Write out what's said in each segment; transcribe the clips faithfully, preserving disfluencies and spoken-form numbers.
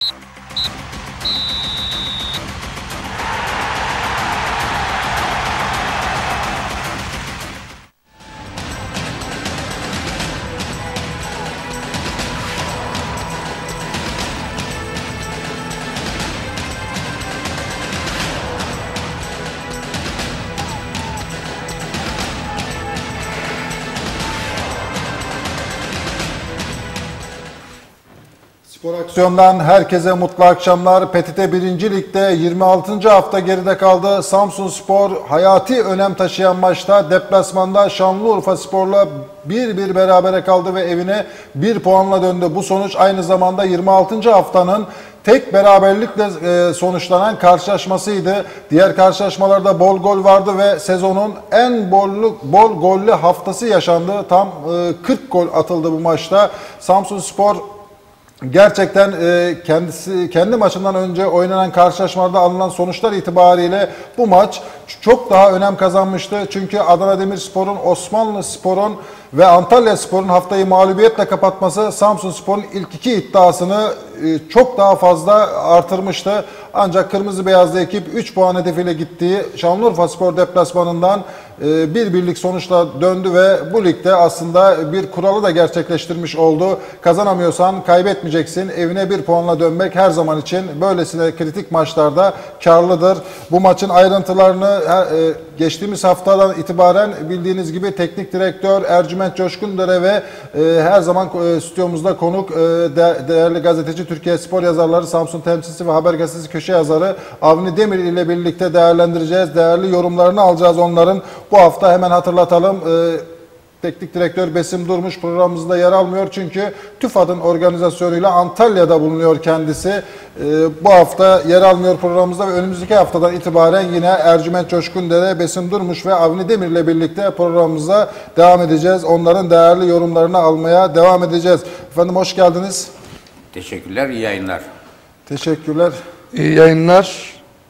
Spor Aksiyon'dan herkese mutlu akşamlar. P T T birinci Lig'de yirmi altıncı hafta geride kaldı. Samsunspor hayati önem taşıyan maçta deplasmanda Şanlıurfaspor'la bir bir berabere kaldı ve evine bir puanla döndü. Bu sonuç aynı zamanda yirmi altıncı haftanın tek beraberlikle sonuçlanan karşılaşmasıydı. Diğer karşılaşmalarda bol gol vardı ve sezonun en bolluk, bol gollü haftası yaşandı. Tam kırk gol atıldı bu maçta. Samsunspor gerçekten e, kendisi kendi maçından önce oynanan karşılaşmalarda alınan sonuçlar itibariyle bu maç çok daha önem kazanmıştı. Çünkü Adana Demirspor'un, Osmanlıspor'un ve Antalyaspor'un haftayı mağlubiyetle kapatması Samsunspor'un ilk iki iddiasını e, çok daha fazla artırmıştı. Ancak kırmızı beyazlı ekip üç puan hedefiyle gittiği Şanlıurfaspor deplasmanından e, bir birlik sonuçla döndü ve bu ligde aslında bir kuralı da gerçekleştirmiş oldu. Kazanamıyorsan kaybetmeyeceksin. Evine bir puanla dönmek her zaman için böylesine kritik maçlarda karlıdır. Bu maçın ayrıntılarını e, geçtiğimiz haftadan itibaren bildiğiniz gibi teknik direktör Ercüment Coşkundere ve e, her zaman e, stüdyomuzda konuk e, de, değerli gazeteci, Türkiye Spor yazarları, Samsun temsilcisi ve Haber Gazetesi köşe yazarı Avni Demir ile birlikte değerlendireceğiz. Değerli yorumlarını alacağız onların. Bu hafta hemen hatırlatalım. E, Teknik direktör Besim Durmuş programımızda yer almıyor çünkü TÜFAD'ın organizasyonuyla Antalya'da bulunuyor kendisi. Ee, bu hafta yer almıyor programımızda ve önümüzdeki haftadan itibaren yine Ercüment Coşkundere, Besim Durmuş ve Avni Demir ile birlikte programımıza devam edeceğiz. Onların değerli yorumlarını almaya devam edeceğiz. Efendim hoş geldiniz. Teşekkürler, iyi yayınlar. Teşekkürler. İyi yayınlar.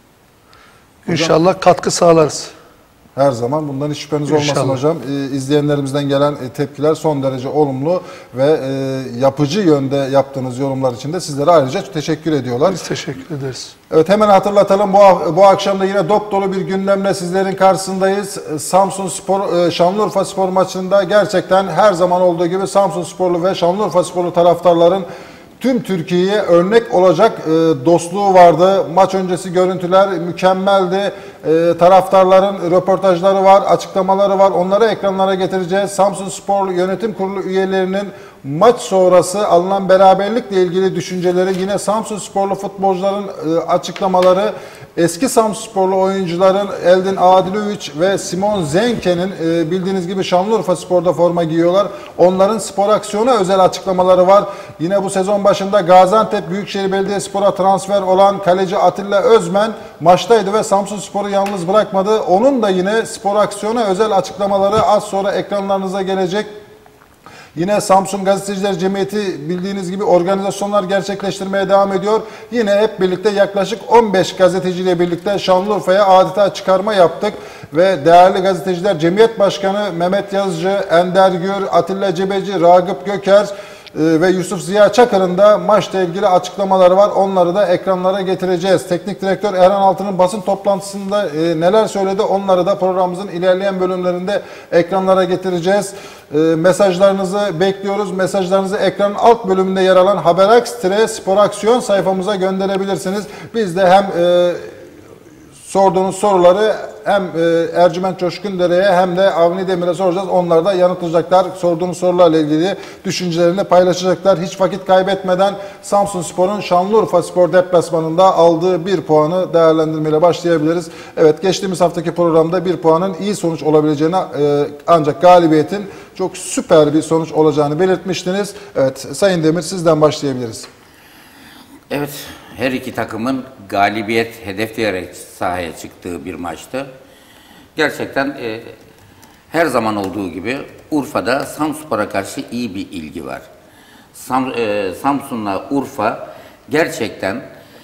İnşallah hocam, katkı sağlarız. Her zaman bundan hiç şüpheniz İnşallah olmasın hocam. Ee, izleyenlerimizden gelen tepkiler son derece olumlu ve e, yapıcı yönde yaptığınız yorumlar için de sizlere ayrıca teşekkür ediyorlar. Biz teşekkür ederiz. Evet, hemen hatırlatalım. Bu, bu akşam da yine dop dolu bir gündemle sizlerin karşısındayız. Samsunspor, Şanlıurfaspor maçında gerçekten her zaman olduğu gibi Samsunsporlu ve Şanlıurfasporlu taraftarların tüm Türkiye'ye örnek olacak e, dostluğu vardı. Maç öncesi görüntüler mükemmeldi. E, taraftarların röportajları var, açıklamaları var. Onları ekranlara getireceğiz. Samsunspor Yönetim Kurulu üyelerinin maç sonrası alınan beraberlikle ilgili düşünceleri, yine Samsunsporlu futbolcuların e, açıklamaları, eski Samsunsporlu oyuncuların Eldin Adiloviç ve Simon Zenke'nin e, bildiğiniz gibi Şanlıurfaspor'da forma giyiyorlar. Onların Spor Aksiyon'a özel açıklamaları var. Yine bu sezon başında Gaziantep Büyükşehir Belediyespor'a transfer olan kaleci Atilla Özmen maçtaydı ve Samsunspor'u yalnız bırakmadı. Onun da yine Spor Aksiyon'a özel açıklamaları az sonra ekranlarınıza gelecek. Yine Samsun Gazeteciler Cemiyeti bildiğiniz gibi organizasyonlar gerçekleştirmeye devam ediyor. Yine hep birlikte yaklaşık on beş gazeteciyle birlikte Şanlıurfa'ya adeta çıkarma yaptık. Ve değerli gazeteciler Cemiyet Başkanı Mehmet Yazıcı, Ender Gür, Atilla Cebeci, Ragıp Göker ve Yusuf Ziya Çakır'ın da maçla ilgili açıklamaları var. Onları da ekranlara getireceğiz. Teknik direktör Erhan Altun'un basın toplantısında e, neler söyledi, onları da programımızın ilerleyen bölümlerinde ekranlara getireceğiz. E, mesajlarınızı bekliyoruz. Mesajlarınızı ekranın alt bölümünde yer alan Haberaks-Spor Aksiyon sayfamıza gönderebilirsiniz. Biz de hem e, sorduğunuz soruları hem Ercüment Coşkundere'ye hem de Avni Demir'e soracağız. Onlar da yanıtlayacaklar. Sorduğumuz sorularla ilgili düşüncelerini paylaşacaklar. Hiç vakit kaybetmeden Samsunspor'un Şanlıurfaspor deplasmanında aldığı bir puanı değerlendirmeyle başlayabiliriz. Evet, geçtiğimiz haftaki programda bir puanın iyi sonuç olabileceğini, ancak galibiyetin çok süper bir sonuç olacağını belirtmiştiniz. Evet, Sayın Demir, sizden başlayabiliriz. Evet, her iki takımın galibiyet hedefleyerek sahaya çıktığı bir maçtı. Gerçekten e, her zaman olduğu gibi Urfa'da Samsunspor'a karşı iyi bir ilgi var. Sam, e, Samsun'la Urfa gerçekten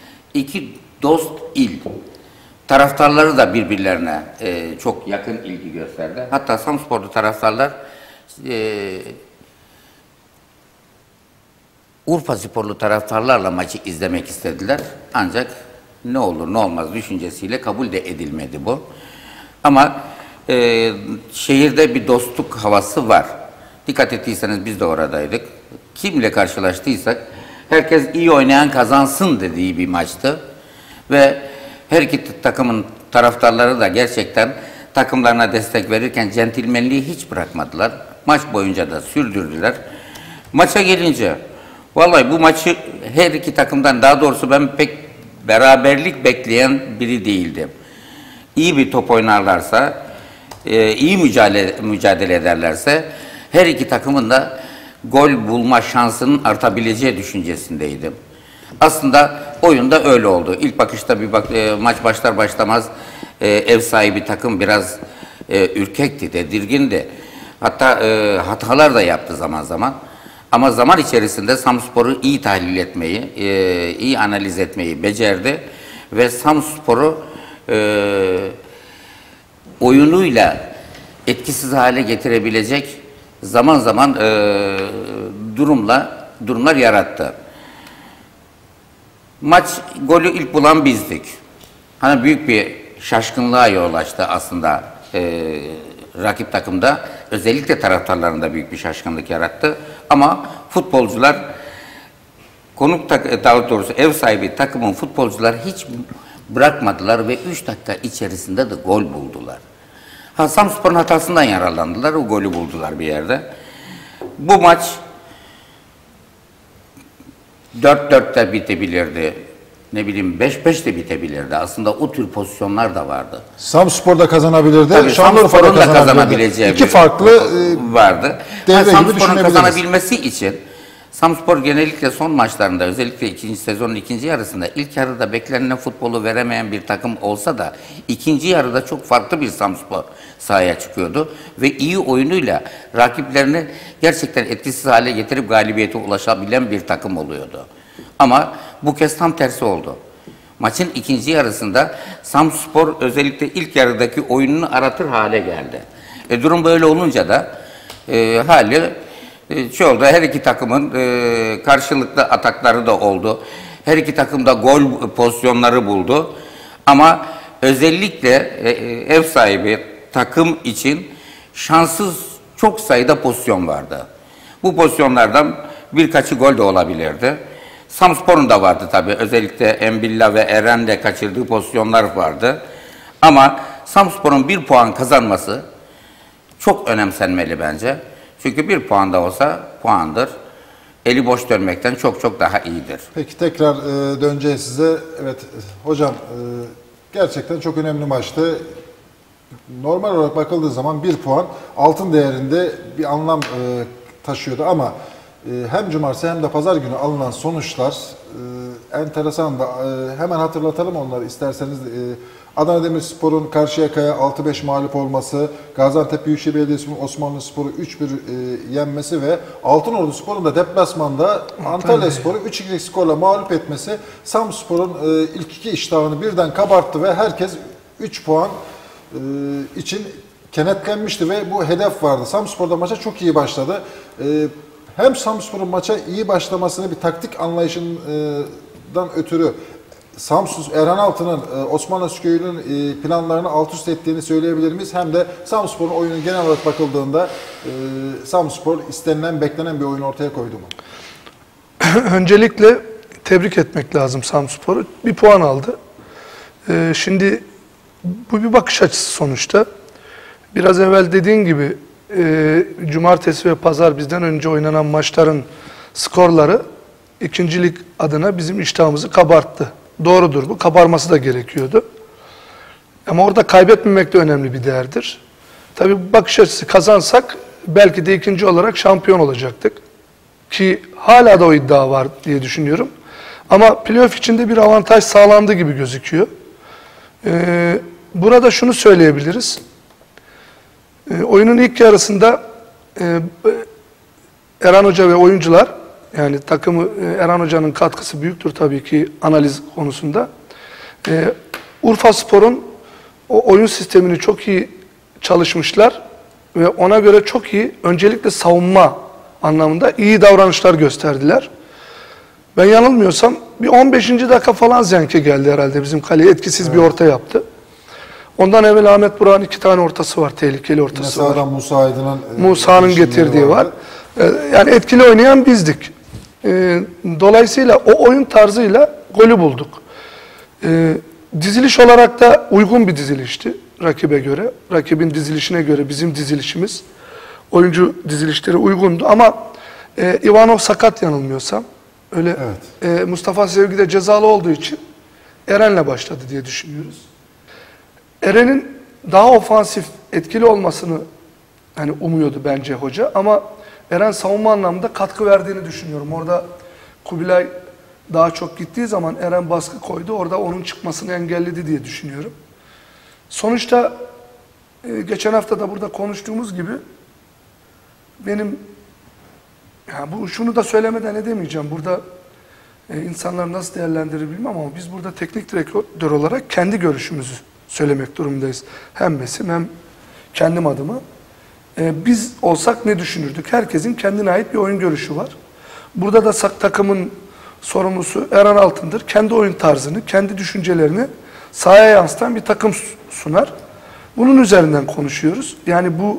iki dost il. Taraftarları da birbirlerine e, çok yakın ilgi gösterdi. Hatta Samsunsporlu taraftarlar e, Urfasporlu taraftarlarla maçı izlemek istediler. Ancak ne olur ne olmaz düşüncesiyle kabul de edilmedi bu. Ama e, şehirde bir dostluk havası var. Dikkat ettiyseniz biz de oradaydık. Kimle karşılaştıysak herkes iyi oynayan kazansın dediği bir maçtı. Ve her iki takımın taraftarları da gerçekten takımlarına destek verirken centilmenliği hiç bırakmadılar. Maç boyunca da sürdürdüler. Maça gelince vallahi bu maçı her iki takımdan, daha doğrusu ben pek beraberlik bekleyen biri değildim. İyi bir top oynarlarsa, e, iyi mücadele, mücadele ederlerse her iki takımın da gol bulma şansının artabileceği düşüncesindeydim. Aslında oyunda öyle oldu. İlk bakışta bir bak, e, maç başlar başlamaz e, ev sahibi takım biraz e, ürkekti, tedirgindi. Hatta e, hatalar da yaptı zaman zaman. Ama zaman içerisinde Samspor'u iyi tahlil etmeyi, e, iyi analiz etmeyi becerdi. Ve Samspor'u e, oyunuyla etkisiz hale getirebilecek zaman zaman e, durumla durumlar yarattı. Maç golü ilk bulan bizdik. Hani büyük bir şaşkınlığa yol açtı aslında e, rakip takımda. Özellikle taraftarlarında büyük bir şaşkınlık yarattı. Ama futbolcular, konuk tak daha doğrusu ev sahibi takımın futbolcular hiç bırakmadılar ve üç dakika içerisinde de gol buldular. Ha, Samspor'un hatasından yararlandılar, o golü buldular bir yerde. Bu maç dört dört de bitebilirdi. Ne bileyim beş beş de bitebilirdi. Aslında o tür pozisyonlar da vardı. Samspor da kazanabilirdi. Tabii Şanlıurfa da da kazanabileceği İki bir farklı e, vardı. devre gibi Samspor'un düşünebiliriz. kazanabilmesi için Samspor genellikle son maçlarında, özellikle ikinci sezonun ikinci yarısında, ilk yarıda beklenen futbolu veremeyen bir takım olsa da ikinci yarıda çok farklı bir Samspor sahaya çıkıyordu ve iyi oyunuyla rakiplerini gerçekten etkisiz hale getirip galibiyete ulaşabilen bir takım oluyordu. Ama bu kez tam tersi oldu. Maçın ikinci yarısında Samspor özellikle ilk yarıdaki oyununu aratır hale geldi. E, durum böyle olunca da e, hali Şu oldu, her iki takımın e, karşılıklı atakları da oldu. Her iki takım da gol pozisyonları buldu. Ama özellikle e, ev sahibi takım için şanssız çok sayıda pozisyon vardı. Bu pozisyonlardan birkaçı gol de olabilirdi. Samspor'un da vardı tabii. Özellikle Embilla ve Eren'le kaçırdığı pozisyonlar vardı. Ama Samspor'un bir puan kazanması çok önemsenmeli bence. Çünkü bir puan da olsa puandır. Eli boş dönmekten çok çok daha iyidir. Peki tekrar e, döneceğiz size. Evet hocam e, gerçekten çok önemli maçtı. Normal olarak bakıldığı zaman bir puan altın değerinde bir anlam e, taşıyordu ama e, hem cumartesi hem de pazar günü alınan sonuçlar e, enteresan da e, hemen hatırlatalım onları isterseniz. E, Adana Demirspor'un Karşıyaka'ya altı beş mağlup olması, Gaziantep Büyükşehir Belediyesi'nin Osmanlıspor'u üç bir e, yenmesi ve Altınorduspor'un da deplasmanda Antalyaspor'u üç iki skorla mağlup etmesi Samspor'un e, ilk iki iştahını birden kabarttı ve herkes üç puan e, için kenetlenmişti ve bu hedef vardı. Samspor'da maça çok iyi başladı. E, hem Samspor'un maça iyi başlamasını bir taktik anlayışından ötürü Samsun, Erhan Altı'nın Osmanlı Sköyü'nün planlarını alt üst ettiğini söyleyebilir miyiz? Hem de Samspor'un oyunu genel olarak bakıldığında Samspor istenilen, beklenen bir oyun ortaya koydu mu? Öncelikle tebrik etmek lazım Samspor'u. Bir puan aldı. Şimdi bu bir bakış açısı sonuçta. Biraz evvel dediğin gibi cumartesi ve pazar bizden önce oynanan maçların skorları ikincilik adına bizim iştahımızı kabarttı. Doğrudur bu. Kabarması da gerekiyordu. Ama orada kaybetmemek de önemli bir değerdir. Tabii bakış açısı kazansak belki de ikinci olarak şampiyon olacaktık. Ki hala da o iddia var diye düşünüyorum. Ama playoff içinde bir avantaj sağlandı gibi gözüküyor. Ee, burada şunu söyleyebiliriz. Ee, oyunun ilk yarısında e, Erhan Hoca ve oyuncular, yani takımı, Erhan Hoca'nın katkısı büyüktür tabii ki analiz konusunda. Ee, Urfaspor'un o oyun sistemini çok iyi çalışmışlar ve ona göre çok iyi, öncelikle savunma anlamında iyi davranışlar gösterdiler. Ben yanılmıyorsam bir on beşinci dakika falan Zenke geldi herhalde bizim kaleye. Etkisiz evet. bir orta yaptı. Ondan evvel Ahmet Burak'ın iki tane ortası var. Tehlikeli ortası mesela var. Musa Aydın'ın Musa'nın getirdiği var. Yani etkili oynayan bizdik. Dolayısıyla o oyun tarzıyla golü bulduk. Diziliş olarak da uygun bir dizilişti rakibe göre. Rakibin dizilişine göre bizim dizilişimiz. Oyuncu dizilişleri uygundu ama e, Ivanov sakat yanılmıyorsam. Öyle evet. e, Mustafa Sevgi de cezalı olduğu için Eren'le başladı diye düşünüyoruz. Eren'in daha ofansif, etkili olmasını hani umuyordu bence hoca ama Eren savunma anlamında katkı verdiğini düşünüyorum. Orada Kubilay daha çok gittiği zaman Eren baskı koydu. Orada onun çıkmasını engelledi diye düşünüyorum. Sonuçta e, geçen hafta da burada konuştuğumuz gibi benim ya bu şunu da söylemeden edemeyeceğim. Burada e, insanlar nasıl değerlendirir bilmem ama biz burada teknik direktör olarak kendi görüşümüzü söylemek durumundayız. Hem Besim hem kendim adıma. E, biz olsak ne düşünürdük? Herkesin kendine ait bir oyun görüşü var. Burada da takımın sorumlusu Eren Altın'dır. Kendi oyun tarzını, kendi düşüncelerini sahaya yansıtan bir takım sunar. Bunun üzerinden konuşuyoruz. Yani bu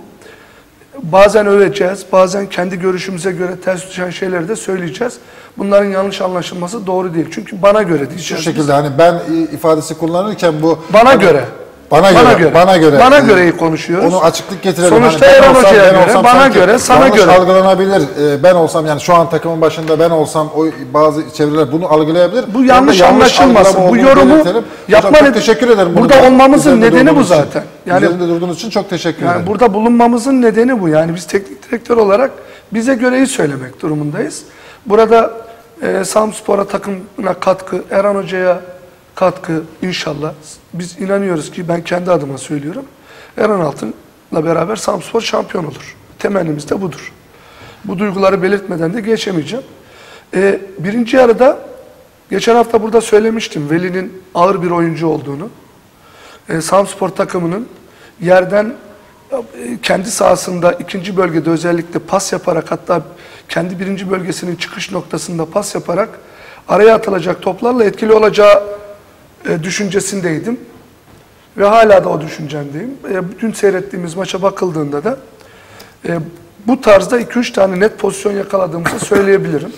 bazen öveceğiz, bazen kendi görüşümüze göre ters düşen şeyleri de söyleyeceğiz. Bunların yanlış anlaşılması doğru değil. Çünkü bana göre diyeceğiz. Şu şekilde hani ben ifadesi kullanırken bu bana hani, göre Bana, bana göre, göre, bana göre, bana göreyi konuşuyoruz. Onu açıklık getirelim. Sonuçta hani Eren Hoca'ya göre, olsam, bana göre, sana yanlış göre. algılanabilir. Ee, ben olsam yani şu an takımın başında ben olsam o bazı çevreler bunu algılayabilir. Bu yanlış, yanlış anlaşılmasın. Bu yorumu yapma. Çok teşekkür ederim. Burada olmamızın nedeni bu zaten. Için. Yani üzerinde durduğunuz için çok teşekkür yani ederim. Burada bulunmamızın nedeni bu. Yani biz teknik direktör olarak bize göreyi söylemek durumundayız. Burada e, Samspor'a takımına katkı, Eren Hoca'ya katkı inşallah. Biz inanıyoruz ki ben kendi adıma söylüyorum. Eren Altın'la beraber Samspor şampiyon olur. Temennimiz de budur. Bu duyguları belirtmeden de geçemeyeceğim. Ee, birinci yarıda geçen hafta burada söylemiştim Veli'nin ağır bir oyuncu olduğunu. Ee, Samspor takımının yerden e, kendi sahasında ikinci bölgede özellikle pas yaparak hatta kendi birinci bölgesinin çıkış noktasında pas yaparak araya atılacak toplarla etkili olacağı e, düşüncesindeydim. Ve hala da o düşüncemdeyim. E, dün seyrettiğimiz maça bakıldığında da e, bu tarzda iki üç tane net pozisyon yakaladığımızı söyleyebilirim.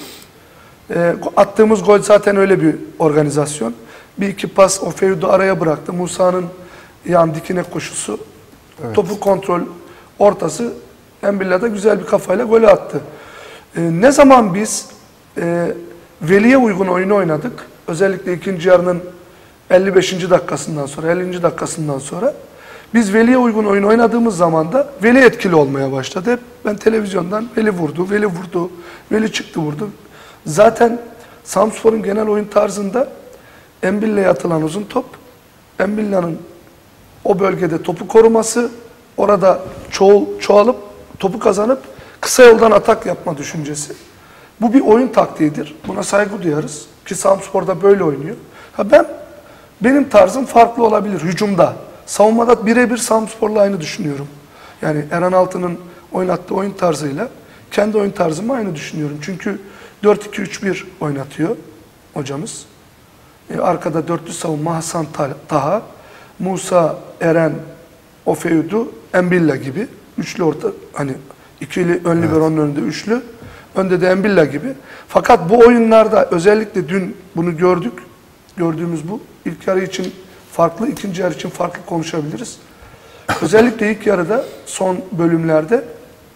E, attığımız gol zaten öyle bir organizasyon. Bir iki pas o Feyud'u araya bıraktı. Musa'nın yan dikine koşusu. Evet. Topu kontrol ortası Embilla'da güzel bir kafayla golü attı. E, ne zaman biz e, Veli'ye uygun oyunu oynadık. Özellikle ikinci yarının elli beşinci dakikasından sonra, ellinci dakikasından sonra biz Veli'ye uygun oyun oynadığımız zaman da Veli etkili olmaya başladı. Hep ben televizyondan Veli vurdu, Veli vurdu, Veli çıktı vurdu. Zaten Samspor'un genel oyun tarzında Embilla'ya atılan uzun top, Embilla'nın o bölgede topu koruması, orada çoğul, çoğalıp topu kazanıp kısa yoldan atak yapma düşüncesi. Bu bir oyun taktiğidir. Buna saygı duyarız ki Samspor'da böyle oynuyor. Ha ben Benim tarzım farklı olabilir hücumda. Savunmada birebir Samspor'la aynı düşünüyorum. Yani Eren Altın'ın oynattığı oyun tarzıyla kendi oyun tarzımı aynı düşünüyorum. Çünkü dört iki üç bir oynatıyor hocamız. Ee, arkada dörtlü savunma Hasan Taha, Musa, Eren, Ofeyudu, Embilla gibi. Üçlü orta, hani ikili ön liberonun önünde üçlü. Önde de Embilla gibi. Fakat bu oyunlarda özellikle dün bunu gördük. Gördüğümüz bu. İlk yarı için farklı, ikinci yarı için farklı konuşabiliriz. Özellikle ilk yarıda, son bölümlerde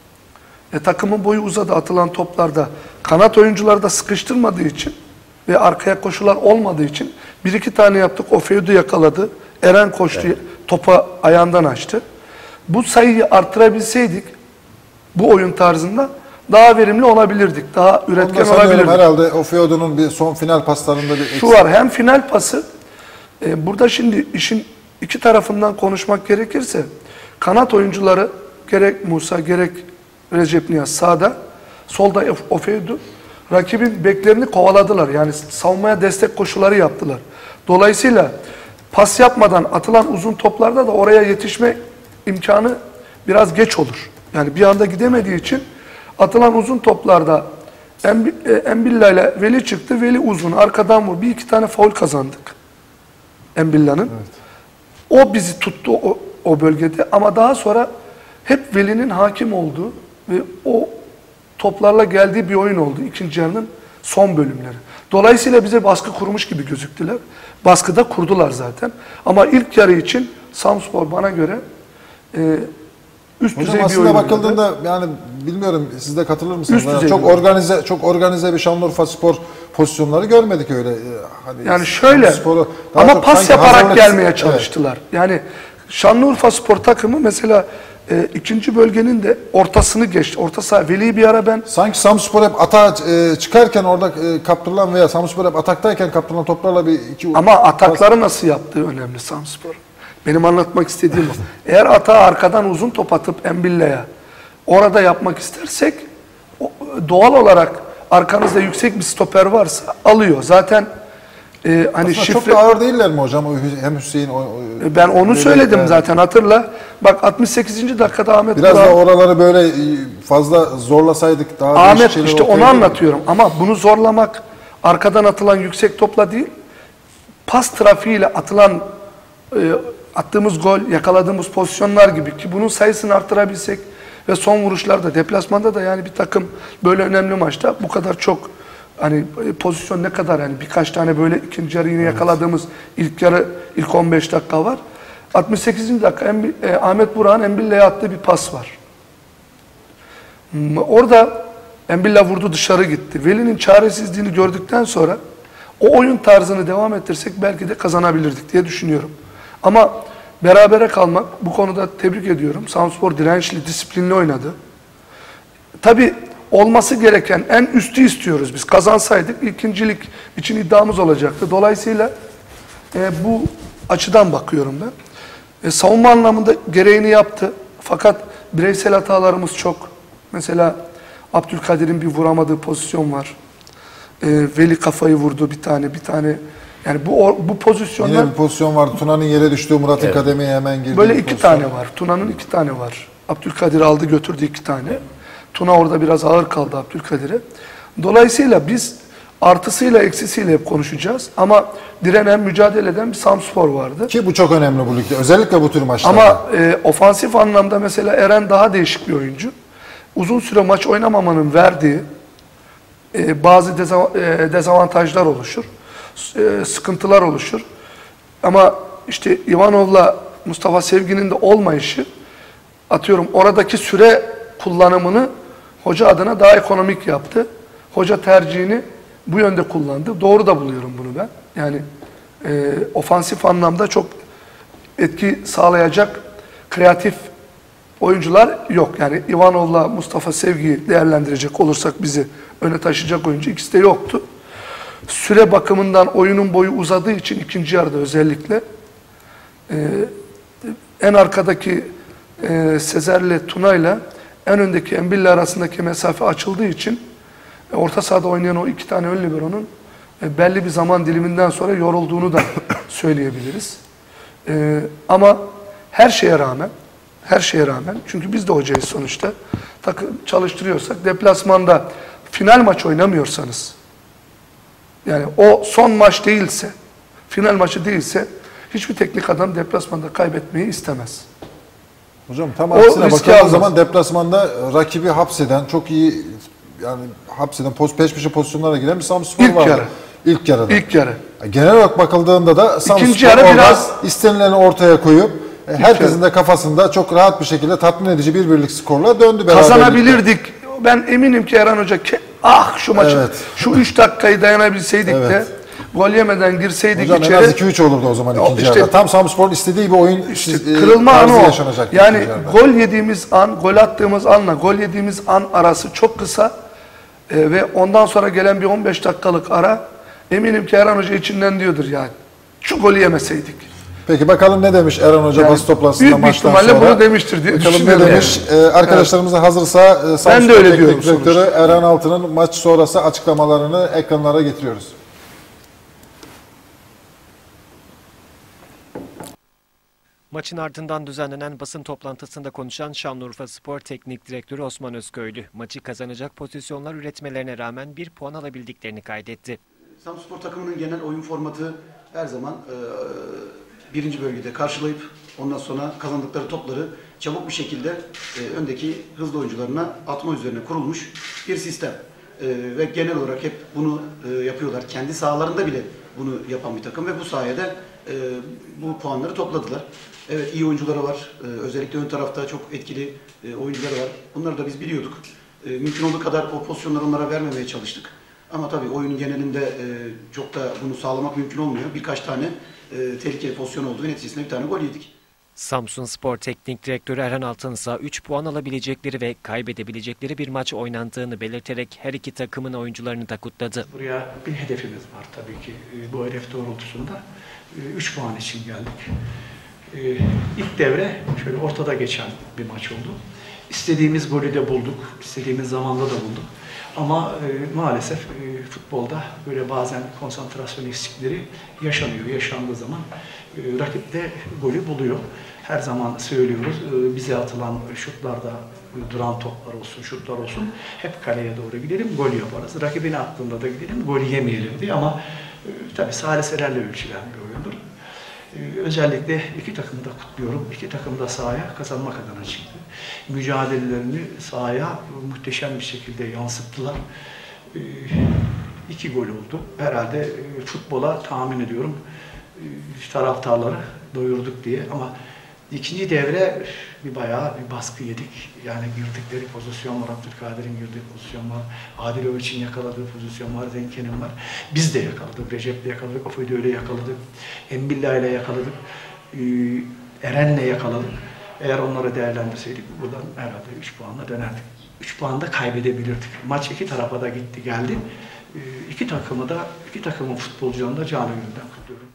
e, takımın boyu uzadı atılan toplarda kanat oyuncuları da sıkıştırmadığı için ve arkaya koşular olmadığı için bir iki tane yaptık. Ofeyudu yakaladı. Eren koştu. Evet. Topa ayağından açtı. Bu sayıyı artırabilseydik bu oyun tarzında daha verimli olabilirdik. Daha üretken olabilirdik. Herhalde Ofeyudu'nun bir son final paslarında bir eksik. Şu var, hem final pası e, burada şimdi işin iki tarafından konuşmak gerekirse kanat oyuncuları gerek Musa gerek Recep Niyaz sağda, solda Ofeyudu rakibin beklerini kovaladılar. Yani savunmaya destek koşuları yaptılar. Dolayısıyla pas yapmadan atılan uzun toplarda da oraya yetişme imkanı biraz geç olur. Yani bir anda gidemediği için atılan uzun toplarda Embilla ile Veli çıktı. Veli uzun. Arkadan vur. Bir iki tane faul kazandık. Embilla'nın. Evet. O bizi tuttu o, o bölgede. Ama daha sonra hep Veli'nin hakim olduğu ve o toplarla geldiği bir oyun oldu. İkinci yarının son bölümleri. Dolayısıyla bize baskı kurmuş gibi gözüktüler. Baskıda kurdular zaten. Ama ilk yarı için Samspor bana göre e, üst Hocam düzey bir oyun aslında bakıldığında yani bilmiyorum siz de katılır mısınız? Üst Yani düzey çok bir oyun. organize çok organize bir Şanlıurfaspor pozisyonları görmedik öyle. Hani Yani şöyle Şanlıurspor'u daha ama çok pas sanki yaparak hazırlık- gelmeye çalıştılar. Evet. Yani Şanlıurfaspor takımı mesela e, ikinci bölgenin de ortasını geçti. Orta saha Veli'yi bir ara ben Sanki Samspor hep atağa e, çıkarken orada e, kaptırılan veya Samspor hep ataktayken kaptırılan toplarla bir iki ama atakları nasıl yaptığı önemli Samspor. Benim anlatmak istediğim o. Eğer atağı arkadan uzun top atıp Embilla'ya orada yapmak istersek o, doğal olarak arkanızda yüksek bir stoper varsa alıyor. Zaten e, hani aslında şifre... çok da ağır değiller mi hocam? O Hü- Hem Hüseyin o, o- Ben onu böyle- söyledim yani zaten hatırla. Bak altmış sekizinci dakikada Ahmet Biraz Burak- da oraları böyle e, fazla zorlasaydık daha değişik Ahmet şeyler işte ortaya onu gelir. anlatıyorum ama bunu zorlamak arkadan atılan yüksek topla değil, pas trafiğiyle atılan e, attığımız gol, yakaladığımız pozisyonlar gibi ki bunun sayısını arttırabilsek ve son vuruşlarda, deplasmanda da yani bir takım böyle önemli maçta bu kadar çok hani e, pozisyon ne kadar yani birkaç tane böyle ikinci yarı yine yakaladığımız ilk yarı ilk on beş dakika var. altmış sekizinci dakika Embi, e, Ahmet Burak'ın Embilla'ya attığı bir pas var. Orada Embilla vurdu dışarı gitti. Veli'nin çaresizliğini gördükten sonra o oyun tarzını devam ettirsek belki de kazanabilirdik diye düşünüyorum. Ama berabere kalmak bu konuda tebrik ediyorum. Samspor dirençli, disiplinli oynadı. Tabii olması gereken en üstü istiyoruz biz. Kazansaydık ikincilik için iddiamız olacaktı. Dolayısıyla e, bu açıdan bakıyorum ben. E, savunma anlamında gereğini yaptı. Fakat bireysel hatalarımız çok. Mesela Abdülkadir'in bir vuramadığı pozisyon var. E, Veli kafayı vurdu bir tane, bir tane. Yani bu bu pozisyonlar Yine bir pozisyon vardı. Tuna'nın yere düştüğü, Murat'ın Evet. kademeye hemen girdiği böyle bir iki pozisyon. tane var. Tuna'nın iki tane var. Abdülkadir aldı götürdü iki tane. Tuna orada biraz ağır kaldı Abdülkadir'e. Dolayısıyla biz artısıyla eksisiyle hep konuşacağız. Ama direnen, mücadele eden bir Samspor vardı. Ki bu çok önemli bu ligde. Özellikle bu tür maçlarda. Ama e, ofansif anlamda mesela Eren daha değişik bir oyuncu. Uzun süre maç oynamamanın verdiği e, bazı deza- e, dezavantajlar oluşur. E, sıkıntılar oluşur. Ama işte Ivanov'la Mustafa Sevgi'nin de olmayışı atıyorum oradaki süre kullanımını hoca adına daha ekonomik yaptı. Hoca tercihini bu yönde kullandı. Doğru da buluyorum bunu ben. Yani e, ofansif anlamda çok etki sağlayacak kreatif oyuncular yok. Yani Ivanov'la Mustafa Sevgi'yi değerlendirecek olursak bizi öne taşıyacak oyuncu ikisi de yoktu. Süre bakımından oyunun boyu uzadığı için ikinci yarıda özellikle e, en arkadaki e, Sezer'le Tuna'yla en öndeki Embilla arasındaki mesafe açıldığı için e, orta sahada oynayan o iki tane ön libero'nun e, belli bir zaman diliminden sonra yorulduğunu da söyleyebiliriz. E, ama her şeye rağmen her şeye rağmen çünkü biz de hocayız sonuçta takım çalıştırıyorsak deplasmanda final maç oynamıyorsanız yani o son maç değilse final maçı değilse hiçbir teknik adam deplasmanda kaybetmeyi istemez. Hocam tam O aksine riski bakıldığı almaz. zaman deplasmanda rakibi hapseden, çok iyi yani hapseden, poz, peş peşe pozisyonlara giren bir Samspor İlk vardı. yarı. İlk yarıda. İlk yarı. Genel olarak bakıldığında da Samspor yarı orada biraz- istenileni ortaya koyup e, herkesin de kafasında çok rahat bir şekilde tatmin edici bir birlik skorla döndü beraberlikle. Kazanabilirdik. Ben eminim ki Erhan Hoca ke- ah şu maçı Evet. şu üç dakikayı dayanabilseydik de Evet. gol yemeden girseydik Hocam en içeri. az iki üç olurdu o zaman O ikinci işte- yarıda. Tam Samspor'un istediği bir oyun İşte siz- e, kırılma tarzı anı o. yaşanacaktı Yani ikinci yarıda. gol yediğimiz an, gol attığımız anla gol yediğimiz an arası çok kısa e, ve ondan sonra gelen bir on beş dakikalık ara eminim ki Erhan Hoca içinden diyordur yani. Şu golü yemeseydik. Peki bakalım ne demiş Erhan Hoca Yani basın toplantısında büyük bir maçtan ihtimalle sonra. bunu demiştir diye Bakalım ne düşünüyorum demiş. Ee, arkadaşlarımız da hazırsa e, Samspor öyle Teknik diyorum Direktörü sonuçta. Erhan Altun'un maç sonrası açıklamalarını ekranlara getiriyoruz. Maçın ardından düzenlenen basın toplantısında konuşan Şanlıurfaspor Teknik Direktörü Osman Özköylü, maçı kazanacak pozisyonlar üretmelerine rağmen bir puan alabildiklerini kaydetti. Samsunspor takımının genel oyun formatı her zaman e, birinci bölgede karşılayıp ondan sonra kazandıkları topları çabuk bir şekilde e, öndeki hızlı oyuncularına atma üzerine kurulmuş bir sistem. E, ve genel olarak hep bunu e, yapıyorlar. Kendi sahalarında bile bunu yapan bir takım ve bu sayede e, bu puanları topladılar. Evet, iyi oyuncuları var. E, özellikle ön tarafta çok etkili e, oyuncuları var. Bunları da biz biliyorduk. E, mümkün olduğu kadar o pozisyonları onlara vermemeye çalıştık. Ama tabii oyunun genelinde e, çok da bunu sağlamak mümkün olmuyor. Birkaç tane e, tehlikeli pozisyon oldu ve neticesinde bir tane gol yedik. Samsunspor Teknik Direktörü Erhan Altın ise üç puan alabilecekleri ve kaybedebilecekleri bir maç oynandığını belirterek her iki takımın oyuncularını da kutladı. Buraya bir hedefimiz var tabii ki. Bu hedef doğrultusunda üç puan için geldik. İlk devre şöyle ortada geçen bir maç oldu. İstediğimiz golü de bulduk, istediğimiz zamanda da bulduk. Ama e, maalesef e, futbolda böyle bazen konsantrasyon eksikleri yaşanıyor. Yaşandığı zaman e, rakip de golü buluyor. Her zaman söylüyoruz, e, bize atılan şutlarda e, duran toplar olsun, şutlar olsun hep kaleye doğru gidelim, gol yaparız. Rakibine attığında da gidelim, gol yemeyelim diye ama e, tabii saliselerle ölçülen bir oyundur. Ee, özellikle iki takımı da kutluyorum. İki takım da sahaya kazanmak adına çıktı. Mücadelelerini sahaya muhteşem bir şekilde yansıttılar. Ee, iki gol oldu. Herhalde e, futbola tahmin ediyorum e, taraftarları doyurduk diye ama ikinci devre bir bayağı bir baskı yedik. Yani girdikleri pozisyon var, Abdülkadir'in girdiği pozisyon var, Adil Öğüç'ün yakaladığı pozisyon var, Zenke'nin var. Biz de yakaladık, Recep'le yakaladık, Ofe'de öyle yakaladık, Embilla ile yakaladık, Eren'le yakaladık. Eğer onları değerlendirseydik buradan herhalde üç puanla dönerdik. üç puan da kaybedebilirdik. Maç iki tarafa da gitti, geldi. İki takımı da, iki takımın futbolcularını da canı gönülden kutluyorum.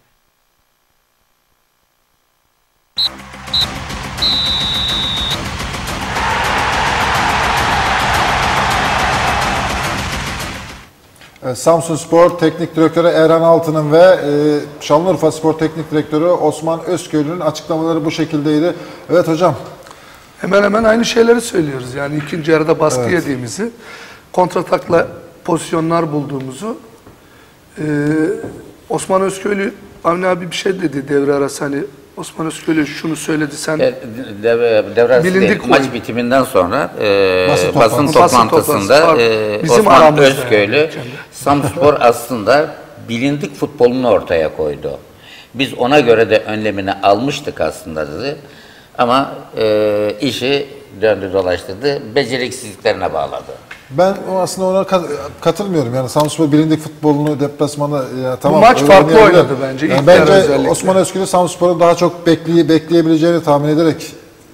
Samsunspor Teknik Direktörü Erhan Altın'ın ve e, Şanlıurfaspor Teknik Direktörü Osman Özköylü'nün açıklamaları bu şekildeydi. Evet hocam. Hemen hemen aynı şeyleri söylüyoruz. Yani ikinci yarıda baskı evet. yediğimizi, kontratakla pozisyonlar bulduğumuzu. Ee, Osman Özköylü, Avni abi bir şey dedi devre arası, hani Osman Özköylü şunu söyledi, sen e, devre, devre arası değil, maç bitiminden sonra e, basın, basın toplantısında e, Osman Özköylü yani, Samsunspor aslında bilindik futbolunu ortaya koydu. Biz ona göre de önlemini almıştık aslında dedi. Ama e, işi döndü dolaştırdı, beceriksizliklerine bağladı. Ben aslında ona katılmıyorum. Yani Samsunspor bilindik futbolunu deplasmana ya, tamam. Bu maç farklı oynadı bence. Yani bence Osman Özköylü Samsunspor'un daha çok bekleye, bekleyebileceğini tahmin ederek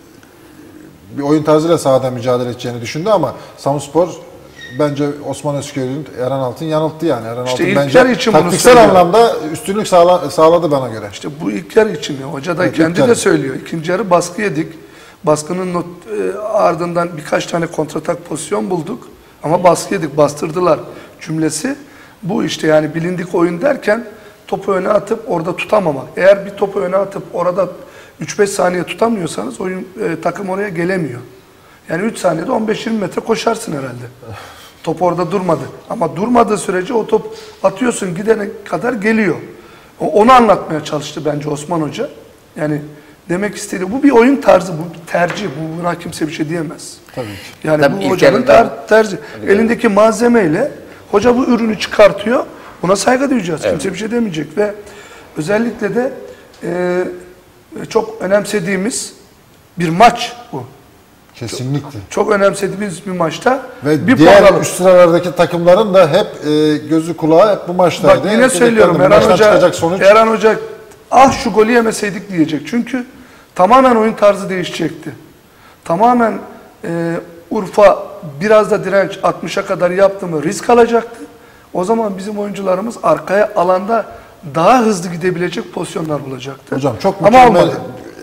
bir oyun tarzıyla sahada mücadele edeceğini düşündü ama Samsunspor bence Osman Özköylü'nün Erhan Altın yanılttı yani. Erhan işte Altın bence için taktiksel anlamda üstünlük sağla, sağladı bana göre. İşte bu ilk yarı için ya. Hoca da evet, kendi de söylüyor. İkinci yarı baskı yedik. Baskının not, e, ardından birkaç tane kontratak pozisyon bulduk. Ama baskı yedik, bastırdılar cümlesi. Bu işte yani bilindik oyun derken topu öne atıp orada tutamamak. Eğer bir topu öne atıp orada üç beş saniye tutamıyorsanız oyun e, takım oraya gelemiyor. Yani üç saniyede on beş yirmi metre koşarsın herhalde. Top orada durmadı. Ama durmadığı sürece o top atıyorsun, gidene kadar geliyor. Onu anlatmaya çalıştı bence Osman Hoca. Yani demek istediği bu bir oyun tarzı, bu bir tercih. Bu, buna kimse bir şey diyemez. Tabii ki. Yani Tabii bu hocanın ter, tercih. Elindeki malzemeyle hoca bu ürünü çıkartıyor. Buna saygı duyacağız. Evet. Kimse bir şey demeyecek ve özellikle de e, çok önemsediğimiz bir maç bu. Kesinlikle. Çok, çok önemsediğimiz bir maçta ve bir diğer üst sıralardaki takımların da hep e, gözü kulağı hep bu maçtaydı. Bak yine hep söylüyorum Erhan Hoca, sonuç... Erhan Hoca ah şu golü yemeseydik diyecek. Çünkü tamamen oyun tarzı değişecekti. Tamamen e, Urfa biraz da direnç altmışa kadar yaptı mı risk alacaktı. O zaman bizim oyuncularımız arkaya alanda daha hızlı gidebilecek pozisyonlar bulacaktı. Hocam çok ama olmadı.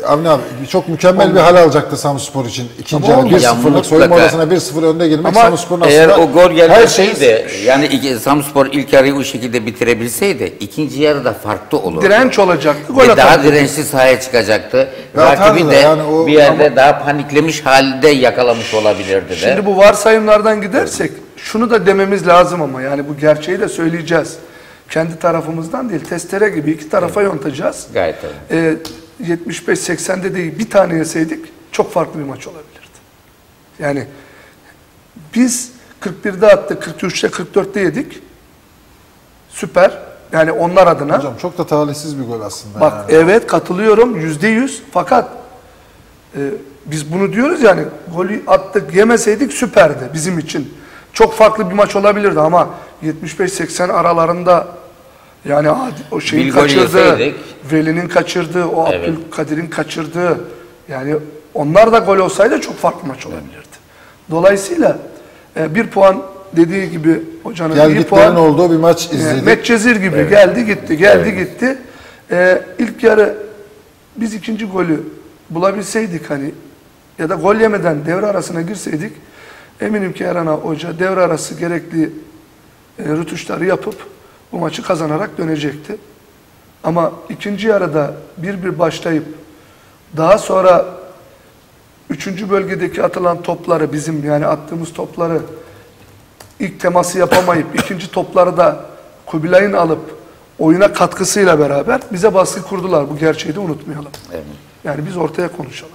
Avni abi çok mükemmel bir hal alacaktı Samsunspor için. İkinci Ama yarı bir sıfırlık mutlaka. soyunma odasına bir sıfır önde girmek Ama Samsunspor'un Eğer aslında o gol her gelmeseydi, yani iki- Samsunspor ilk yarıyı o şekilde bitirebilseydi, ikinci yarı da farklı olurdu. Direnç olacaktı, gol Ve daha atardı. dirençli sahaya çıkacaktı. Ve atardı Rakibi da de yani o- bir yerde daha paniklemiş halde yakalamış olabilirdi de. Şimdi bu varsayımlardan gidersek şunu da dememiz lazım ama yani bu gerçeği de söyleyeceğiz. Kendi tarafımızdan değil, testere gibi iki tarafa yontacağız. Gayet tabii. Ee, yetmiş beş seksende değil bir tane yeseydik çok farklı bir maç olabilirdi. Yani biz kırk birde attık, kırk üçte kırk dörtte yedik. Süper. Yani onlar adına. hocam çok da talihsiz bir gol aslında. Bak yani. evet katılıyorum yüzde yüz fakat e, biz bunu diyoruz yani golü attık yemeseydik süperdi bizim için. Çok farklı bir maç olabilirdi ama yetmiş beş seksen aralarında yani adi- o şeyi Bir gol kaçırdı. yeseydik. Veli'nin kaçırdığı, o Evet. Abdülkadir'in kaçırdığı yani onlar da gol olsaydı çok farklı maç olabilirdi. Dolayısıyla e, bir puan dediği gibi hocanın Gel bir gitlerin puan olduğu bir maç e, izledik. Medcezir gibi geldi gitti geldi gitti. E, ilk yarı biz ikinci golü bulabilseydik hani ya da gol yemeden devre arasına girseydik eminim ki Erhan Hoca devre arası gerekli e, rötuşları yapıp bu maçı kazanarak dönecekti. Ama ikinci yarıda bir bir başlayıp daha sonra üçüncü bölgedeki atılan topları bizim yani attığımız topları ilk teması yapamayıp ikinci topları da Kubilay'ın alıp oyuna katkısıyla beraber bize baskı kurdular. Bu gerçeği de unutmayalım. Evet. Yani biz ortaya konuşalım.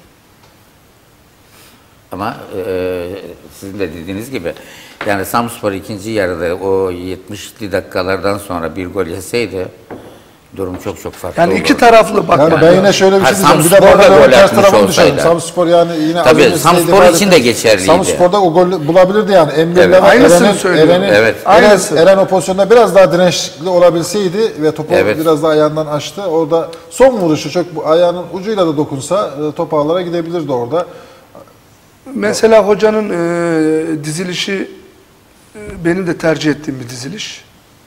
Ama e, sizin de dediğiniz gibi yani Samsunspor ikinci yarıda o yetmişli dakikalardan sonra bir gol yeseydi durum çok çok farklı Yani olurdu. iki taraflı bak. Yani ben yine şöyle bir şey Ha, diyeceğim. Bir de Samsunspor da bana gol da ters atmış tarafını düşünelim. olsaydı. Samsunspor yani yine Tabii, az önce Samsunspor ifade için ettim. de geçerliydi. Samsunspor da o golü bulabilirdi yani. Emre Evet. Levent, Aynısını Eren'in, söylüyorum. Eren'in, Evet. Eren, Aynısı. Eren o pozisyonda biraz daha dirençli olabilseydi ve topu Evet. biraz daha ayağından açtı. Orada son vuruşu çok bu ayağının ucuyla da dokunsa e, top ağlara gidebilirdi orada. Mesela hocanın e, dizilişi e, benim de tercih ettiğim bir diziliş.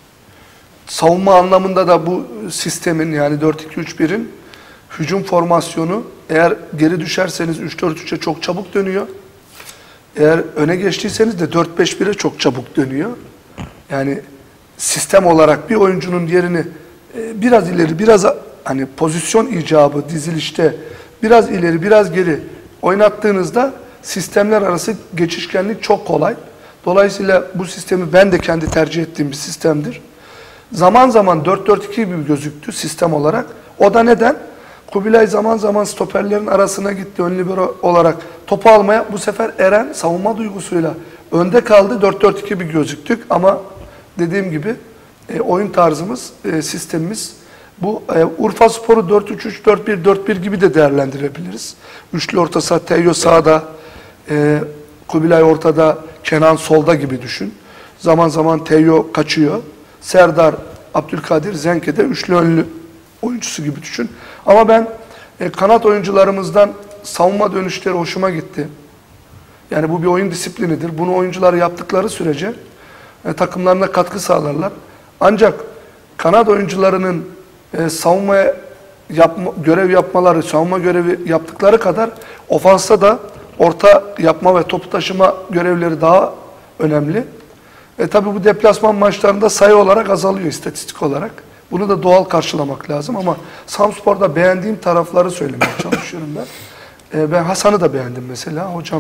Savunma anlamında da bu sistemin yani dört iki üç birin hücum formasyonu eğer geri düşerseniz üç dört üçe çok çabuk dönüyor. Eğer öne geçtiyseniz de dört beş bire çok çabuk dönüyor. Yani sistem olarak bir oyuncunun yerini e, biraz ileri biraz a- hani pozisyon icabı dizilişte biraz ileri biraz geri oynattığınızda sistemler arası geçişkenlik çok kolay. Dolayısıyla bu sistemi ben de kendi tercih ettiğim bir sistemdir. Zaman zaman dört dört iki gibi gözüktü sistem olarak. O da neden? Kubilay zaman zaman stoperlerin arasına gitti ön libero olarak topu almaya. Bu sefer Eren savunma duygusuyla önde kaldı. dört dört iki bir gözüktük ama dediğim gibi e, oyun tarzımız, e, sistemimiz bu. E, Urfaspor'u dört üç üç, dört bir dört bir gibi de değerlendirebiliriz. Üçlü orta saha, Teyyo sağda, e, Kubilay ortada, Kenan solda gibi düşün. Zaman zaman Teyyo kaçıyor. Serdar, Abdülkadir, Zenke'de üçlü önlü oyuncusu gibi düşün. Ama ben e, kanat oyuncularımızdan savunma dönüşleri hoşuma gitti. Yani bu bir oyun disiplinidir. Bunu oyuncular yaptıkları sürece e, takımlarına katkı sağlarlar. Ancak kanat oyuncularının e, savunmaya yapma, görev yapmaları, savunma görevi yaptıkları kadar ofansta da orta yapma ve topu taşıma görevleri daha önemli. E tabi bu deplasman maçlarında sayı olarak azalıyor istatistik olarak. Bunu da doğal karşılamak lazım ama Samsunspor'da beğendiğim tarafları söylemeye çalışıyorum ben. E, ben Hasan'ı da beğendim mesela. Hocam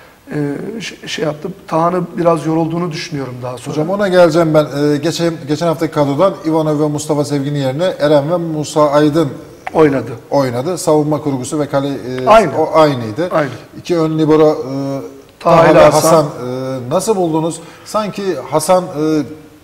e, şey, şey yaptı. Tahan'ı biraz yorulduğunu düşünüyorum daha sonra. Hocam ona geleceğim ben. Ee, geçen geçen haftaki kadrodan Ivanov ve Mustafa Sevgin'in yerine Eren ve Musa Aydın oynadı. oynadı. Savunma kurgusu ve kale e, Aynı. o aynıydı. Aynı. İki ön libero e, Taha Taha ile ve Hasan. Hasan e, nasıl buldunuz? Sanki Hasan e,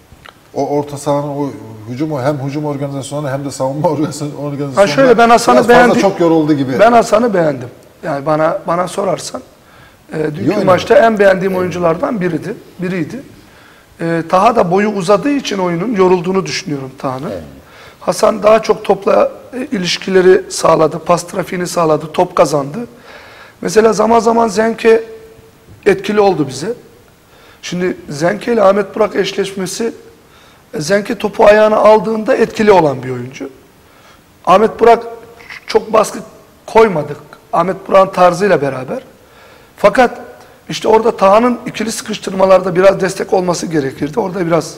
o orta sahanın o hücumu hem hücum organizasyonu hem de savunma organizasyonu. Ha şöyle ben Hasan'ı biraz fazla beğendim. çok yoruldu gibi. Ben Hasan'ı beğendim. Yani bana bana sorarsan e, dünkü oynadı. maçta en beğendiğim oyunculardan biriydi. Biriydi. E, Taha da boyu uzadığı için oyunun yorulduğunu düşünüyorum Taha'nın. Hasan daha çok topla e, ilişkileri sağladı, pas trafiğini sağladı, top kazandı. Mesela zaman zaman Zenke etkili oldu bize. Şimdi Zenke ile Ahmet Burak eşleşmesi, e, Zenke topu ayağına aldığında etkili olan bir oyuncu. Ahmet Burak çok baskı koymadık. Ahmet Burak'ın tarzıyla beraber. Fakat işte orada Taha'nın ikili sıkıştırmalarda biraz destek olması gerekirdi. Orada biraz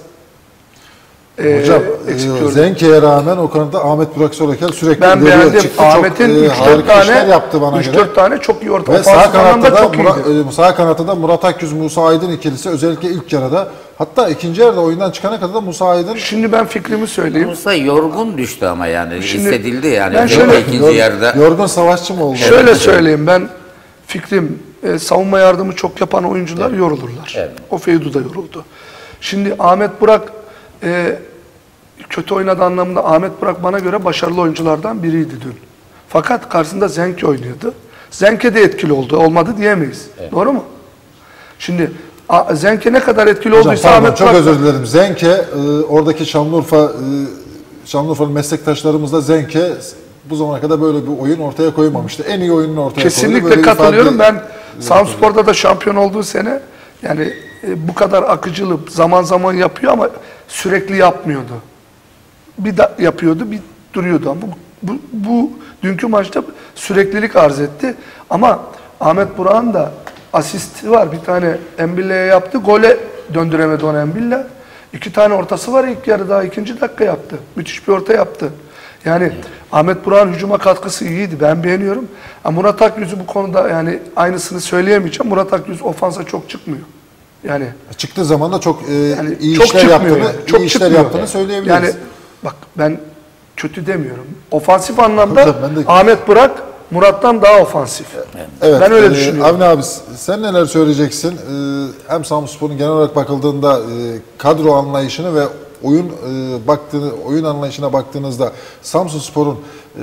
e, Hocam eksik e, gördüm. Zenke'ye rağmen o konuda Ahmet Burak Sorakel sürekli Ben ileriye beğendim. çıktı. Ahmet'in Çok, e, üç dört harika işler tane yaptı bana üç göre. dört tane çok iyi orta. Ve sağ Ofansif anlamda kanatta da, çok Murat, iyiydi. e, sağ kanatta da Murat Akyüz, Musa Aydın ikilisi özellikle ilk yarıda, hatta ikinci yarıda oyundan çıkana kadar da Musa Aydın Şimdi ben fikrimi söyleyeyim. Musa yorgun düştü ama yani Şimdi hissedildi yani. ben Özellikle şöyle- ikinci yor- yarıda. yorgun savaşçı mı oldu? Şöyle söyleyeyim, ben fikrim e, savunma yardımı çok yapan oyuncular yorulurlar. Evet. O Feydu da yoruldu. Şimdi Ahmet Burak e, kötü oynadı anlamında Ahmet Burak bana göre başarılı oyunculardan biriydi dün. Fakat karşısında Zenke oynuyordu. Zenke de etkili oldu. Olmadı diyemeyiz. Doğru mu? Şimdi a, Zenke ne kadar etkili Hocam olduysa pardon, Ahmet çok Burak... özür dilerim. Zenke e, oradaki Şanlıurfa e, Şanlıurfa'nın meslektaşlarımızla Zenke bu zamana kadar böyle bir oyun ortaya koymamıştı. En iyi oyununu ortaya koydu. Kesinlikle Böyle bir katılıyorum. ifade- Ben Samspor'da da şampiyon olduğu sene yani e, bu kadar akıcılık zaman zaman yapıyor ama sürekli yapmıyordu. Bir da yapıyordu, bir duruyordu ama bu, bu, bu dünkü maçta süreklilik arz etti. Ama Ahmet Burak'ın da asisti var. Bir tane Embille'ye yaptı. Gole döndüremedi onu Embille. İki tane ortası var ilk yarı, daha ikinci dakika yaptı. Müthiş bir orta yaptı. Yani Ahmet Burak'ın hücuma katkısı iyiydi. Ben beğeniyorum. Ama Murat Akyüz'ü bu konuda yani aynısını söyleyemeyeceğim. Murat Akyüz ofansa çok çıkmıyor. Yani Çıktığı zaman da çok e, yani iyi çok işler çıkmıyor yaptığını, yani. Çok iyi işler çıkmıyor. yaptığını söyleyebiliriz. Yani bak ben kötü demiyorum. Ofansif anlamda Hocam ben de- Ahmet Burak Murat'tan daha ofansif. Evet, Ben öyle e, düşünüyorum. Avni abi sen neler söyleyeceksin? E, hem Samsunspor'un genel olarak bakıldığında e, kadro anlayışını ve oyun e, baktığını oyun anlayışına baktığınızda Samsunspor'un e,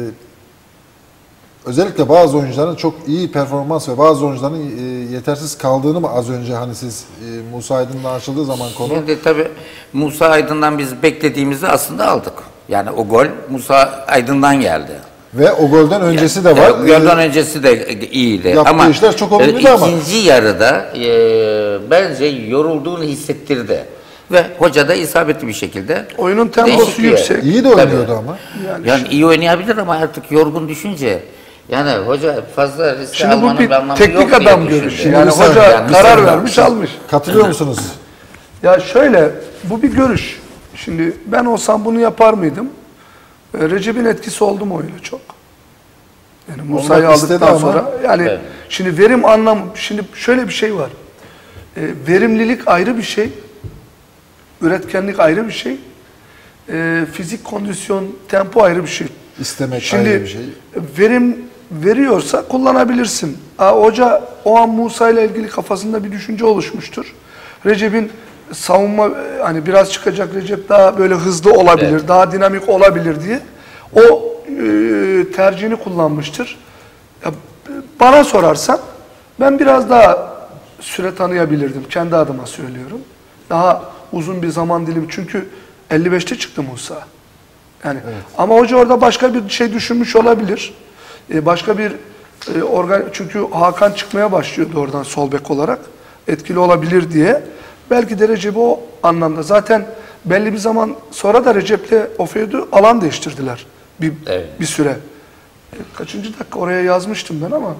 özellikle bazı oyuncuların çok iyi performans ve bazı oyuncuların e, yetersiz kaldığını mı az önce hani siz e, Musa Aydın'la açıldığı zaman konu Şimdi tabii Musa Aydın'dan biz beklediğimizi aslında aldık. Yani o gol Musa Aydın'dan geldi. ve o golden öncesi de var. Evet, golden öncesi de iyiydi. Yaptığı ama işler çok olumluydu e, ama. ikinci yarıda e, bence yorulduğunu hissettirdi. Ve hoca da isabetli bir şekilde Oyunun temposu değişikliğe- yüksek. iyi de oynuyordu ama. Yani, Yani iyi oynayabilir ama artık yorgun düşünce yani hoca fazla risk şimdi bu almanın bir bir anlamı teknik yok diye adam düşündü. görüşü. Yani Misal- hoca yani karar misal- vermiş, almış. Katılıyor musunuz? Ya şöyle, bu bir görüş. Şimdi ben olsam bunu yapar mıydım? Ee, Recep'in etkisi oldu mu oyuna çok? Yani Musa'yı Olmak istedi aldıktan ama- sonra. Yani Evet. şimdi verim anlam, şimdi şöyle bir şey var. Ee, verimlilik ayrı bir şey. Üretkenlik ayrı bir şey. Ee, fizik kondisyon, tempo ayrı bir şey. İstemek Şimdi ayrı bir şey. verim veriyorsa kullanabilirsin. Aa, hoca o an Musa ile ilgili kafasında bir düşünce oluşmuştur. Recep'in savunma hani biraz çıkacak, Recep daha böyle hızlı olabilir, Evet. daha dinamik olabilir diye o e, tercihini kullanmıştır. Ya, bana sorarsan ben biraz daha süre tanıyabilirdim. Kendi adıma söylüyorum. Daha uzun bir zaman dilimi. Çünkü elli beşte çıktı Musa. Yani ama hoca orada başka bir şey düşünmüş olabilir. Ee, başka bir e, organ çünkü Hakan çıkmaya başlıyordu oradan sol bek olarak. Etkili olabilir diye. Belki de Recep'i o anlamda. Zaten belli bir zaman sonra da Recep'le Ofe'yu alan değiştirdiler. Bir, Evet. bir süre. E, kaçıncı dakika oraya yazmıştım ben ama.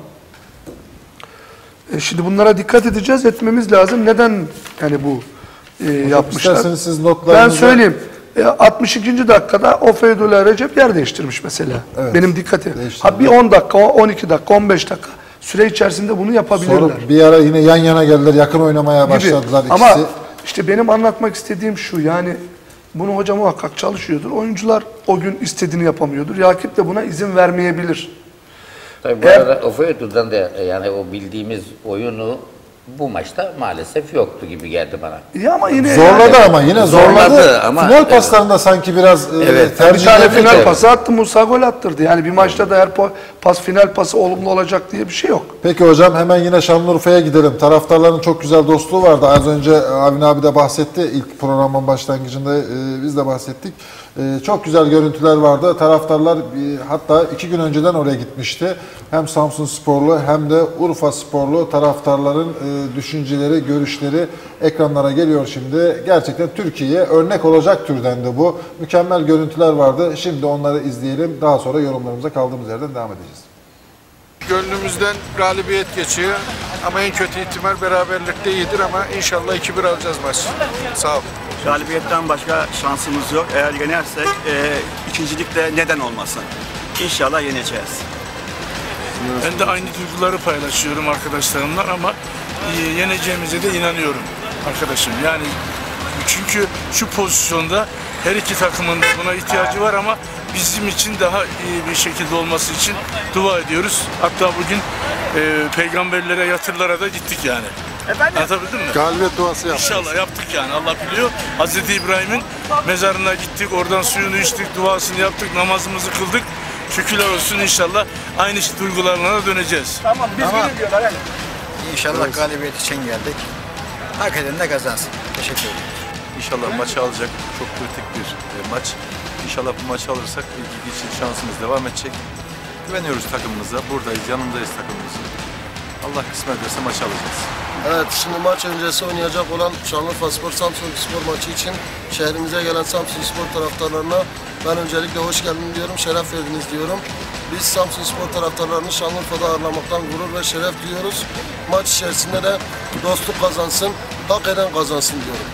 E, şimdi bunlara dikkat edeceğiz, etmemiz lazım. Neden yani bu e, yapmışlar? İsterseniz siz Ben notlarınızı... söyleyeyim. E, altmış ikinci dakikada Ofe'yu ile Recep yer değiştirmiş mesela. Evet, Benim dikkatim. değiştirdi. Ha bir on dakika, on iki dakika, on beş dakika süre içerisinde bunu yapabilirler. Sonra bir ara yine yan yana geldiler, yakın oynamaya gibi. başladılar ikisi. Ama işte benim anlatmak istediğim şu, yani bunu hoca muhakkak çalışıyordur. Oyuncular o gün istediğini yapamıyordur. Rakip de buna izin vermeyebilir. Tabii bu Eğer- arada Ofe'den de yani o bildiğimiz oyunu bu maçta maalesef yoktu gibi geldi bana. Ya ama yine Zorladı yani- ama yine zorladı. Zorladı ama- Final evet. paslarında sanki biraz e, Evet. bir tane tercihleri final de- pası attı, Musa gol attırdı. Yani bir maçta da her po- pas final pası olumlu olacak diye bir şey yok. Peki hocam hemen yine Şanlıurfa'ya gidelim. Taraftarların çok güzel dostluğu vardı. Az önce Avni abi de bahsetti. İlk programın başlangıcında e, biz de bahsettik. E, çok güzel görüntüler vardı. Taraftarlar e, hatta iki gün önceden oraya gitmişti. Hem Samsun Sporlu hem de Urfa Sporlu taraftarların e, düşünceleri, görüşleri ekranlara geliyor şimdi. Gerçekten Türkiye'ye örnek olacak türdendi bu. Mükemmel görüntüler vardı. Şimdi onları izleyelim. Daha sonra yorumlarımıza kaldığımız yerden devam edeceğiz. Gönlümüzden galibiyet geçiyor. Ama en kötü ihtimal beraberlikte iyidir ama inşallah iki bir alacağız maç. Sağ ol. Galibiyetten başka şansımız yok. Eğer yenersek e, ikincilikte neden olmasın. İnşallah yeneceğiz. Ben de aynı duyguları paylaşıyorum arkadaşlarımla ama e, yeneceğimize de inanıyorum arkadaşım. Yani çünkü şu pozisyonda her iki takımın da buna ihtiyacı var ama bizim için daha iyi bir şekilde olması için dua ediyoruz. Hatta bugün e, peygamberlere, yatırlara da gittik yani. Anlatabildim mi? Galibiyet duası yaptık. İnşallah yaptık yani, Allah biliyor. Hazreti İbrahim'in mezarına gittik, oradan suyunu içtik, duasını yaptık, namazımızı kıldık. Şükürler olsun, inşallah aynı duygularla da döneceğiz. Tamam, biz Tamam. gülüm diyorlar. Yani. İnşallah galibiyet için geldik. Hak eden de kazansın. Teşekkür ederim. İnşallah maçı alacak. Çok kritik bir e, maç. İnşallah bu maçı alırsak ilk için şansımız devam edecek. Güveniyoruz takımımıza. Buradayız, yanındayız takımımızın. Allah kısmet ederse maçı alacağız. Evet, şimdi maç öncesi oynayacak olan Şanlıurfaspor Samsun Spor maçı için şehrimize gelen Samsun Spor taraftarlarına ben öncelikle hoş geldin diyorum, şeref verdiniz diyorum. Biz Samsun Spor taraftarlarını Şanlıurfa'da ağırlamaktan gurur ve şeref duyuyoruz. Maç içerisinde de dostluk kazansın, hak eden kazansın diyorum.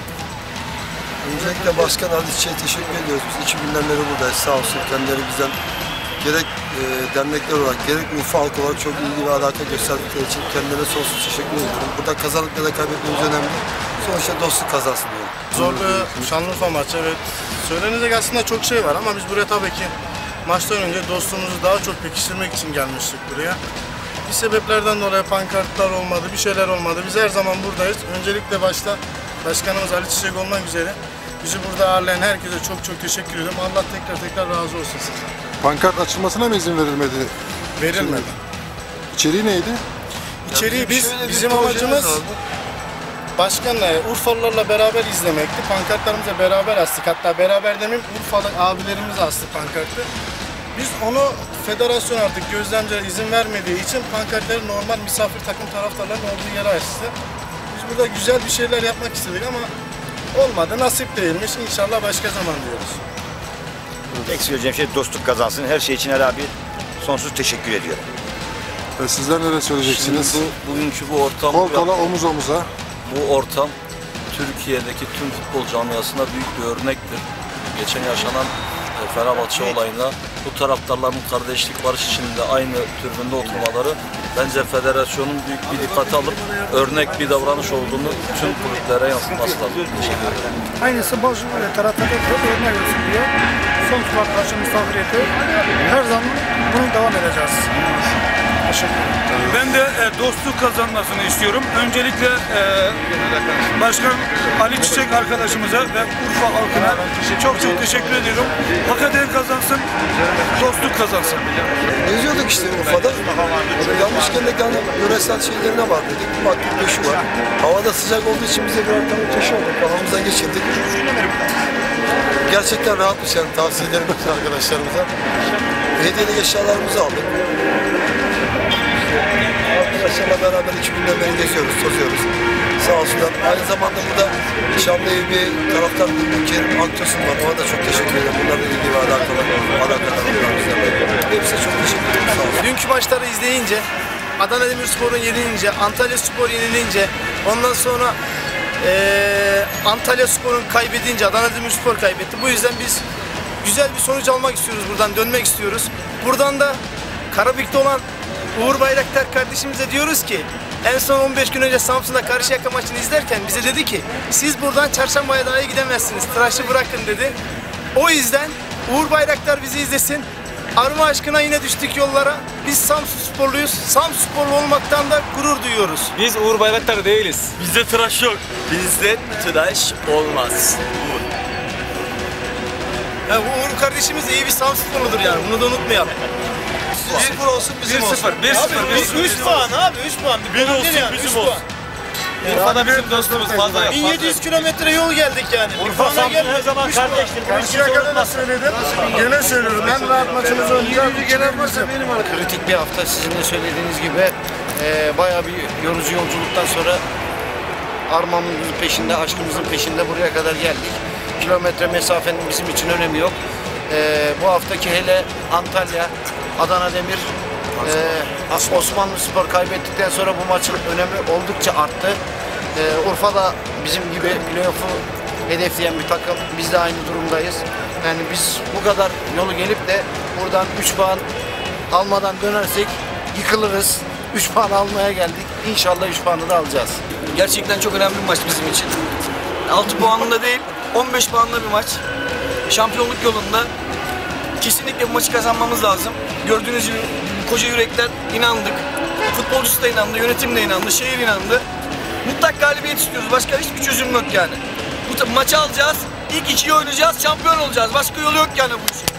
Öncelikle Başkan Ali Çiçek'e teşekkür ediyoruz. Biz iki günden beri buradayız. Sağ olsun kendileri bizden gerek e, dernekler olarak gerek Urfa halkı olarak çok ilgi ve alaka gösterdikleri için kendilerine sonsuz teşekkür ediyorum. Burada kazanıp ya da kaybetmemiz önemli. Sonuçta dostluk kazansın diyorum. Zor bir Şanlıurfa maçı, evet. Söylenecek aslında çok şey var ama biz buraya tabii ki maçtan önce dostluğumuzu daha çok pekiştirmek için gelmiştik buraya. Bir sebeplerden dolayı pankartlar olmadı, bir şeyler olmadı. Biz her zaman buradayız. Öncelikle başta Başkanımız Ali Çiçek olmak üzere bizi burada ağırlayan herkese çok çok teşekkür ediyorum. Allah tekrar tekrar razı olsun size. Pankart açılmasına mı izin verilmedi? Verilmedi. İçeriği neydi? İçeriği biz, bizim amacımız Başkanla, Urfalılarla beraber izlemekti. Pankartlarımızla beraber astık. Hatta beraber demeyeyim, Urfalı abilerimiz astı pankartı. Biz onu federasyon artık gözlemcilere izin vermediği için pankartları normal misafir takım taraftarlarının olduğu yere açtı. Biz burada güzel bir şeyler yapmak istedik ama olmadı, nasip değilmiş. İnşallah başka zaman diyoruz. Tek söyleyeceğim şey dostluk kazansın. Her şey için Ali abi sonsuz teşekkür ediyorum. Ve sizler neler söyleyeceksiniz? Şimdi bu, bugünkü bu ortam, Kol kola omuz omuza. bu ortam Türkiye'deki tüm futbol camiasına büyük bir örnektir. Geçen yaşanan e, Fenerbahçe olayına bu taraftarların kardeşlik barış içinde aynı türbünde oturmaları bence federasyonun büyük bir dikkate alıp örnek bir davranış olduğunu tüm kulüplere yansıtması lazım. Teşekkür ederim. Aynısı boş taraftarda örnek olsun diye son tutar karşı misafir ediyor. Her zaman bunu devam edeceğiz. Teşekkür ederim. Ben de e, dostluk kazanmasını istiyorum. Öncelikle e, Başkan Ali Çiçek arkadaşımıza ve Urfa halkına çok çok teşekkür ediyorum. Hakikaten kazansın, dostluk kazansın. Geziyorduk işte Urfa'da. Yanmışken de kendi yöresel şeylerine var dedik. Baktık beşi var. Havada sıcak olduğu için bize birer tane teşi olduk. Kafamızdan geçirdik. Gerçekten rahatmış yani, tavsiye ederim arkadaşlarımıza. Hediyelik eşyalarımızı aldık. Arkadaşlarla beraber iki günden beri geziyoruz, tozuyoruz. Sağ olsunlar. Aynı zamanda burada Şamlı'ya bir taraftar grubu Kerim Akçasın var. Ona da çok teşekkür ederim. Bunlarla ilgili ve alakalı. Alakalı. Hepsine çok teşekkür ederim. Sağ olsun. Dünkü maçları izleyince, Adana Demirspor'un yenilince, Antalya Spor yenilince, ondan sonra ee, Antalya Spor'un kaybedince Adana Demirspor kaybetti. Bu yüzden biz güzel bir sonuç almak istiyoruz, buradan dönmek istiyoruz. Buradan da Karabük'te olan Uğur Bayraktar kardeşimize diyoruz ki, en son on beş gün önce Samsun'da Karşıyaka maçını izlerken bize dedi ki, siz buradan Çarşamba'ya dahi gidemezsiniz, tıraşı bırakın dedi. O yüzden Uğur Bayraktar bizi izlesin. Arma aşkına yine düştük yollara. Biz Samsun Sporluyuz. Samsun Sporlu olmaktan da gurur duyuyoruz. Biz Uğur Bayraktar değiliz. Bizde tıraş yok. Bizde tıraş olmaz. Ya bu Uğur kardeşimiz iyi bir Samsun Sporludur yani. Bunu da unutmayalım. bir sıfır olsun bizim olsun. bir sıfır. üç puan abi, üç puan. bir olsun bizim olsun. Urfa'da bizim dostumuz fazla yap. bin yedi yüz kilometre yol geldik yani. Urfa Samsun her zaman kardeştir. Karşıyaka'da da söyledim. Gene söylüyorum. En rahat maçımızı oynayacağız. Gene varsa benim arkadaşım. Kritik bir hafta, sizin de söylediğiniz gibi e, bayağı bir yorucu yolculuktan sonra armamızın peşinde, aşkımızın peşinde buraya kadar geldik. Kilometre mesafenin bizim için önemi yok. E, bu haftaki hele Antalya, Adana Demir Ee, Osmanlıspor kaybettikten sonra bu maçın önemi oldukça arttı. Ee, Urfa da bizim gibi playoff'u hedefleyen bir takım. Biz de aynı durumdayız. Yani biz bu kadar yolu gelip de buradan üç puan almadan dönersek yıkılırız. üç puan almaya geldik. İnşallah üç puanı da alacağız. Gerçekten çok önemli bir maç bizim için. altı puanında değil, on beş puanlı bir maç. Şampiyonluk yolunda kesinlikle bu maçı kazanmamız lazım. Gördüğünüz gibi koca yürekler inandık. Futbolcusu da inandı, yönetim de inandı, şehir inandı. Mutlak galibiyet istiyoruz. Başka hiçbir çözüm yok yani. Bu maçı alacağız, ilk ikiyi oynayacağız, şampiyon olacağız. Başka yolu yok yani bu işin.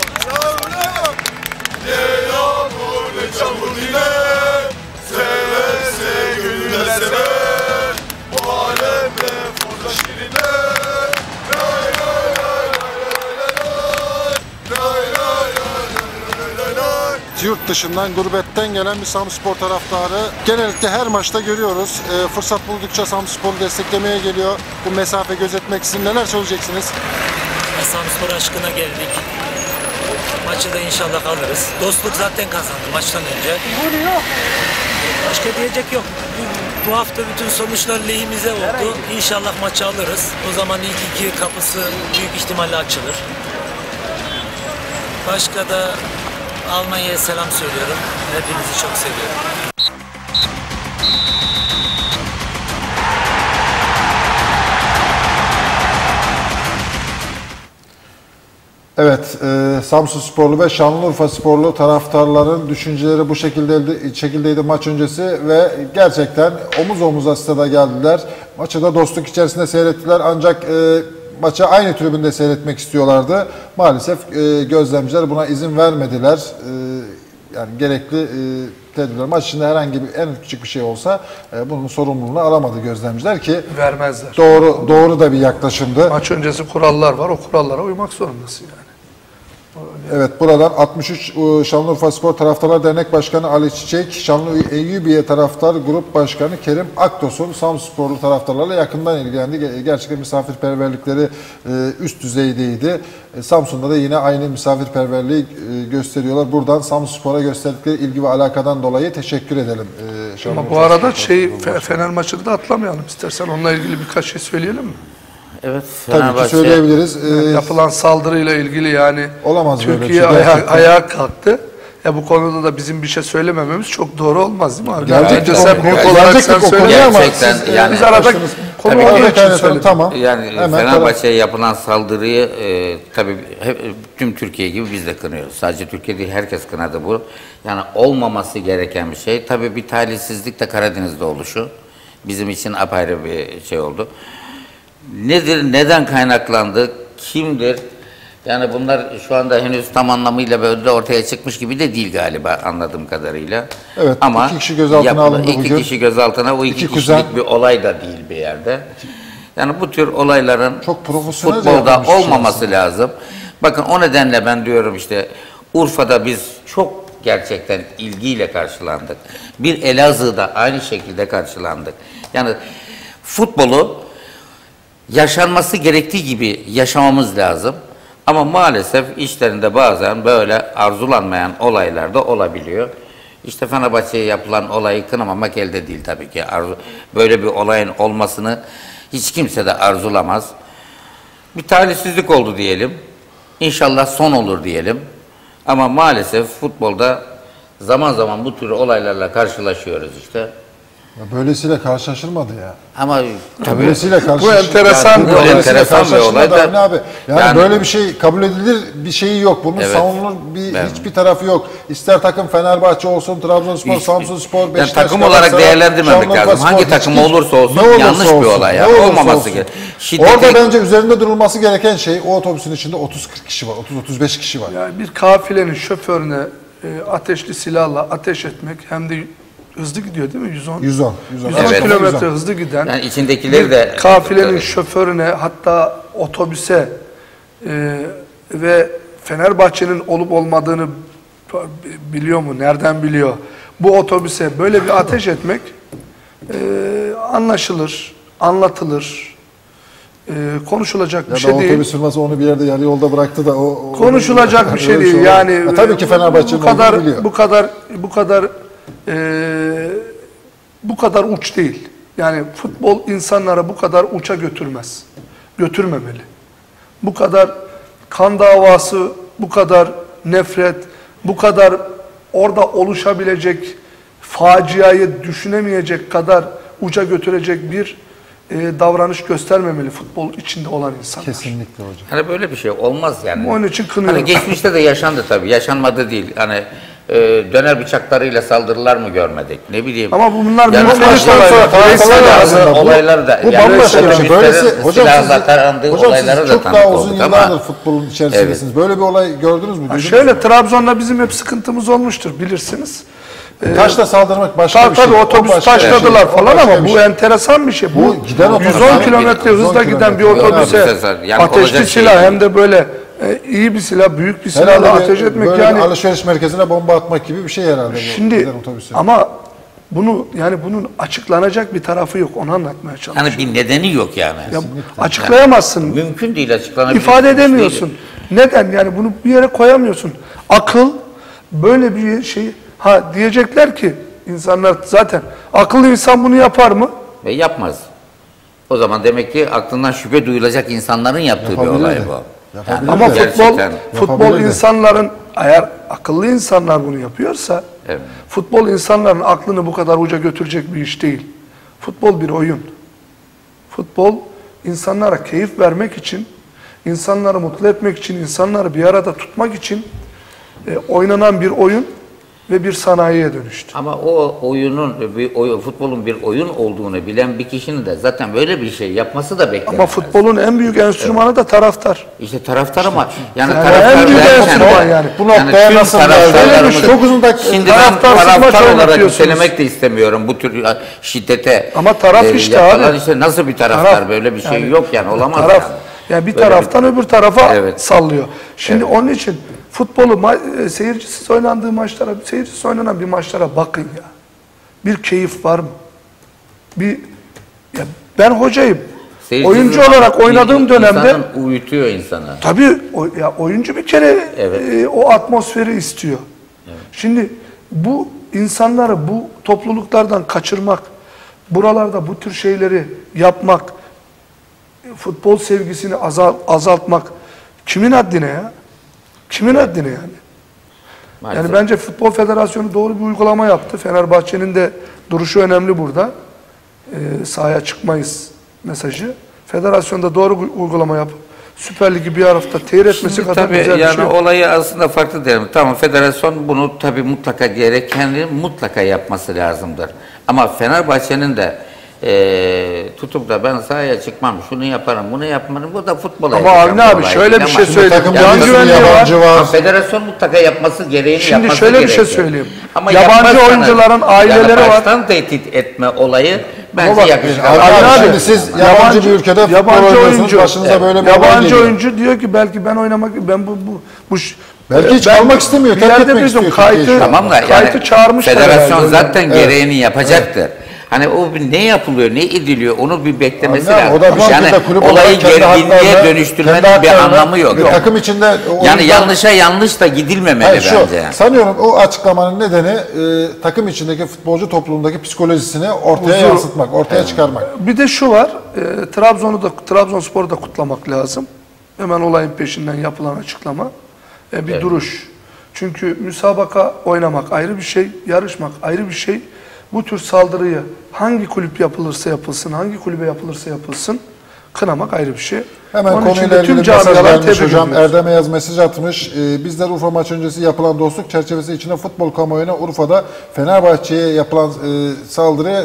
Ne yağmur ne çamur ile severse gönüller sever. Bu alemde fazla şirine. Yurt dışından, gurbetten gelen bir Samspor taraftarı genellikle her maçta görüyoruz. E, fırsat buldukça Samspor'u desteklemeye geliyor. Bu mesafe gözetmek için neler söyleyeceksiniz? Samspor aşkına geldik. Maçı da inşallah alırız. Dostluk zaten kazandı maçtan önce. Başka diyecek yok. Bu hafta bütün sonuçlar lehimize oldu. İnşallah maçı alırız. O zaman ilk iki kapısı büyük ihtimalle açılır. Başka da Almanya'ya selam söylüyorum. Hepinizi çok seviyorum. Evet, e, Samsunsporlu ve Şanlıurfasporlu taraftarların düşünceleri bu şekildeydi, şekildeydi maç öncesi ve gerçekten omuz omuza stada geldiler. Maçı da dostluk içerisinde seyrettiler ancak e, maçı aynı tribünde seyretmek istiyorlardı. Maalesef e, gözlemciler buna izin vermediler. E, yani gerekli e, tedbirler. Maç içinde herhangi bir en küçük bir şey olsa e, bunun sorumluluğunu alamadı gözlemciler ki vermezler. Doğru doğru da bir yaklaşımdı. Maç öncesi kurallar var. O kurallara uymak zorundasın yani. Evet, buradan altmış üç Şanlıurfaspor Taraftarlar Dernek Başkanı Ali Çiçek, Şanlı Eyyubiye Taraftar Grup Başkanı Kerim Aktosun, Samsporlu taraftarlarla yakından ilgilendi. Gerçekten misafirperverlikleri üst düzeydeydi. Samsun'da da yine aynı misafirperverliği gösteriyorlar. Buradan Samspor'a gösterdikleri ilgi ve alakadan dolayı teşekkür edelim. Ama bu arada şey Fener maçını da atlamayalım istersen. Onunla ilgili birkaç şey söyleyelim mi? Evet, tabii ki söyleyebiliriz. Yani yapılan saldırıyla ilgili yani olamaz Türkiye şey, ayağa, ayağa kalktı. Ya bu konuda da bizim bir şey söylemememiz çok doğru olmaz değil mi abi? Gerçekten sen büyük olarak sen söyle ama siz, yani, biz arada konu olduğu için söyledik. Tamam. Yani Fenerbahçe'ye yapılan saldırıyı e, tabii hep, tüm Türkiye gibi biz de kınıyoruz. Sadece Türkiye değil, herkes kınadı bu. Yani olmaması gereken bir şey. Tabii bir talihsizlik de Karadeniz'de oluşu. Bizim için apayrı bir şey oldu. Nedir, neden kaynaklandı, kimdir? Yani bunlar şu anda henüz tam anlamıyla böyle ortaya çıkmış gibi de değil galiba anladığım kadarıyla. Evet, ama iki kişi gözaltına alındı iki bugün. kişi gözaltına, o iki, iki kişilik kuzen. Bir olay da değil bir yerde. Yani bu tür olayların çok futbolda olmaması lazım. Bakın o nedenle ben diyorum işte Urfa'da biz çok gerçekten ilgiyle karşılandık. Bir Elazığ'da aynı şekilde karşılandık. Yani futbolu yaşanması gerektiği gibi yaşamamız lazım. Ama maalesef işlerinde bazen böyle arzulanmayan olaylar da olabiliyor. İşte Fenerbahçe'ye yapılan olayı kınamamak elde değil tabii ki. Arzu, böyle bir olayın olmasını hiç kimse de arzulamaz. Bir talihsizlik oldu diyelim. İnşallah son olur diyelim. Ama maalesef futbolda zaman zaman bu tür olaylarla karşılaşıyoruz işte. Ya böylesiyle karşılaşılmadı ya. Ama tabii böylesiyle karşılaşılmadı. Bu enteresan yani, bir olay. Enteresan bir olay da, abi. Yani, yani böyle bir şey kabul edilir bir şeyi yok. Bunun evet, savunulur bir ben, hiçbir tarafı yok. İster takım Fenerbahçe olsun, Trabzonspor, Samsunspor, Beşiktaş. Yani takım olarak değerlendirmemek lazım. Hangi takım olursa olsun olursa yanlış olsun, bir olay ya. Olmaması gerekiyor. Orada bence üzerinde durulması gereken şey o otobüsün içinde otuz kırk kişi var. otuz otuz beş kişi var. Yani bir kafilenin şoförüne e, ateşli silahla ateş etmek hem de hızlı gidiyor değil mi? yüz on. yüz on. yüz on, yüz on evet. kilometre hızlı giden. Yani içindekileri de kafilenin tabii. şoförüne hatta otobüse e, ve Fenerbahçe'nin olup olmadığını biliyor mu? Nereden biliyor? Bu otobüse böyle bir ateş etmek e, anlaşılır, anlatılır. e, konuşulacak Ya bir şey da değil. otobüs firması onu bir yerde yarı yolda bıraktı da o, o Konuşulacak bir şey öyle değil. olur. Yani Ya tabii ki Fenerbahçe'nin bu kadar olduğunu biliyor. bu kadar bu kadar e, bu kadar uç değil. Yani futbol insanlara bu kadar uça götürmez. Götürmemeli. Bu kadar kan davası, bu kadar nefret, bu kadar orada oluşabilecek faciayı düşünemeyecek kadar uca götürecek bir e, davranış göstermemeli futbol içinde olan insanlar. Kesinlikle hocam. Hani böyle bir şey olmaz yani. Onun için kınıyorum. Hani geçmişte de yaşandı tabii. Yaşanmadı değil. Hani e, döner bıçaklarıyla saldırılar mı görmedik? Ne bileyim. Ama bunlar yani münferit baştan olaylar. sonra Bireysel taraftarlar aslında. Bu- olayları da. Bu yani bambaşka bir şey. Böylesi, hocam silahla siz, tarandığı hocam olayları siz da çok daha tanık uzun olduk yıllardır ama. futbolun içerisindesiniz. Böyle bir olay gördünüz mü? Ha duydunuz şöyle mu? Trabzon'da bizim hep sıkıntımız olmuştur bilirsiniz. Ee, Taşla saldırmak başka tabii, bir şey. Tabii O otobüs başka bir şey. taşladılar O falan başka ama bir bu şey. enteresan bir şey. Bu, Bu giden otobüs. yüz on Tabii, kilometre yüz on hızla giden bir kilometre. otobüse Yani ateşli olacak şey silah değil. hem de böyle e, iyi bir silah, büyük bir silahla Herhalde ateş bir- etmek böyle yani. bir alışveriş merkezine bomba atmak gibi bir şey herhalde. Bu Şimdi giden otobüse. ama bunu yani bunun açıklanacak bir tarafı yok. Onu anlatmaya çalışıyorum. Hani bir nedeni yok yani. Ya, açıklayamazsın. Yani mümkün değil açıklanabilecek. İfade bir şey edemiyorsun. değil. Neden? Yani bunu bir yere koyamıyorsun. Akıl böyle bir şey. Ha diyecekler ki insanlar zaten akıllı insan bunu yapar mı? Ve yapmaz. O zaman demek ki aklından şüphe duyulacak insanların yaptığı bir olay bu. Yani Ama futbol gerçekten- futbol insanların eğer akıllı insanlar bunu yapıyorsa Evet. futbol insanların aklını bu kadar uca götürecek bir iş değil. Futbol bir oyun. Futbol insanlara keyif vermek için, insanları mutlu etmek için, insanları bir arada tutmak için e, oynanan bir oyun ve bir sanayiye dönüştü. Ama o oyunun, bir oy- futbolun bir oyun olduğunu bilen bir kişinin de zaten böyle bir şey yapması da beklenmez. Ama futbolun en büyük enstrümanı da taraftar. İşte taraftar ama yani Yani taraftar en büyük derken enstrüman de- yani. Bu noktaya tüm nasıl geldi? taraftarlarımız- Çok uzun dakika- Şimdi ben Taraftarsız maç taraftar olarak oynatıyorsunuz. nitelemek de istemiyorum bu tür şiddete. Ama taraf e, işte yapılan abi. işte nasıl bir taraftar Taraf. böyle bir şey Yani yok yani olamaz taraf, yani. yani bir Böyle taraftan öbür tarafa Evet. sallıyor. Şimdi onun için futbolu ma- e, seyircisiz oynandığı maçlara, seyircisiz oynanan bir maçlara bakın ya. Bir keyif var mı? Bir ya ben hocayım. Seyircisiz Oyuncu ama olarak oynadığım dönemde insanın uyutuyor insanı. tabii o, ya oyuncu bir kere Evet. e, o atmosferi istiyor. Şimdi bu insanları bu topluluklardan kaçırmak, buralarda bu tür şeyleri yapmak, futbol sevgisini azal, azaltmak kimin haddine ya? Kimin haddine yani? Maalesef. Yani bence Futbol Federasyonu doğru bir uygulama yaptı. Fenerbahçe'nin de duruşu önemli burada. Ee, sahaya çıkmayız mesajı. Federasyon da doğru bir uygulama yapıp Süper Lig'i bir hafta tehir etmesi Şimdi kadar tabii güzel bir yani şey yok. olayı aslında farklı derim. Tamam federasyon bunu tabii mutlaka gerekeni mutlaka yapması lazımdır. Ama Fenerbahçe'nin de eee tutup da ben sahaya çıkmam, şunu yaparım, bunu yapmarım. Bu da futbola Ama yakışan Avni abi olay şöyle değil bir ama- şey söyleyeyim. takım Can bilgisi, güvenliği yabancı var. var. Ama federasyon mutlaka yapması gereğini Şimdi yapması şöyle bir şey gerekiyor. söyleyeyim. Ama Yabancı yapmazsanız- oyuncuların aileleri yani var. baştan tehdit etme olayı bence bak, yakışık. Abi, Avni abi, abi, şimdi siz yabancı, bir ülkede futbol yabancı oynuyorsunuz, oyuncu, başınıza böyle bir olay yabancı geliyor. oyuncu diyor ki belki ben oynamak ben bu bu bu ş- Belki hiç ben kalmak istemiyor, bir terk yerde etmek duydum, istiyor Kayıtı, Türkiye'yi şu an. Tamam da kayıtı yani çağırmışlar federasyon herhalde. zaten Evet. gereğini yapacaktır. Hani o bir ne yapılıyor, ne ediliyor onu bir beklemesi Abi, lazım. o da bir Yani şekilde kulüp olayı olarak kendi gerginliğe haklarını- dönüştürmenin kendi bir haklarını- anlamı yok. Bir takım içinde o Yani oyuncular- yanlışa yanlış da gidilmemeli Hayır, şu, bence. Yani. sanıyorum o açıklamanın nedeni e, takım içindeki futbolcu topluluğundaki psikolojisini ortaya Huzur- yansıtmak, ortaya çıkarmak. Bir de şu var, e, Trabzon'u da Trabzonspor'u da kutlamak lazım. Hemen olayın peşinden yapılan açıklama, e, bir Evet. duruş. Çünkü müsabaka oynamak ayrı bir şey, yarışmak ayrı bir şey. Bu tür saldırıyı hangi kulüp yapılırsa yapılsın, hangi kulübe yapılırsa yapılsın, kınamak ayrı bir şey. Hemen Onun için konuyla de ilgili tüm mesaj camiaları gelmiş tebrik hocam. ediyoruz. Erdem Ayaz mesaj atmış. Ee, bizler Urfa maç öncesi yapılan dostluk çerçevesi içinde futbol kamuoyuna Urfa'da Fenerbahçe'ye yapılan e, saldırıya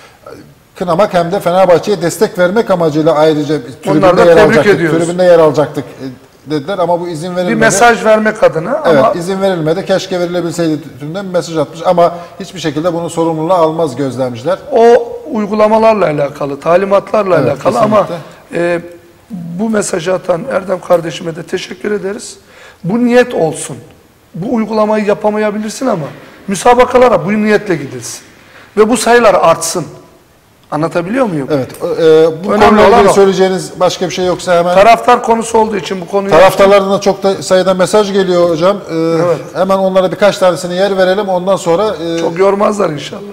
kınamak hem de Fenerbahçe'ye destek vermek amacıyla ayrıca Onları tribünde da yer tebrik alacaktık. ediyoruz. Tribünde yer alacaktık e, dediler ama bu izin Bir verilmedi. mesaj vermek adına Evet, ama izin verilmedi. Keşke verilebilseydi türünden bir mesaj atmış ama hiçbir şekilde bunun sorumluluğunu almaz gözlemciler. o uygulamalarla alakalı, talimatlarla Evet, alakalı kesinlikle. ama e, bu mesajı atan Erdem kardeşime de teşekkür ederiz. Bu niyet olsun. Bu uygulamayı yapamayabilirsin ama müsabakalara bu niyetle gidilsin. Ve bu sayılar artsın. Anlatabiliyor muyum? Evet. E, bu Önemli konuyla olan ilgili o. söyleyeceğiniz başka bir şey yoksa hemen... Taraftar konusu olduğu için bu konuyu... Taraftarlardan da çok da sayıda mesaj geliyor hocam. E, evet. Hemen onlara birkaç tanesini yer verelim. Ondan sonra... E, çok yormazlar inşallah.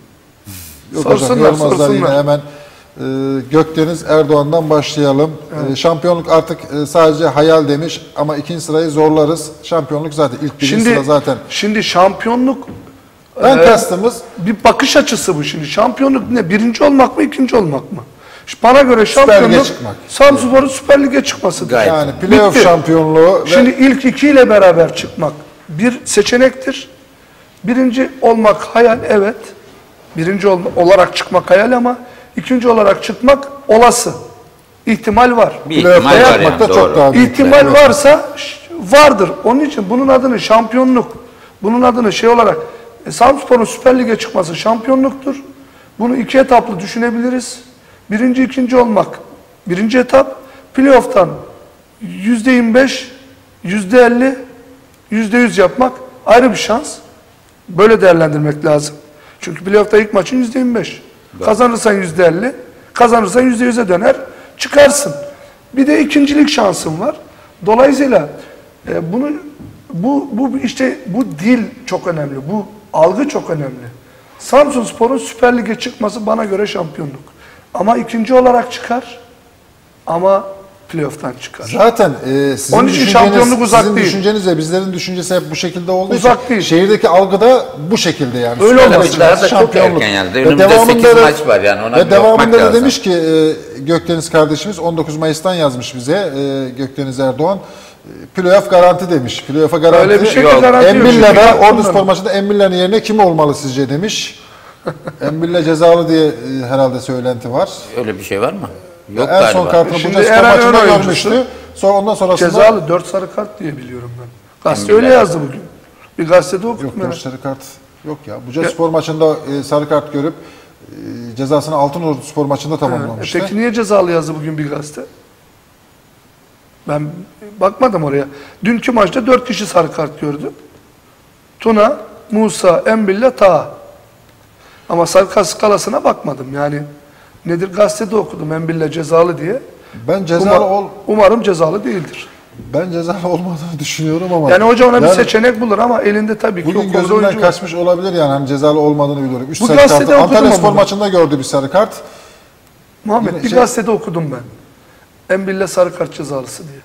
Yok sorsunlar, hocam, yormazlar sorsunlar. yine hemen. E, Gökdeniz Erdoğan'dan başlayalım. Evet. E, şampiyonluk artık e, sadece hayal demiş ama ikinci sırayı zorlarız. Şampiyonluk zaten ilk birinci şimdi, sıra zaten. Şimdi şampiyonluk Ben e, kastımız bir bakış açısı bu şimdi. Şampiyonluk ne? Birinci olmak mı, ikinci olmak mı? İşte bana göre şampiyonluk Samsunspor'un Süper Lig'e çıkmasıdır. Gayet yani playoff Bitti. şampiyonluğu. Şimdi ve... ilk iki ile beraber çıkmak bir seçenektir. Birinci olmak hayal, evet. Birinci ol olarak çıkmak hayal ama ikinci olarak çıkmak olası. İhtimal var. Bir ihtimal var yani, da çok daha büyük. İhtimal yani. varsa vardır. Onun için bunun adını şampiyonluk, bunun adını şey olarak e, Samsunspor'un Süper Lig'e çıkması şampiyonluktur. Bunu iki etaplı düşünebiliriz. Birinci, ikinci olmak. Birinci etap playoff'tan yüzde yirmi beş, yüzde elli, yüzde yüz yapmak ayrı bir şans. Böyle değerlendirmek lazım. Çünkü playoff'ta ilk maçın yüzde yirmi beş. Kazanırsan yüzde elli, kazanırsan yüzde yüze döner, çıkarsın. Bir de ikincilik şansın var. Dolayısıyla e, bunu bu bu işte bu dil çok önemli. Bu algı çok önemli. Samsunspor'un Süper Lig'e çıkması bana göre şampiyonluk. Ama ikinci olarak çıkar. Ama playoff'tan çıkar. Zaten e, sizin Onun için şampiyonluk uzak sizin değil. düşünceniz ve bizlerin düşüncesi hep bu şekilde olduğu uzak için değil. Şehirdeki algı da bu şekilde yani. Öyle olması lazım. Şampiyonluk. Yani. Önümüzde sekiz maç var yani. Ona ve devamında da demiş ki e, Gökdeniz kardeşimiz on dokuz Mayıs'tan yazmış bize e, Gökdeniz Erdoğan. Playoff garanti demiş. Playoff'a garanti. Öyle bir şey yok. Embilla'da Orduspor maçında Embilla'nın yerine kim olmalı sizce demiş. Embilla cezalı diye e, herhalde söylenti var. Öyle bir şey var mı? Yok en son kartını Buca Spor maçında görmüştü. Sonra ondan sonrasında cezalı dört sarı kart diye biliyorum ben. Gazete öyle yazdı bugün. Bir gazetede okudum. Yok dört sarı kart yok ya. Buca Spor maçında e, sarı kart görüp e, cezasını Altınordu Spor maçında tamamlamıştı. E, peki niye cezalı yazdı bugün bir gazete? Ben bakmadım oraya. Dünkü maçta dört kişi sarı kart gördü. Tuna, Musa, Embilla, Taha. Ama sarı kart skalasına bakmadım. Yani nedir gazetede okudum Embilla cezalı diye. Ben cezalı Umar, ol umarım cezalı değildir. Ben cezalı olmadığını düşünüyorum ama. Yani hoca ona yani, bir seçenek bulur ama elinde tabii ki bugün gözümden kaçmış var. Olabilir yani hani cezalı olmadığını biliyorum. Üç Bu sarı kart. Antalya Spor maçında gördü bir sarı kart. Muhammed Yine bir şey... gazetede okudum ben. Embilla sarı kart cezalısı diye.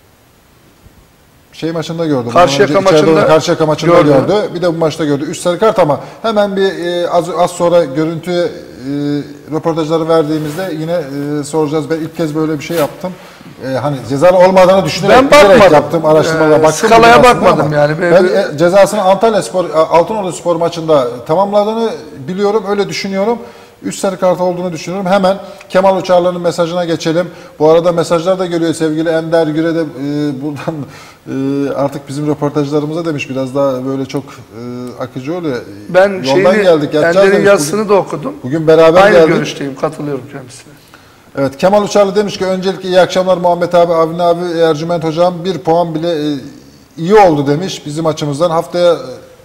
Şey maçında gördüm. Karşıyaka maçında, Karşıyaka maçında gördü. gördü. Bir de bu maçta gördü. Üç sarı kart ama hemen bir e, az, az sonra görüntü e, röportajları verdiğimizde yine e, soracağız. Ben ilk kez böyle bir şey yaptım. E, hani cezalı olmadığını düşünerek ben yaptım araştırmalar. Ee, skalaya bakmadım yani. Ben e, cezasını Antalya Spor, Altınordu Spor maçında tamamladığını biliyorum. Öyle düşünüyorum. Üç sarı kart olduğunu düşünüyorum. Hemen Kemal Uçarlı'nın mesajına geçelim. Bu arada mesajlar da geliyor sevgili Ender Güre de e, buradan e, artık bizim röportajlarımıza demiş. Biraz daha böyle çok e, akıcı oluyor. Ben Yoldan şeyini, geldik. Ender'in yazısını bugün, da okudum. Bugün beraber Aynı geldik. Aynı görüşteyim. Katılıyorum kendisine. Evet, Kemal Uçarlı demiş ki öncelikle iyi akşamlar Muhammed abi, Avni abi, Ercüment hocam. Bir puan bile e, iyi oldu demiş bizim açımızdan. Haftaya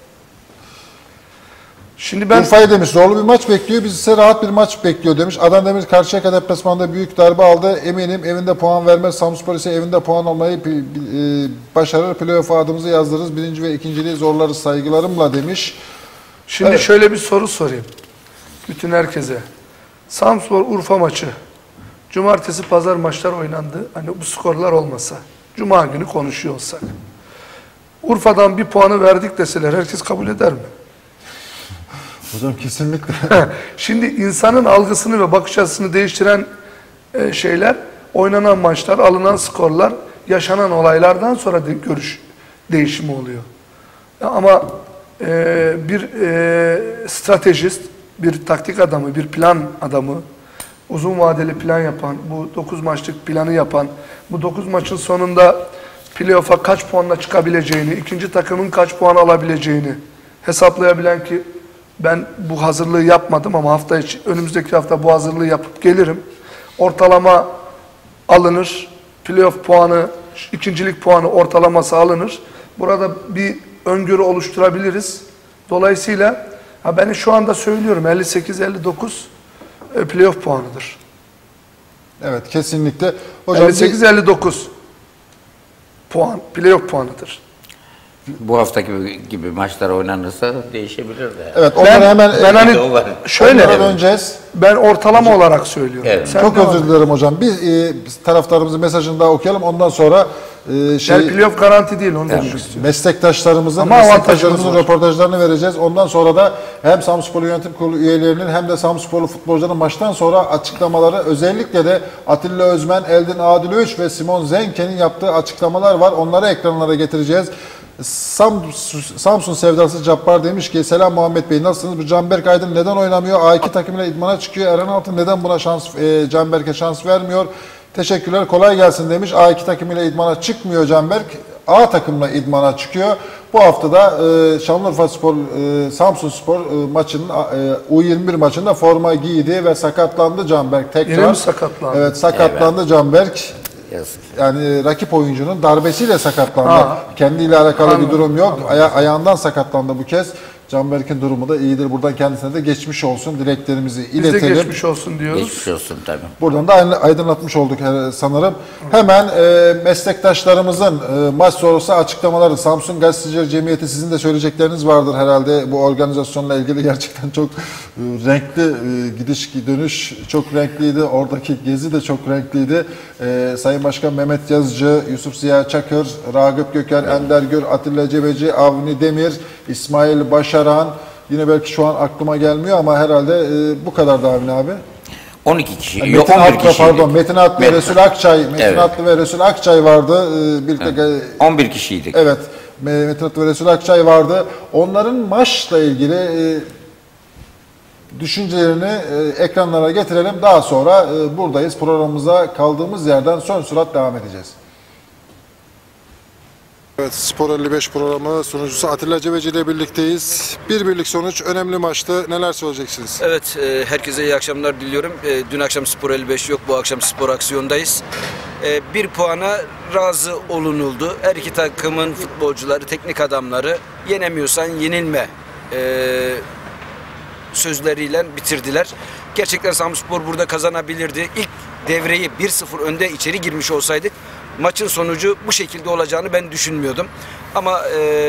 Şimdi ben Urfa'yı demiş zorlu bir maç bekliyor. Biz ise rahat bir maç bekliyor demiş. Adana Demir Karşıyaka deplasmanda büyük darbe aldı. Eminim evinde puan vermez. Samsunspor ise evinde puan almayı başarır. Playoff'a adımızı yazdırırız. Birinci ve ikinciliği zorlarız saygılarımla demiş. Şimdi evet. Şöyle bir soru sorayım. Bütün herkese. Samsunspor Urfa maçı. Cumartesi pazar maçlar oynandı. Hani bu skorlar olmasa. Cuma günü konuşuyor olsak. Urfa'dan bir puanı verdik deseler herkes kabul eder mi? Hocam kesinlikle. Şimdi insanın algısını ve bakış açısını değiştiren e, şeyler, oynanan maçlar, alınan skorlar, yaşanan olaylardan sonra de, görüş değişimi oluyor. Ama e, bir e, stratejist, bir taktik adamı, bir plan adamı, uzun vadeli plan yapan, bu dokuz maçlık planı yapan, bu dokuz maçın sonunda playoff'a kaç puanla çıkabileceğini, ikinci takımın kaç puan alabileceğini hesaplayabilen ki ben bu hazırlığı yapmadım ama hafta içi, önümüzdeki hafta bu hazırlığı yapıp gelirim. Ortalama alınır, playoff puanı, ikincilik puanı ortalaması alınır. Burada bir öngörü oluşturabiliriz. Dolayısıyla ha ben şu anda söylüyorum elli sekiz elli dokuz e, playoff puanıdır. Evet, kesinlikle. Hocam elli sekiz elli dokuz puan, playoff puanıdır. Bu haftaki gibi, gibi maçlar oynanırsa değişebilir de. Evet, onları Ben, hemen ben hani şöyle onlara döneceğiz. Ben ortalama olarak söylüyorum. Evet. Sen Çok devam özür et. dilerim hocam. Bir e, taraftarımızın mesajını daha okuyalım. Ondan sonra e, şey Yani playoff garanti değil, onu demek istiyorum. meslektaşlarımızın, Ama avantajımız meslektaşlarımızın var. röportajlarını vereceğiz. Ondan sonra da hem Samsunspor Yönetim Kurulu üyelerinin hem de Samsunsporlu futbolcuların maçtan sonra açıklamaları, özellikle de Atilla Özmen, Eldin Adiloviç ve Simon Zenke'nin yaptığı açıklamalar var. Onları ekranlara getireceğiz. Sam, Samsun sevdası Cabbar demiş ki, selam Muhammed Bey, nasılsınız? Bu Canberk Aydın neden oynamıyor? A iki takımıyla idmana çıkıyor. Eren Altın neden buna şans e, Canberk'e şans vermiyor? Teşekkürler, kolay gelsin demiş. A iki takımıyla idmana çıkmıyor Canberk. A takımla idmana çıkıyor. Bu hafta da e, Şanlıurfa Spor, e, Samsun Spor e, maçının e, U yirmi bir maçında forma giydi ve sakatlandı Canberk tekrar. Yine mi sakatlandı? Evet, sakatlandı evet. Canberk. Yazık. Yani rakip oyuncunun darbesiyle sakatlandı. Ha. Kendiyle alakalı Anladım. bir durum yok. Anladım. Aya ayağından sakatlandı bu kez. Canberk'in durumu da iyidir. Buradan kendisine de geçmiş olsun. Dileklerimizi Biz iletelim. de geçmiş olsun diyoruz. Geçmiş olsun tabii. Buradan da aydınlatmış olduk sanırım. Hemen e, meslektaşlarımızın e, maç sonrası açıklamaları. Samsun Gazeteciler Cemiyeti, sizin de söyleyecekleriniz vardır herhalde. Bu organizasyonla ilgili gerçekten çok e, renkli e, gidiş dönüş çok renkliydi. Oradaki gezi de çok renkliydi. E, Sayın Başkan Mehmet Yazıcı, Yusuf Ziya Çakır, Ragıp Göker, Ender Gür, Atilla Cebeci, Avni Demir, İsmail Başaran, yine belki şu an aklıma gelmiyor ama herhalde e, bu kadar da Avni abi. on iki kişi. Yani Yok, Metin on bir Atlı, kişi. pardon, Metin Atlı ve Resul Akçay, Metin Evet. Atlı ve Resul Akçay vardı. Ee, birlikte Evet. on bir kişiydik. Evet. Metin Atlı ve Resul Akçay vardı. Onların maçla ilgili e, düşüncelerini e, ekranlara getirelim. Daha sonra e, buradayız. Programımıza kaldığımız yerden son sürat devam edeceğiz. Evet, Spor elli beş programı sunucusu Atilla Cebeci ile birlikteyiz. Bir birlik sonuç, önemli maçtı. Neler söyleyeceksiniz? Evet, e, herkese iyi akşamlar diliyorum. E, dün akşam Spor elli beş yok, bu akşam Spor Aksiyon'dayız. E, bir puana razı olunuldu. Her iki takımın futbolcuları, teknik adamları yenemiyorsan yenilme e, sözleriyle bitirdiler. Gerçekten Samsunspor burada kazanabilirdi. İlk devreyi bir sıfır önde içeri girmiş olsaydık maçın sonucu bu şekilde olacağını ben düşünmüyordum. Ama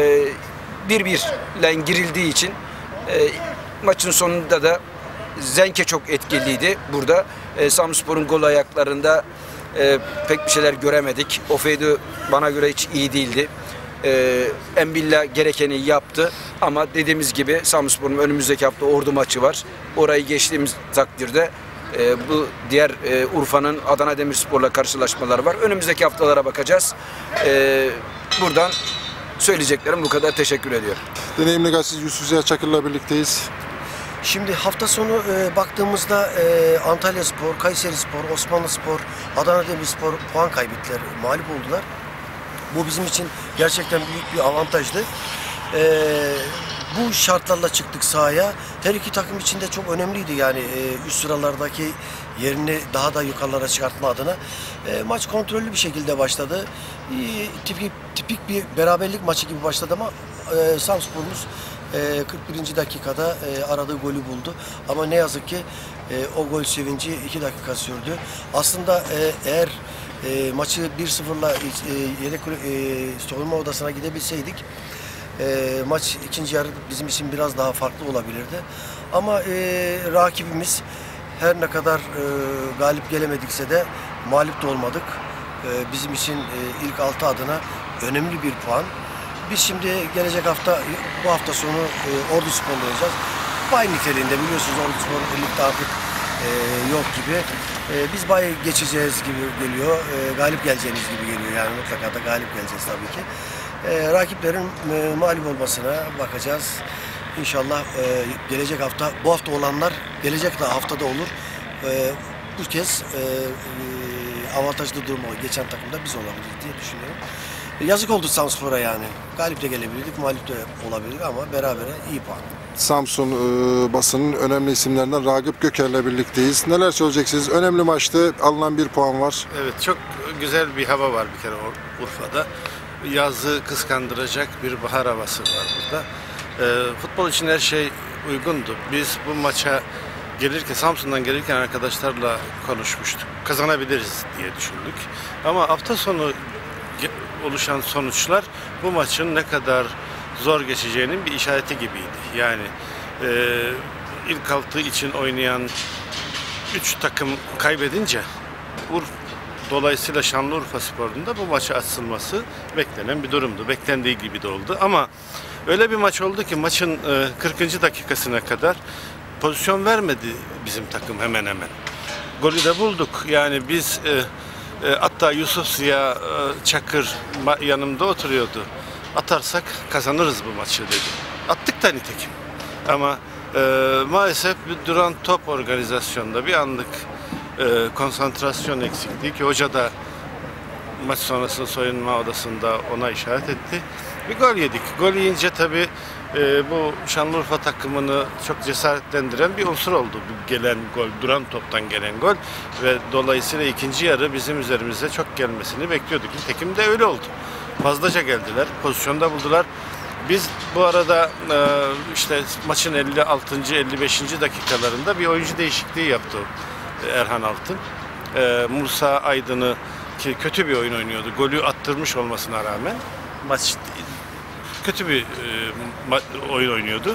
bir bir ile girildiği için e, maçın sonunda da Zenke çok etkiliydi burada. E, Samsunspor'un gol ayaklarında e, pek bir şeyler göremedik. Ofedu bana göre hiç iyi değildi. E, Embilla gerekeni yaptı ama dediğimiz gibi Samsunspor'un önümüzdeki hafta Ordu maçı var. Orayı geçtiğimiz takdirde e, bu diğer e, Urfa'nın Adana Demirspor'la karşılaşmaları var. Önümüzdeki haftalara bakacağız. E, buradan söyleyeceklerim bu kadar. Teşekkür ediyorum. Deneyimli gazeteci Yusuf Ziya Çakır'la birlikteyiz. Şimdi hafta sonu e, baktığımızda e, Antalya Spor, Kayseri Spor, Osmanlı Spor, Adana Demirspor puan kaybettiler, mağlup oldular. Bu bizim için gerçekten büyük bir avantajdı. E, bu şartlarla çıktık sahaya. Her iki takım için de çok önemliydi yani e, üst sıralardaki yerini daha da yukarılara çıkartma adına. E, maç kontrollü bir şekilde başladı. E, tipik, tipik bir beraberlik maçı gibi başladı ama e, Samsunspor'umuz e, kırk birinci dakikada e, aradığı golü buldu. Ama ne yazık ki e, o gol sevinci iki dakika sürdü. Aslında e, eğer e, maçı bir sıfırla e, yedek e, soyunma odasına gidebilseydik e, maç ikinci yarı bizim için biraz daha farklı olabilirdi. Ama e, rakibimiz her ne kadar e, galip gelemedikse de mağlup da olmadık. E, bizim için e, ilk altı adına önemli bir puan. Biz şimdi gelecek hafta, bu hafta sonu e, Ordu Spor'la oynayacağız. Bay niteliğinde biliyorsunuz Ordu Spor ligde artık e, yok gibi. E, biz bay geçeceğiz gibi geliyor, e, galip geleceğimiz gibi geliyor. Yani mutlaka da galip geleceğiz tabii ki. E, rakiplerin e, mağlup olmasına bakacağız. İnşallah e, gelecek hafta, bu hafta olanlar gelecek de haftada olur. E, bu kez e, e, avantajlı durumu geçen takımda biz olabiliriz diye düşünüyorum. Yazık oldu Samsunspor'a yani. Galip de gelebilirdik, mağlup da olabilir ama berabere iyi puan. Samsun e, basının önemli isimlerinden Ragıp Göker'le birlikteyiz. Neler söyleyeceksiniz? Önemli maçtı. Alınan bir puan var. Evet, çok güzel bir hava var bir kere Urfa'da. Yazı kıskandıracak bir bahar havası var burada. E, futbol için her şey uygundu. Biz bu maça gelirken, Samsun'dan gelirken arkadaşlarla konuşmuştuk. Kazanabiliriz diye düşündük. Ama hafta sonu oluşan sonuçlar bu maçın ne kadar zor geçeceğinin bir işareti gibiydi. Yani e, ilk altı için oynayan üç takım kaybedince Urfa, dolayısıyla Şanlıurfaspor'un da bu maçı açılması beklenen bir durumdu. Beklendiği gibi de oldu ama öyle bir maç oldu ki maçın e, kırkıncı dakikasına kadar pozisyon vermedi bizim takım hemen hemen. Golü de bulduk. Yani biz e, e, hatta Yusuf Ziya e, Çakır yanımda oturuyordu. Atarsak kazanırız bu maçı dedi. Attık da nitekim. Ama e, maalesef bir duran top organizasyonda bir anlık e, konsantrasyon eksikliği ki hoca da maç sonrası soyunma odasında ona işaret etti. Bir gol yedik. Gol yiyince tabii e, bu Şanlıurfa takımını çok cesaretlendiren bir unsur oldu. Bu gelen gol, duran toptan gelen gol ve dolayısıyla ikinci yarı bizim üzerimize çok gelmesini bekliyorduk. Nitekim de öyle oldu. Fazlaca geldiler, pozisyonda buldular. Biz bu arada e, işte maçın elli altıncı elli beşinci dakikalarında bir oyuncu değişikliği yaptı Erhan Altın. E, Musa Aydın'ı ki kötü bir oyun oynuyordu. Golü attırmış olmasına rağmen maç kötü bir e, oyun oynuyordu.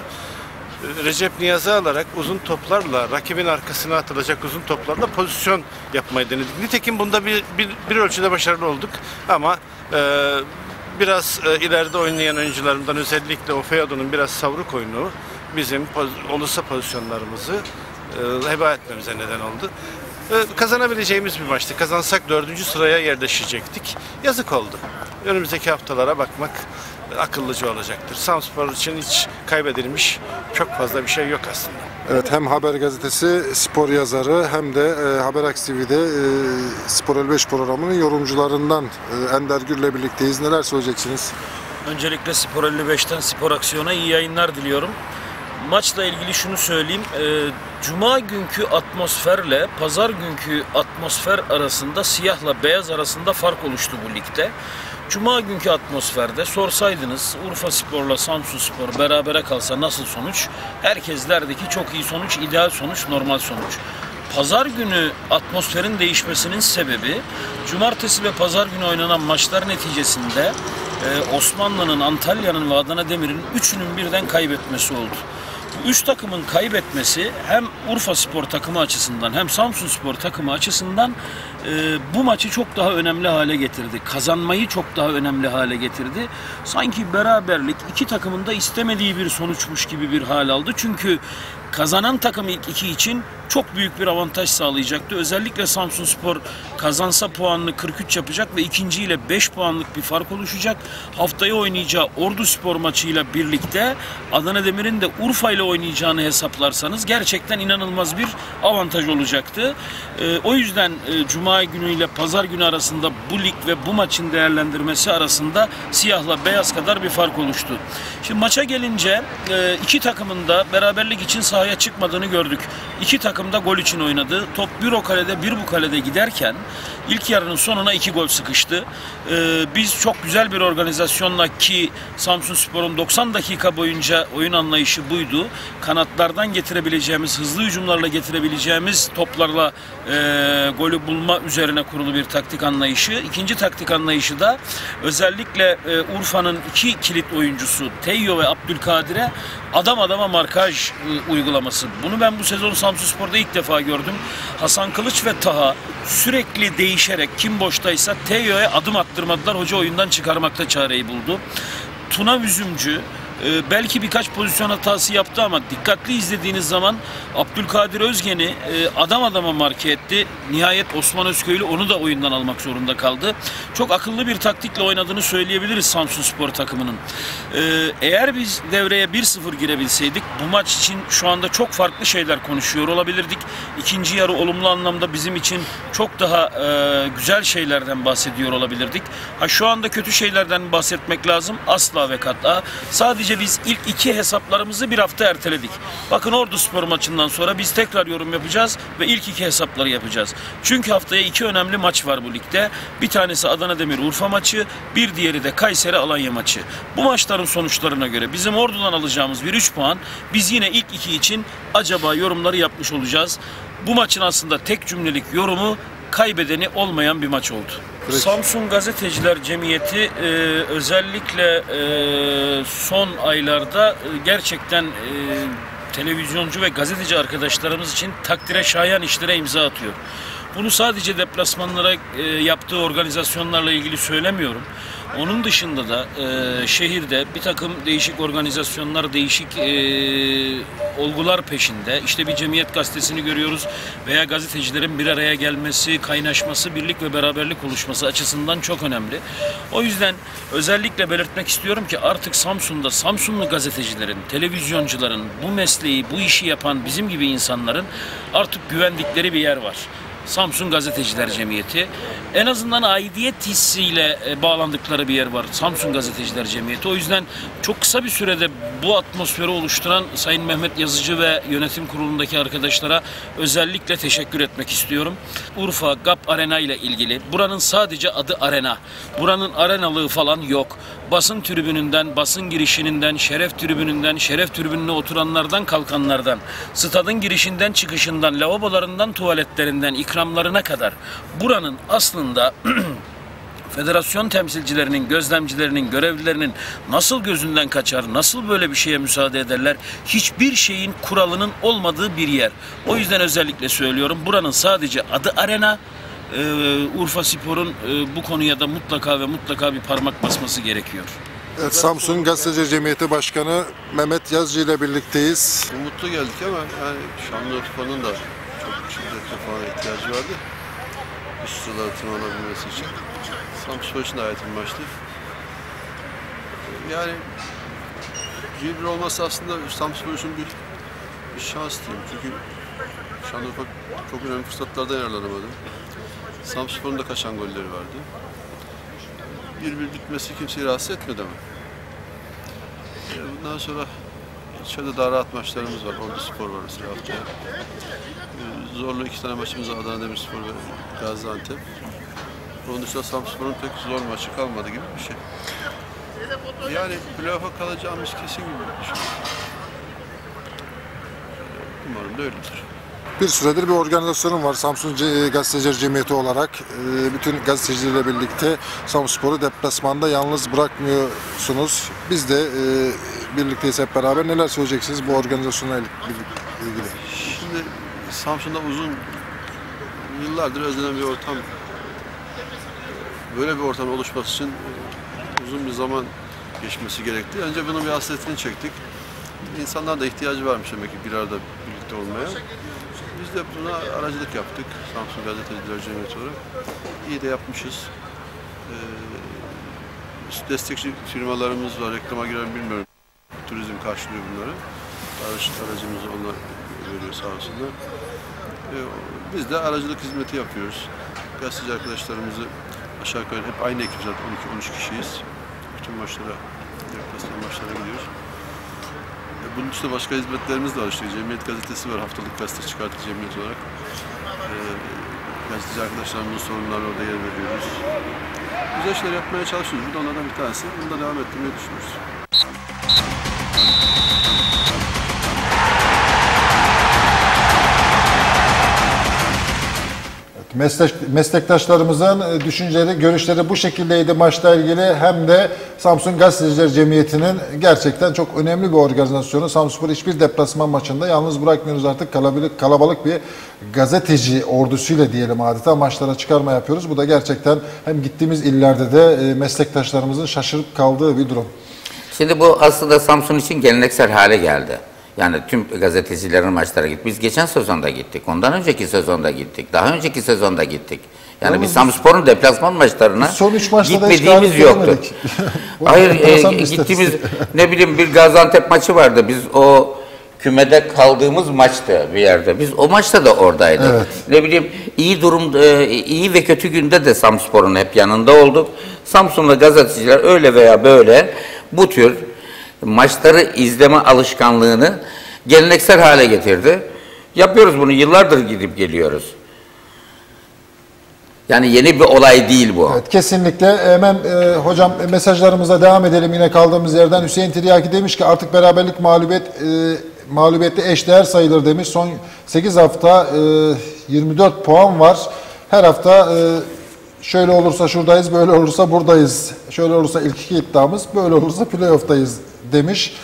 Recep Niyaz'ı alarak uzun toplarla, rakibin arkasına atılacak uzun toplarla pozisyon yapmayı denedik. Nitekim bunda bir, bir, bir ölçüde başarılı olduk ama e, biraz e, ileride oynayan oyuncularımdan özellikle Ofeado'nun biraz savruk oyunu bizim poz, olursa pozisyonlarımızı e, heba etmemize neden oldu. E, kazanabileceğimiz bir maçtı. Kazansak dördüncü sıraya yerleşecektik. Yazık oldu. Önümüzdeki haftalara bakmak akıllıca olacaktır. Samspor için hiç kaybedilmiş çok fazla bir şey yok aslında. Evet, hem Haber Gazetesi spor yazarı hem de e, Haberaks T V'de e, Spor elli beş programının yorumcularından e, Ender Gür'le birlikteyiz. Neler söyleyeceksiniz? Öncelikle Spor elli beşten Spor Aksiyon'a iyi yayınlar diliyorum. Maçla ilgili şunu söyleyeyim. E, Cuma günkü atmosferle Pazar günkü atmosfer arasında siyahla beyaz arasında fark oluştu bu ligde. Cuma günkü atmosferde sorsaydınız Urfa Spor'la Samsun Spor berabere kalsa nasıl sonuç? Herkes derdi ki çok iyi sonuç, ideal sonuç, normal sonuç. Pazar günü atmosferin değişmesinin sebebi cumartesi ve pazar günü oynanan maçlar neticesinde e, Osmanlı'nın, Antalya'nın ve Adana Demir'in üçünün birden kaybetmesi oldu. Üç takımın kaybetmesi hem Urfa Spor takımı açısından hem Samsun Spor takımı açısından e, bu maçı çok daha önemli hale getirdi. Kazanmayı çok daha önemli hale getirdi. Sanki beraberlik iki takımın da istemediği bir sonuçmuş gibi bir hal aldı. Çünkü kazanan takım ilk iki için çok büyük bir avantaj sağlayacaktı. Özellikle Samsun Spor kazansa puanını kırk üç yapacak ve ikinciyle beş puanlık bir fark oluşacak. Haftaya oynayacağı Ordu Spor maçıyla birlikte Adana Demir'in de Urfa ile oynayacağını hesaplarsanız gerçekten inanılmaz bir avantaj olacaktı. E, o yüzden e, Cuma günüyle Pazar günü arasında bu lig ve bu maçın değerlendirmesi arasında siyahla beyaz kadar bir fark oluştu. Şimdi maça gelince e, iki takımın da beraberlik için sahaya çıkmadığını gördük. İki takım da gol için oynadı. Top bir o kalede bir bu kalede giderken ilk yarının sonuna iki gol sıkıştı. Ee, biz çok güzel bir organizasyonla ki Samsun Spor'un doksan dakika boyunca oyun anlayışı buydu. Kanatlardan getirebileceğimiz, hızlı hücumlarla getirebileceğimiz toplarla e, golü bulma üzerine kurulu bir taktik anlayışı. İkinci taktik anlayışı da özellikle e, Urfa'nın iki kilit oyuncusu Teyyo ve Abdülkadir'e adam adama markaj e, uygulaması. Bunu ben bu sezon Samsun Spor'da ilk defa gördüm. Hasan Kılıç ve Taha sürekli değişerek kim boştaysa Teyyo'ya adım attırmadılar. Hoca oyundan çıkarmakta çareyi buldu. Tuna Üzümcü e, belki birkaç pozisyon hatası yaptı ama dikkatli izlediğiniz zaman Abdülkadir Özgen'i e, adam adama marke etti. Nihayet Osman Özköylü onu da oyundan almak zorunda kaldı. Çok akıllı bir taktikle oynadığını söyleyebiliriz Samsun Spor takımının. E, eğer biz devreye bir sıfır girebilseydik bu maç için şu anda çok farklı şeyler konuşuyor olabilirdik. İkinci yarı olumlu anlamda bizim için çok daha e, güzel şeylerden bahsediyor olabilirdik. Ha, şu anda kötü şeylerden bahsetmek lazım. Asla ve kat'a. Sadece Sadece biz ilk iki hesaplarımızı bir hafta erteledik. Bakın Orduspor maçından sonra biz tekrar yorum yapacağız ve ilk iki hesapları yapacağız. Çünkü haftaya iki önemli maç var bu ligde. Bir tanesi Adana Demir Urfa maçı, bir diğeri de Kayseri Alanya maçı. Bu maçların sonuçlarına göre bizim Ordu'dan alacağımız bir üç puan, biz yine ilk iki için acaba yorumları yapmış olacağız. Bu maçın aslında tek cümlelik yorumu, kaybedeni olmayan bir maç oldu. Peki. Samsun Gazeteciler Cemiyeti e, özellikle e, son aylarda e, gerçekten e, televizyoncu ve gazeteci arkadaşlarımız için takdire şayan işlere imza atıyor. Bunu sadece deplasmanlara e, yaptığı organizasyonlarla ilgili söylemiyorum. Onun dışında da e, şehirde bir takım değişik organizasyonlar, değişik e, olgular peşinde. İşte bir Cemiyet gazetesini görüyoruz veya gazetecilerin bir araya gelmesi, kaynaşması, birlik ve beraberlik oluşması açısından çok önemli. O yüzden özellikle belirtmek istiyorum ki artık Samsun'da Samsunlu gazetecilerin, televizyoncuların, bu mesleği, bu işi yapan bizim gibi insanların artık güvendikleri bir yer var. Samsun Gazeteciler Cemiyeti. En azından aidiyet hissiyle e, bağlandıkları bir yer var. Samsun Gazeteciler Cemiyeti. O yüzden çok kısa bir sürede bu atmosferi oluşturan Sayın Mehmet Yazıcı ve yönetim kurulundaki arkadaşlara özellikle teşekkür etmek istiyorum. Urfa G A P Arena ile ilgili. Buranın sadece adı Arena. Buranın arenalığı falan yok. Basın tribününden, basın girişininden, şeref tribününden, şeref tribününe oturanlardan, kalkanlardan, stadın girişinden, çıkışından, lavabolarından, tuvaletlerinden, ikramlarına kadar buranın aslında federasyon temsilcilerinin, gözlemcilerinin, görevlilerinin nasıl gözünden kaçar, nasıl böyle bir şeye müsaade ederler, hiçbir şeyin kuralının olmadığı bir yer. O yüzden özellikle söylüyorum, buranın sadece adı Arena. Ee, Urfaspor'un e, bu konuya da mutlaka ve mutlaka bir parmak basması gerekiyor. Evet, Samsun Gazeteciler Cemiyeti Başkanı Mehmet Yazıcı ile birlikteyiz. Umutlu geldik ama yani Şanlıurfa'nın da çok şiddetli falan ihtiyacı vardı. Üst sıralara tırmanabilmesi için. Samsun için de ait bir maçtı. Yani bir bir olması aslında Samsun için bir, bir şans diyeyim. Çünkü Şanlıurfa çok önemli fırsatlardan yararlanamadı. Samsun'un da kaçan golleri vardı. Bir bir bitmesi kimseyi rahatsız etmedi ama. Bundan sonra içeride daha rahat maçlarımız var. Orduspor var mesela haftaya. Zorlu iki tane maçımız var. Adana Demirspor ve Gaziantep. Onun dışında Samsun'un pek zor maçı kalmadı gibi bir şey. Yani playoff'a kalacağımız kesin gibi düşünüyorum. Umarım da öyledir. Bir süredir bir organizasyonum var Samsun Gazeteciler Cemiyeti olarak. Bütün gazetecilerle birlikte Samsunspor'u deplasmanda yalnız bırakmıyorsunuz. Biz de birlikteyiz hep beraber. Neler söyleyeceksiniz bu organizasyonla ilgili? Şimdi Samsun'da uzun yıllardır özlenen bir ortam, böyle bir ortam oluşması için uzun bir zaman geçmesi gerekti. Önce bunun bir hasretini çektik. İnsanlar da ihtiyacı varmış demek ki bir arada birlikte olmaya. Biz de buna aracılık yaptık Samsun Gazeteciler Cemiyeti olarak. İyi de yapmışız. Ee, destekçi firmalarımız var, reklama girer bilmiyorum. Turizm karşılıyor bunları. Araç, aracımızı onlar veriyor sağ olsunlar. Ee, biz de aracılık hizmeti yapıyoruz. Gazeteci arkadaşlarımızı aşağı yukarı hep aynı ekip zaten on iki on üç kişiyiz. Bütün maçlara, deplasman maçlara gidiyoruz. Bunun dışında başka hizmetlerimiz de var. İşte Cemiyet gazetesi var. Haftalık gazete çıkarttık Cemiyet olarak. Ee, gazeteci arkadaşlarımızın sorunlarına orada yer veriyoruz. Güzel şeyler yapmaya çalışıyoruz. Bu da onlardan bir tanesi. Bunu da devam ettirmeyi düşünüyoruz. Meslek, meslektaşlarımızın düşünceleri, görüşleri bu şekildeydi maçla ilgili. Hem de Samsun Gazeteciler Cemiyeti'nin gerçekten çok önemli bir organizasyonu. Samsunspor hiçbir deplasman maçında yalnız bırakmıyoruz artık. Kalabalık, kalabalık bir gazeteci ordusuyla diyelim adeta maçlara çıkarma yapıyoruz. Bu da gerçekten hem gittiğimiz illerde de meslektaşlarımızın şaşırıp kaldığı bir durum. Şimdi bu aslında Samsun için geleneksel hale geldi. Yani tüm gazetecilerin maçlara gittik. Biz geçen sezonda gittik. Ondan önceki sezonda gittik. Daha önceki sezonda gittik. Yani Yalnız biz Samsunspor'un deplasman maçlarına gitmediğimiz yoktu. Hayır, e, gittiğimiz ne bileyim bir Gaziantep maçı vardı. Biz o kümede kaldığımız maçtı bir yerde. Biz o maçta da oradaydık. Evet. Ne bileyim iyi durum, e, iyi ve kötü günde de Samsunspor'un hep yanında olduk. Samsunlu gazeteciler öyle veya böyle bu tür maçları izleme alışkanlığını geleneksel hale getirdi. Yapıyoruz bunu, yıllardır gidip geliyoruz. Yani yeni bir olay değil bu. Evet, kesinlikle. Hemen e, hocam mesajlarımıza devam edelim yine kaldığımız yerden. Hüseyin Tiryaki demiş ki artık beraberlik mağlubiyet e, mağlubiyette eşdeğer sayılır demiş. Son sekiz hafta e, yirmi dört puan var. Her hafta e, şöyle olursa şuradayız, böyle olursa buradayız. Şöyle olursa ilk iki iddiamız, böyle olursa playoff'tayız demiş.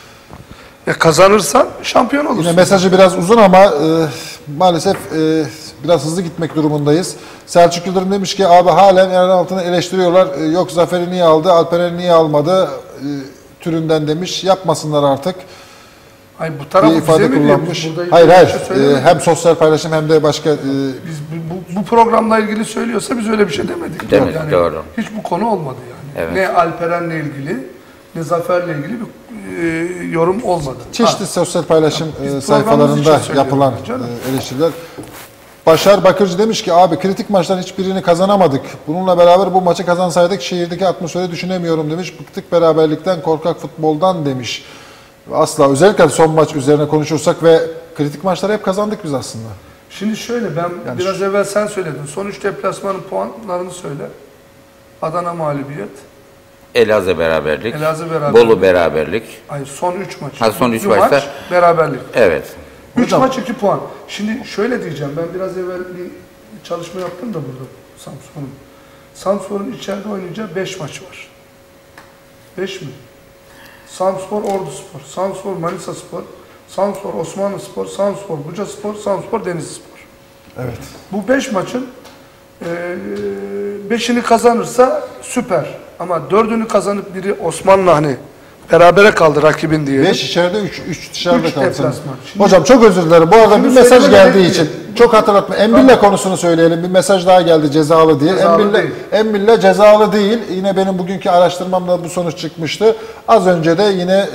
E kazanırsan şampiyon olursun. Yine mesajı biraz uzun ama e, maalesef e, biraz hızlı gitmek durumundayız. Selçuk Yıldırım demiş ki abi halen Eren Altun'u eleştiriyorlar. E, yok Zafer'i niye aldı, Alperen'i niye almadı e, türünden demiş. Yapmasınlar artık. Hayır, bu tarafı bir ifade bize mi kullanmış. diyor? Burada Hayır hayır. Şey e, hem sosyal paylaşım hem de başka... E, biz bu, bu programla ilgili söylüyorsa biz öyle bir şey demedik. Demedik, yani doğru. Hiç bu konu olmadı yani. Evet. Ne Alperen'le ilgili ne Zafer'le ilgili bir e, yorum olmadı. Çeşitli ha. sosyal paylaşım Biz e, sayfalarında yapılan e, eleştiriler. Başar Bakırcı demiş ki abi kritik maçların hiçbirini kazanamadık. Bununla beraber bu maçı kazansaydık şehirdeki atmosferi düşünemiyorum demiş. Bıktık beraberlikten, korkak futboldan demiş. Asla, özellikle son maç üzerine konuşursak ve kritik maçları hep kazandık biz aslında. Şimdi şöyle, ben yani biraz şu... evvel sen söyledin. Son üç deplasmanın puanlarını söyle. Adana mağlubiyet. Elazığ beraberlik. Elazığ beraberlik. Bolu beraberlik. Hayır, son üç maç. Ha, son üç maçta. maçta. Beraberlik. Evet. üç maç iki puan. Şimdi şöyle diyeceğim, ben biraz evvel bir çalışma yaptım da burada Samsun'un. Samsun'un içeride oynayacağı beş maç var. beş mi? Samspor Orduspor, Samspor Manisaspor, Samspor Osmanlıspor, Samspor Bucaspor, Samspor Denizlispor. Evet. Bu beş maçın e, beşini kazanırsa süper. Ama dördünü kazanıp biri Osmanlı hani berabere kaldı rakibin diye. beş içeride, üç, üç dışarıda kaldı. Şimdi, Hocam çok özür dilerim. Bu arada bir mesaj geldiği için çok hatırlatma. Embille tamam. konusunu söyleyelim. Bir mesaj daha geldi cezalı diye. Cezalı Embille, değil. Embille cezalı değil. Yine benim bugünkü araştırmamda bu sonuç çıkmıştı. Az önce de yine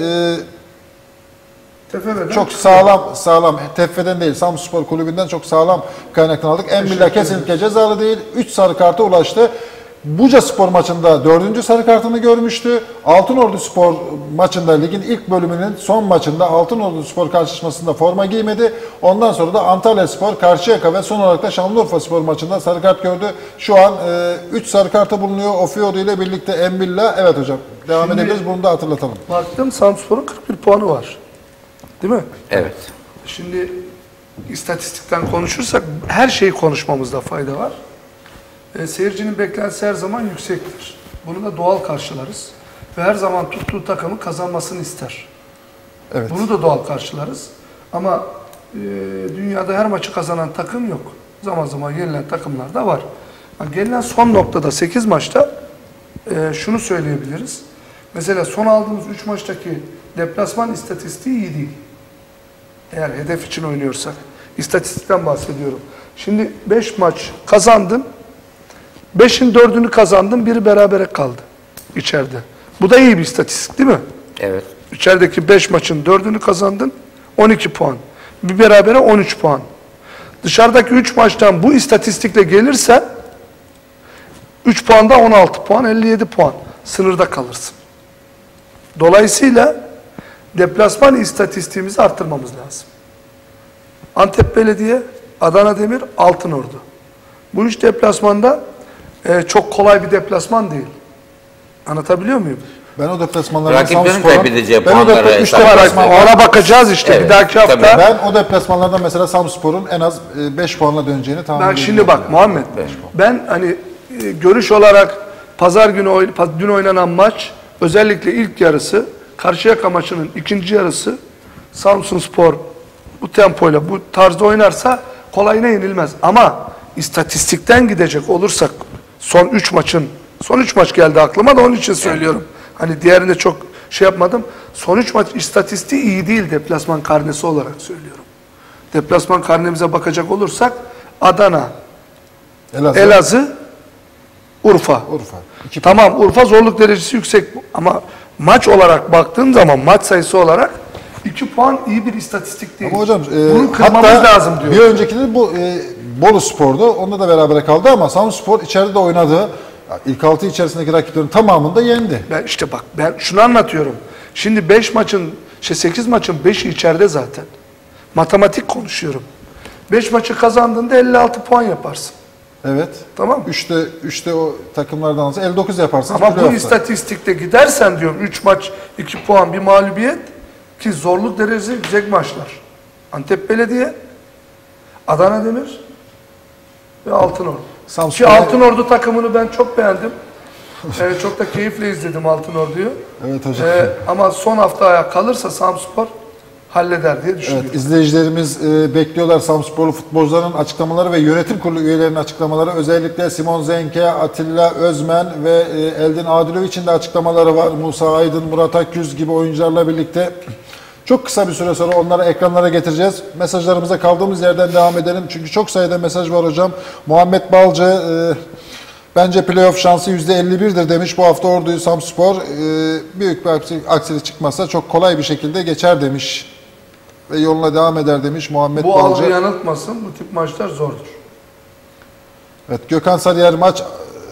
e, çok sağlam sağlam Teffe'den değil Samsunspor Kulübü'nden çok sağlam kaynaktan aldık. Embille kesinlikle cezalı değil. üç sarı karta ulaştı. Bucaspor maçında dördüncü sarı kartını görmüştü. Altınorduspor maçında ligin ilk bölümünün son maçında Altınorduspor karşılaşmasında forma giymedi. Ondan sonra da Antalyaspor, Karşıyaka ve son olarak da Şanlıurfaspor maçında sarı kart gördü. Şu an üç e, sarı karta bulunuyor. Ofiodu ile birlikte Embilla. Evet hocam devam Şimdi, edebiliriz. Bunu da hatırlatalım. Baktım Samsunspor'un kırk bir puanı var. Değil mi? Evet. Şimdi istatistikten konuşursak her şeyi konuşmamızda fayda var. E, seyircinin beklentisi her zaman yüksektir. Bunu da doğal karşılarız. Ve her zaman tuttuğu takımın kazanmasını ister. Evet. Bunu da doğal karşılarız. Ama e, dünyada her maçı kazanan takım yok. Zaman zaman yenilen takımlar da var. Yani gelinen son noktada sekiz maçta e, şunu söyleyebiliriz. Mesela son aldığımız üç maçtaki deplasman istatistiği iyi değil. Eğer hedef için oynuyorsak. İstatistikten bahsediyorum. Şimdi beş maç kazandın. beşin dördünü kazandın, biri berabere kaldı içeride. Bu da iyi bir istatistik değil mi? Evet. İçerideki beş maçın dördünü kazandın, on iki puan. Bir berabere on üç puan. Dışarıdaki üç maçtan bu istatistikle gelirse üç puanda on altı puan, elli yedi puan. Sınırda kalırsın. Dolayısıyla deplasman istatistiğimizi arttırmamız lazım. Antep Belediye, Adana Demir, Altınordu. Bu üç deplasmanda Ee, çok kolay bir deplasman değil. Anlatabiliyor muyum? Ben o deplasmanlarda rakiplerin kaybedeceği ben o depla, üç deplasman, ona bakacağız işte evet, bir dahaki hafta. Tabii. Ben o deplasmanlarda mesela Samsunspor'un en az beş puanla döneceğini tahmin ediyorum. Ben şimdi bak yani. Muhammed, ben hani e, görüş olarak pazar günü dün oynanan maç, özellikle ilk yarısı, Karşıyaka maçının ikinci yarısı Samsunspor bu tempoyla, bu tarzda oynarsa kolayına yenilmez. Ama istatistikten gidecek olursak son üç maçın, son üç maç geldi aklıma da onun için söylüyorum. Hani diğerinde çok şey yapmadım. Son üç maç istatistiği iyi değil deplasman karnesi olarak söylüyorum. Deplasman karnemize bakacak olursak Adana, Elazığ, Elazığ Urfa. Urfa. Tamam, Urfa zorluk derecesi yüksek ama maç olarak baktığın zaman, maç sayısı olarak iki puan iyi bir istatistik değil. Ama hocam e, bunu kırmamız lazım diyor. Bir öncekinde bu e, Bolu Spor'du. Onda da berabere kaldı ama Samsunspor içeride oynadığı ilk altı içerisindeki rakiplerin tamamını da yendi. Ben işte bak ben şunu anlatıyorum. Şimdi beş maçın, şey sekiz maçın beşi içeride zaten. Matematik konuşuyorum. beş maçı kazandığında elli altı puan yaparsın. Evet. Tamam. üçte üçte o takımlardan alırsa elli dokuz yaparsın. Ama bu istatistikte gidersen diyorum üç maç iki puan bir mağlubiyet ki zorluk derecesi yüksek maçlar. Antep Belediye, Adana Demir ve Altınordu. Samsun Ki Altınordu takımını ben çok beğendim. ee, çok da keyifle izledim Altınordu'yu. Evet hocam. Ee, ama son haftaya kalırsa Samspor halleder diye düşünüyorum. Evet, izleyicilerimiz e, bekliyorlar Samsporlu futbolcuların açıklamaları ve yönetim kurulu üyelerinin açıklamaları. Özellikle Simon Zenke, Atilla Özmen ve e, Eldin Adilovic'in de açıklamaları var. Musa Aydın, Murat Akyüz gibi oyuncularla birlikte. Çok kısa bir süre sonra onları ekranlara getireceğiz. Mesajlarımıza kaldığımız yerden devam edelim. Çünkü çok sayıda mesaj var hocam. Muhammed Balcı, e, bence playoff şansı yüzde elli bir'dir demiş. Bu hafta Ordu Samspor e, büyük bir aksilik çıkmazsa çok kolay bir şekilde geçer demiş. Ve yoluna devam eder demiş Muhammed Bu Balcı. algı yanıltmasın. Bu tip maçlar zordur. Evet, Gökhan Sarıyer maç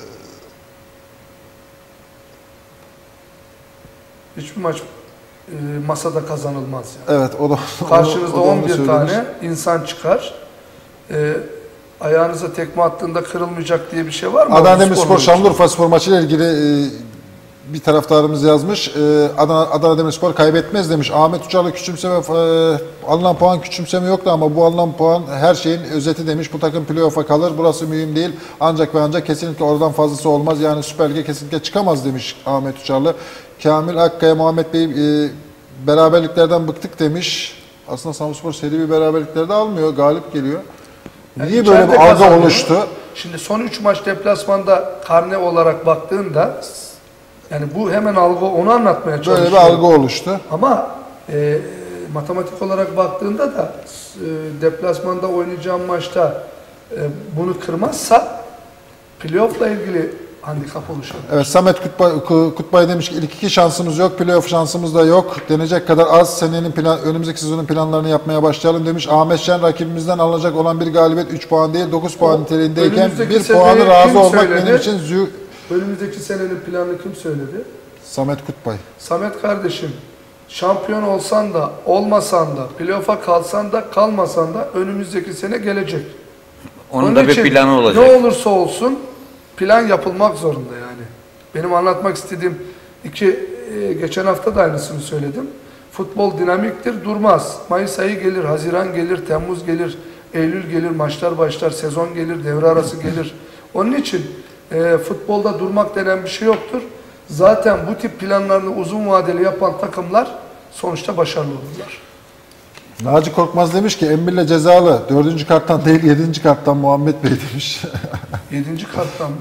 Hiçbir maç e, masada kazanılmaz. Yani. Evet, o da Karşınızda o da on bir söylemiş. tane insan çıkar. E, ayağınıza tekme attığında kırılmayacak diye bir şey var mı? Adana Demirspor Şanlıurfa Spor maçıyla ilgili e, bir taraftarımız yazmış. E, Adana, Adana Demirspor kaybetmez demiş. Ahmet Uçarlı küçümseme, e, alınan puan küçümseme yoktu ama bu alınan puan her şeyin özeti demiş. Bu takım playoff'a kalır. Burası mühim değil. Ancak ve ancak kesinlikle oradan fazlası olmaz. Yani Süper Lig'e kesinlikle çıkamaz demiş Ahmet Uçarlı. Kamil Akkaya, Muhammed Bey e, beraberliklerden bıktık demiş. Aslında Samspor seri bir beraberliklerde almıyor. Galip geliyor. Yani niye böyle bir algı kazanıyor. oluştu? Şimdi son üç maç deplasmanda karne olarak baktığında yani bu hemen algı onu anlatmaya çalışıyor. Böyle bir algı oluştu. Ama e, matematik olarak baktığında da e, deplasmanda oynayacağım maçta e, bunu kırmazsa playoff'la ilgili handikap oluşabilir. Evet, Samet Kutbay, Kutbay demiş ki ilk iki şansımız yok, playoff şansımız da yok. Denecek kadar az. Senenin plan, önümüzdeki sezonun planlarını yapmaya başlayalım demiş. Ahmet Şen rakibimizden alınacak olan bir galibiyet üç puan değil dokuz puan niteliğindeyken bir puanı razı olmak söyledi? Benim için zü... Önümüzdeki senenin planını kim söyledi? Samet Kutbay. Samet kardeşim, şampiyon olsan da olmasan da playoff'a kalsan da kalmasan da önümüzdeki sene gelecek. Onun, Onun da için bir planı olacak. Ne olursa olsun plan yapılmak zorunda yani. Benim anlatmak istediğim iki, e, geçen hafta da aynısını söyledim. Futbol dinamiktir, durmaz. Mayıs ayı gelir, Haziran gelir, Temmuz gelir, Eylül gelir, maçlar başlar, sezon gelir, devre arası gelir. Onun için e, futbolda durmak denen bir şey yoktur. Zaten bu tip planlarını uzun vadeli yapan takımlar sonuçta başarılı olurlar. Naci Korkmaz demiş ki Embil'le cezalı. Dördüncü karttan değil yedinci karttan Muhammed Bey demiş. Yedinci karttan mı?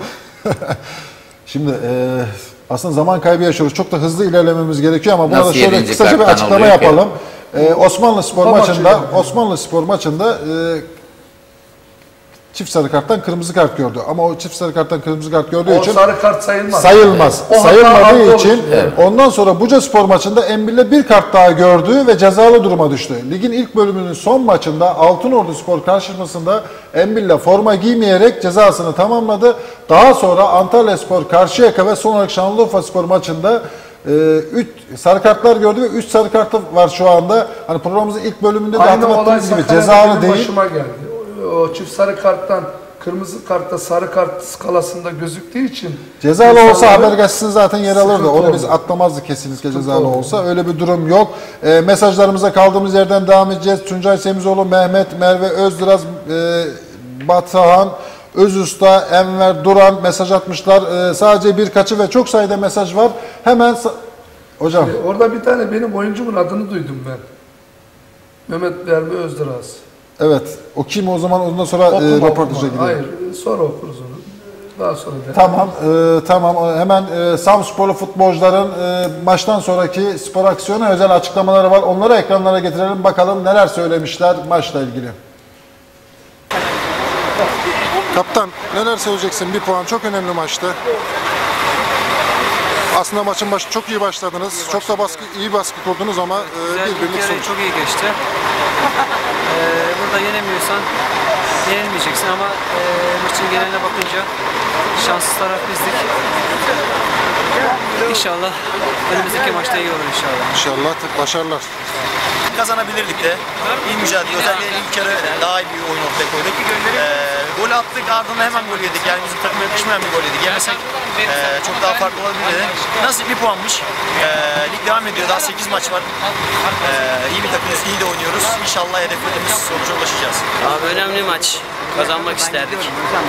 Şimdi e, aslında zaman kaybı yaşıyoruz. Çok da hızlı ilerlememiz gerekiyor ama burada şöyle kısaca bir karttan açıklama oluyor ki? yapalım. E, Osmanlı Spor Baba maçında maçıydı. Osmanlı Spor maçında e, çift sarı karttan kırmızı kart gördü. Ama o çift sarı karttan kırmızı kart gördüğü O için sarı kart sayılmaz. Sayılmaz. O Sayılmadığı için olsun. evet. Ondan sonra Buca Spor maçında Embil'le bir kart daha gördü ve cezalı duruma düştü. Ligin ilk bölümünün son maçında Altınordu Spor karşılaşmasında Embil'le forma giymeyerek cezasını tamamladı. Daha sonra Antalya Spor, Karşıyaka ve son olarak Şanlıurfa Spor maçında üç e, sarı kartlar gördü ve üç sarı kartı var şu anda. Hani programımızın ilk bölümünde de Aynı olay hatırlattığımız gibi Sakarya'da cezalı benim değil. başıma geldi. O çift sarı karttan kırmızı kartta sarı kart skalasında gözüktüğü için Cezalı olsa haber gazetesinde zaten yer alırdı. Onu oldu. biz atlamazdık kesinlikle Sıkıntı cezalı oldu. olsa. Öyle bir durum yok. E, mesajlarımıza kaldığımız yerden devam edeceğiz. Tuncay Semizoğlu, Mehmet, Merve Özdıraz, e, Batuhan, Özusta, Enver Duran mesaj atmışlar. E, sadece birkaçı ve çok sayıda mesaj var. Hemen hocam. E, orada bir tane benim oyuncumun adını duydum ben. Mehmet Merve Özdıraz. Evet. O kim o zaman ondan sonra e, röportaja gidelim. Hayır. Sonra okuruz onu. Daha sonra derim. Tamam. E, tamam. Hemen e, Samsporlu futbolcuların e, maçtan sonraki spor aksiyonu özel açıklamaları var. Onları ekranlara getirelim. Bakalım neler söylemişler maçla ilgili. Kaptan neler söyleyeceksin? Bir puan çok önemli maçtı. Aslında maçın başı çok iyi başladınız. İyi çok da baskı, iyi baskı kurdunuz ama e, bir birlik sonuç. Çok iyi geçti. ee, burada yenemiyorsan yenilmeyeceksin ama e, maçın geneline bakınca şanssız taraf bizdik. İnşallah önümüzdeki maçta iyi olur inşallah. İnşallah başarılar. Kazanabilirdik de. İyi mücadele. Özellikle ilk kere daha iyi bir oyun ortaya koyduk. Ee, gol attık, ardından hemen gol yedik. Yani bizim takıma yakışmayan bir gol yedik. Yemesek e, çok daha farklı olabilirdi. Nasıl bir puanmış. E, lig devam ediyor. Daha sekiz maç var. E, iyi bir takımız, iyi de oynuyoruz. İnşallah hedeflediğimiz sonuca ulaşacağız. Abi önemli maç. Kazanmak isterdik.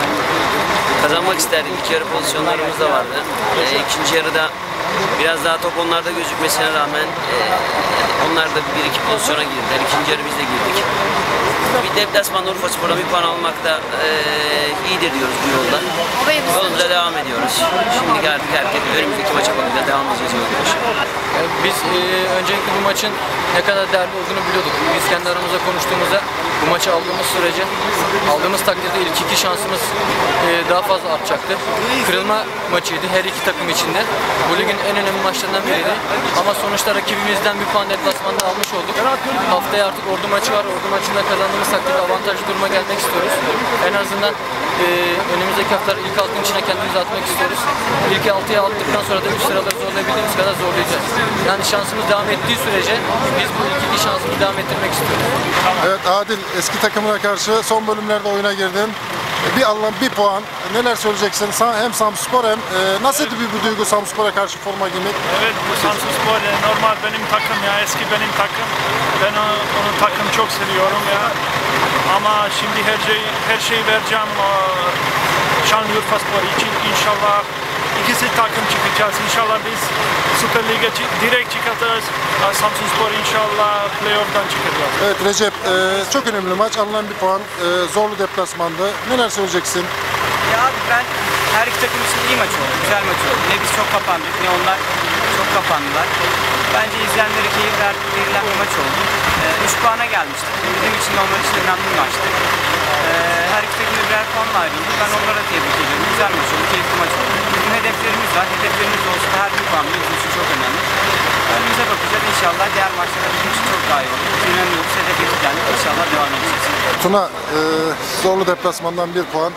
Kazanmak isterdik. İlk yarı pozisyonlarımız da vardı. E, ikinci yarıda biraz daha top onlarda gözükmesine rağmen e, onlar da bir iki pozisyona girdiler. İkinci yarı biz de girdik. Bir deplasman Urfaspor'a bir puan almak da e, iyidir diyoruz bu yolda. Yolumuza devam ediyoruz. Şimdi artık herkes önümüzdeki maça bakınca devam edeceğiz yoldaşı. Yani biz e, öncelikle bu maçın ne kadar değerli olduğunu biliyorduk. Biz kendi aramızda konuştuğumuzda bu maçı aldığımız sürece, aldığımız takdirde ilk iki şansımız e, daha fazla artacaktı. Kırılma maçıydı her iki takım içinde. Bu ligin en önemli maçlarından biriydi. Ama sonuçta rakibimizden bir puan deplasmanda almış olduk. Haftaya artık Ordu maçı var. Ordu maçında kazandığımız takdirde avantajlı duruma gelmek istiyoruz. En azından e, önümüzdeki haftalar ilk altının içine kendimizi atmak istiyoruz. İlk altıya attıktan sonra da üst sıraları zorlayabildiğimiz kadar zorlayacağız. Yani şansımız devam ettiği sürece biz bu ilk iki şansımızı devam ettirmek istiyoruz. Evet Adil, eski takımına karşı son bölümlerde oyuna girdin. Bir alınan bir puan. Neler söyleyeceksin? Hem Samsunspor hem e, nasıl bir, bir duygu Samsunspor'a karşı forma giymek? Evet, bu Samsunspor e, normal benim takım ya, eski benim takım. Ben o, onun takım çok seviyorum ya. Ama şimdi her şey her şeyi vereceğim o, Şanlıurfaspor için inşallah. İkisi takım çıkacağız. İnşallah biz Süper Lig'e direkt çıkacağız. Samsunspor inşallah playoff'tan çıkacağız. Evet Recep, e, çok önemli maç. Alınan bir puan. E, zorlu deplasmanda. Neler söyleyeceksin? Ya abi ben her iki takım için iyi maç oldu. Güzel maç oldu. Ne biz çok kapandık ne onlar çok kapandılar. Bence izleyenlere keyif verilen bir maç oldu. E, üç puana gelmiştik. Bizim için onlar için önemli bir maçtı. E, her iki takımda birer puanla ayrıldı. Ben onlara tebrik ediyorum. Güzel maç oldu. Keyifli maç oldu. Bizim hedeflerimiz var. Hedeflerimiz olsa her bir puan bizim için çok önemli. Önümüze bakacağız. İnşallah diğer maçlarda bizim için çok daha iyi olur. İnanıyoruz. Hedefimiz geldik. İnşallah devam edeceğiz. Tuna, e, zorlu deplasmandan bir puan.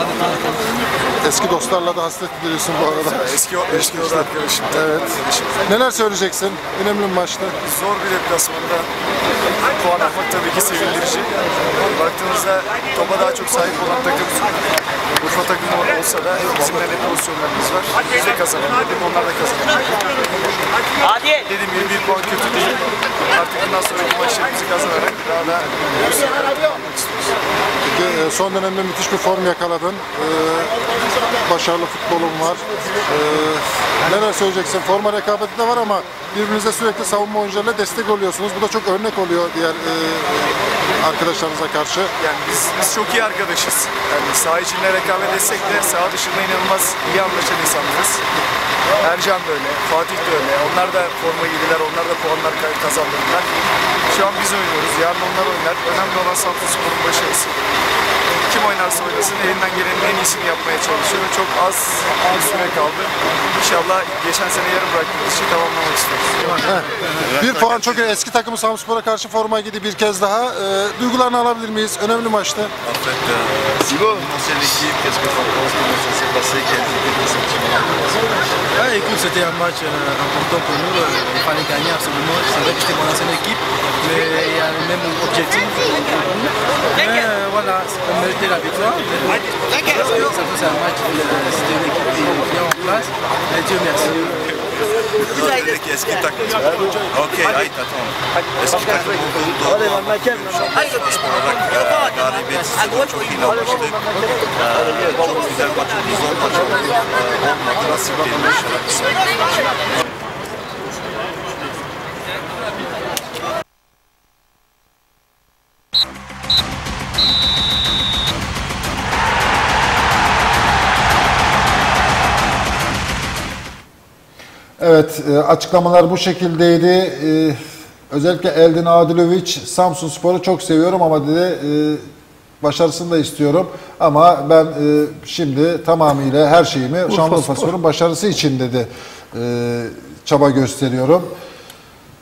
Eski dostlarla da hasret gidiyorsun bu arada. Eski eski o arkadaşım. Evet. Neler söyleyeceksin? Önemli bir maçtı. Zor bir deplasmanda puan almak tabii ki sevindirici. Baktığımızda topa daha çok sahip olan takım Urfa takımı olsa da bizim de pozisyonlarımız var. Biz de kazanabilirdik, onlar da kazanabilirdik. Dediğim gibi bir puan kötü değil. Artık bundan sonraki maçlarımızı kazanarak daha da üst sıralara almak istiyoruz. Peki, son dönemde müthiş bir form yakaladın. Ee, başarılı futbolun var. Ee, neler söyleyeceksin? Forma rekabeti de var ama birbirinize sürekli savunma oyuncularıyla destek oluyorsunuz. Bu da çok örnek oluyor diğer e, arkadaşlarınıza karşı. Yani biz, biz çok iyi arkadaşız. Yani saha içinde rekabet etsek de saha dışında inanılmaz iyi anlaşan insanlarız. Ercan da öyle, Fatih de öyle. Onlar da forma giydiler, onlar da puanlar kazandırdılar. Şu an biz oynuyoruz, yarın onlar oynar. Önemli olan Samsunspor'un başarısı. Kim oynarsa oynasın elinden gelenin en iyisini yapmaya çalışıyor ve çok az bir süre kaldı. İnşallah geçen sene yarım bıraktığımız işi tamamlamak istiyoruz. Evet. Bir puan çok iyi. Eski takımı Samsunspor'a karşı forma giydi bir kez daha. E, duygularını alabilir miyiz? Önemli maçtı. En fait, euh, une ancienne équipe, qu'est-ce que tu en penses? Comment ça s'est passé? Quels étaient tes sentiments? Ah, écoute, c'était un match euh, important pour nous. Euh, il fallait gagner absolument. C'est vrai que c'était mon ancienne équipe, mais il y a le même objectif. Mais euh, voilà, on méritait la victoire. Ça c'est un match, euh, c'était une équipe qui est bien en place. Et Dieu merci. Özellikle eski takım. Okey, hayır tamam. Eski takım olduğunda Şanlıurfa olarak galibiyet sistemi çok iyi almıştık. Çok güzel maç oldu, zor maç oldu. Olmadı, nasip değil. İnşallah. Evet, açıklamalar bu şekildeydi. Özellikle Eldin Adiloviç, Samsunspor'u çok seviyorum ama dedi başarısını da istiyorum. Ama ben şimdi tamamıyla her şeyimi Şanlıurfaspor'un başarısı için dedi çaba gösteriyorum.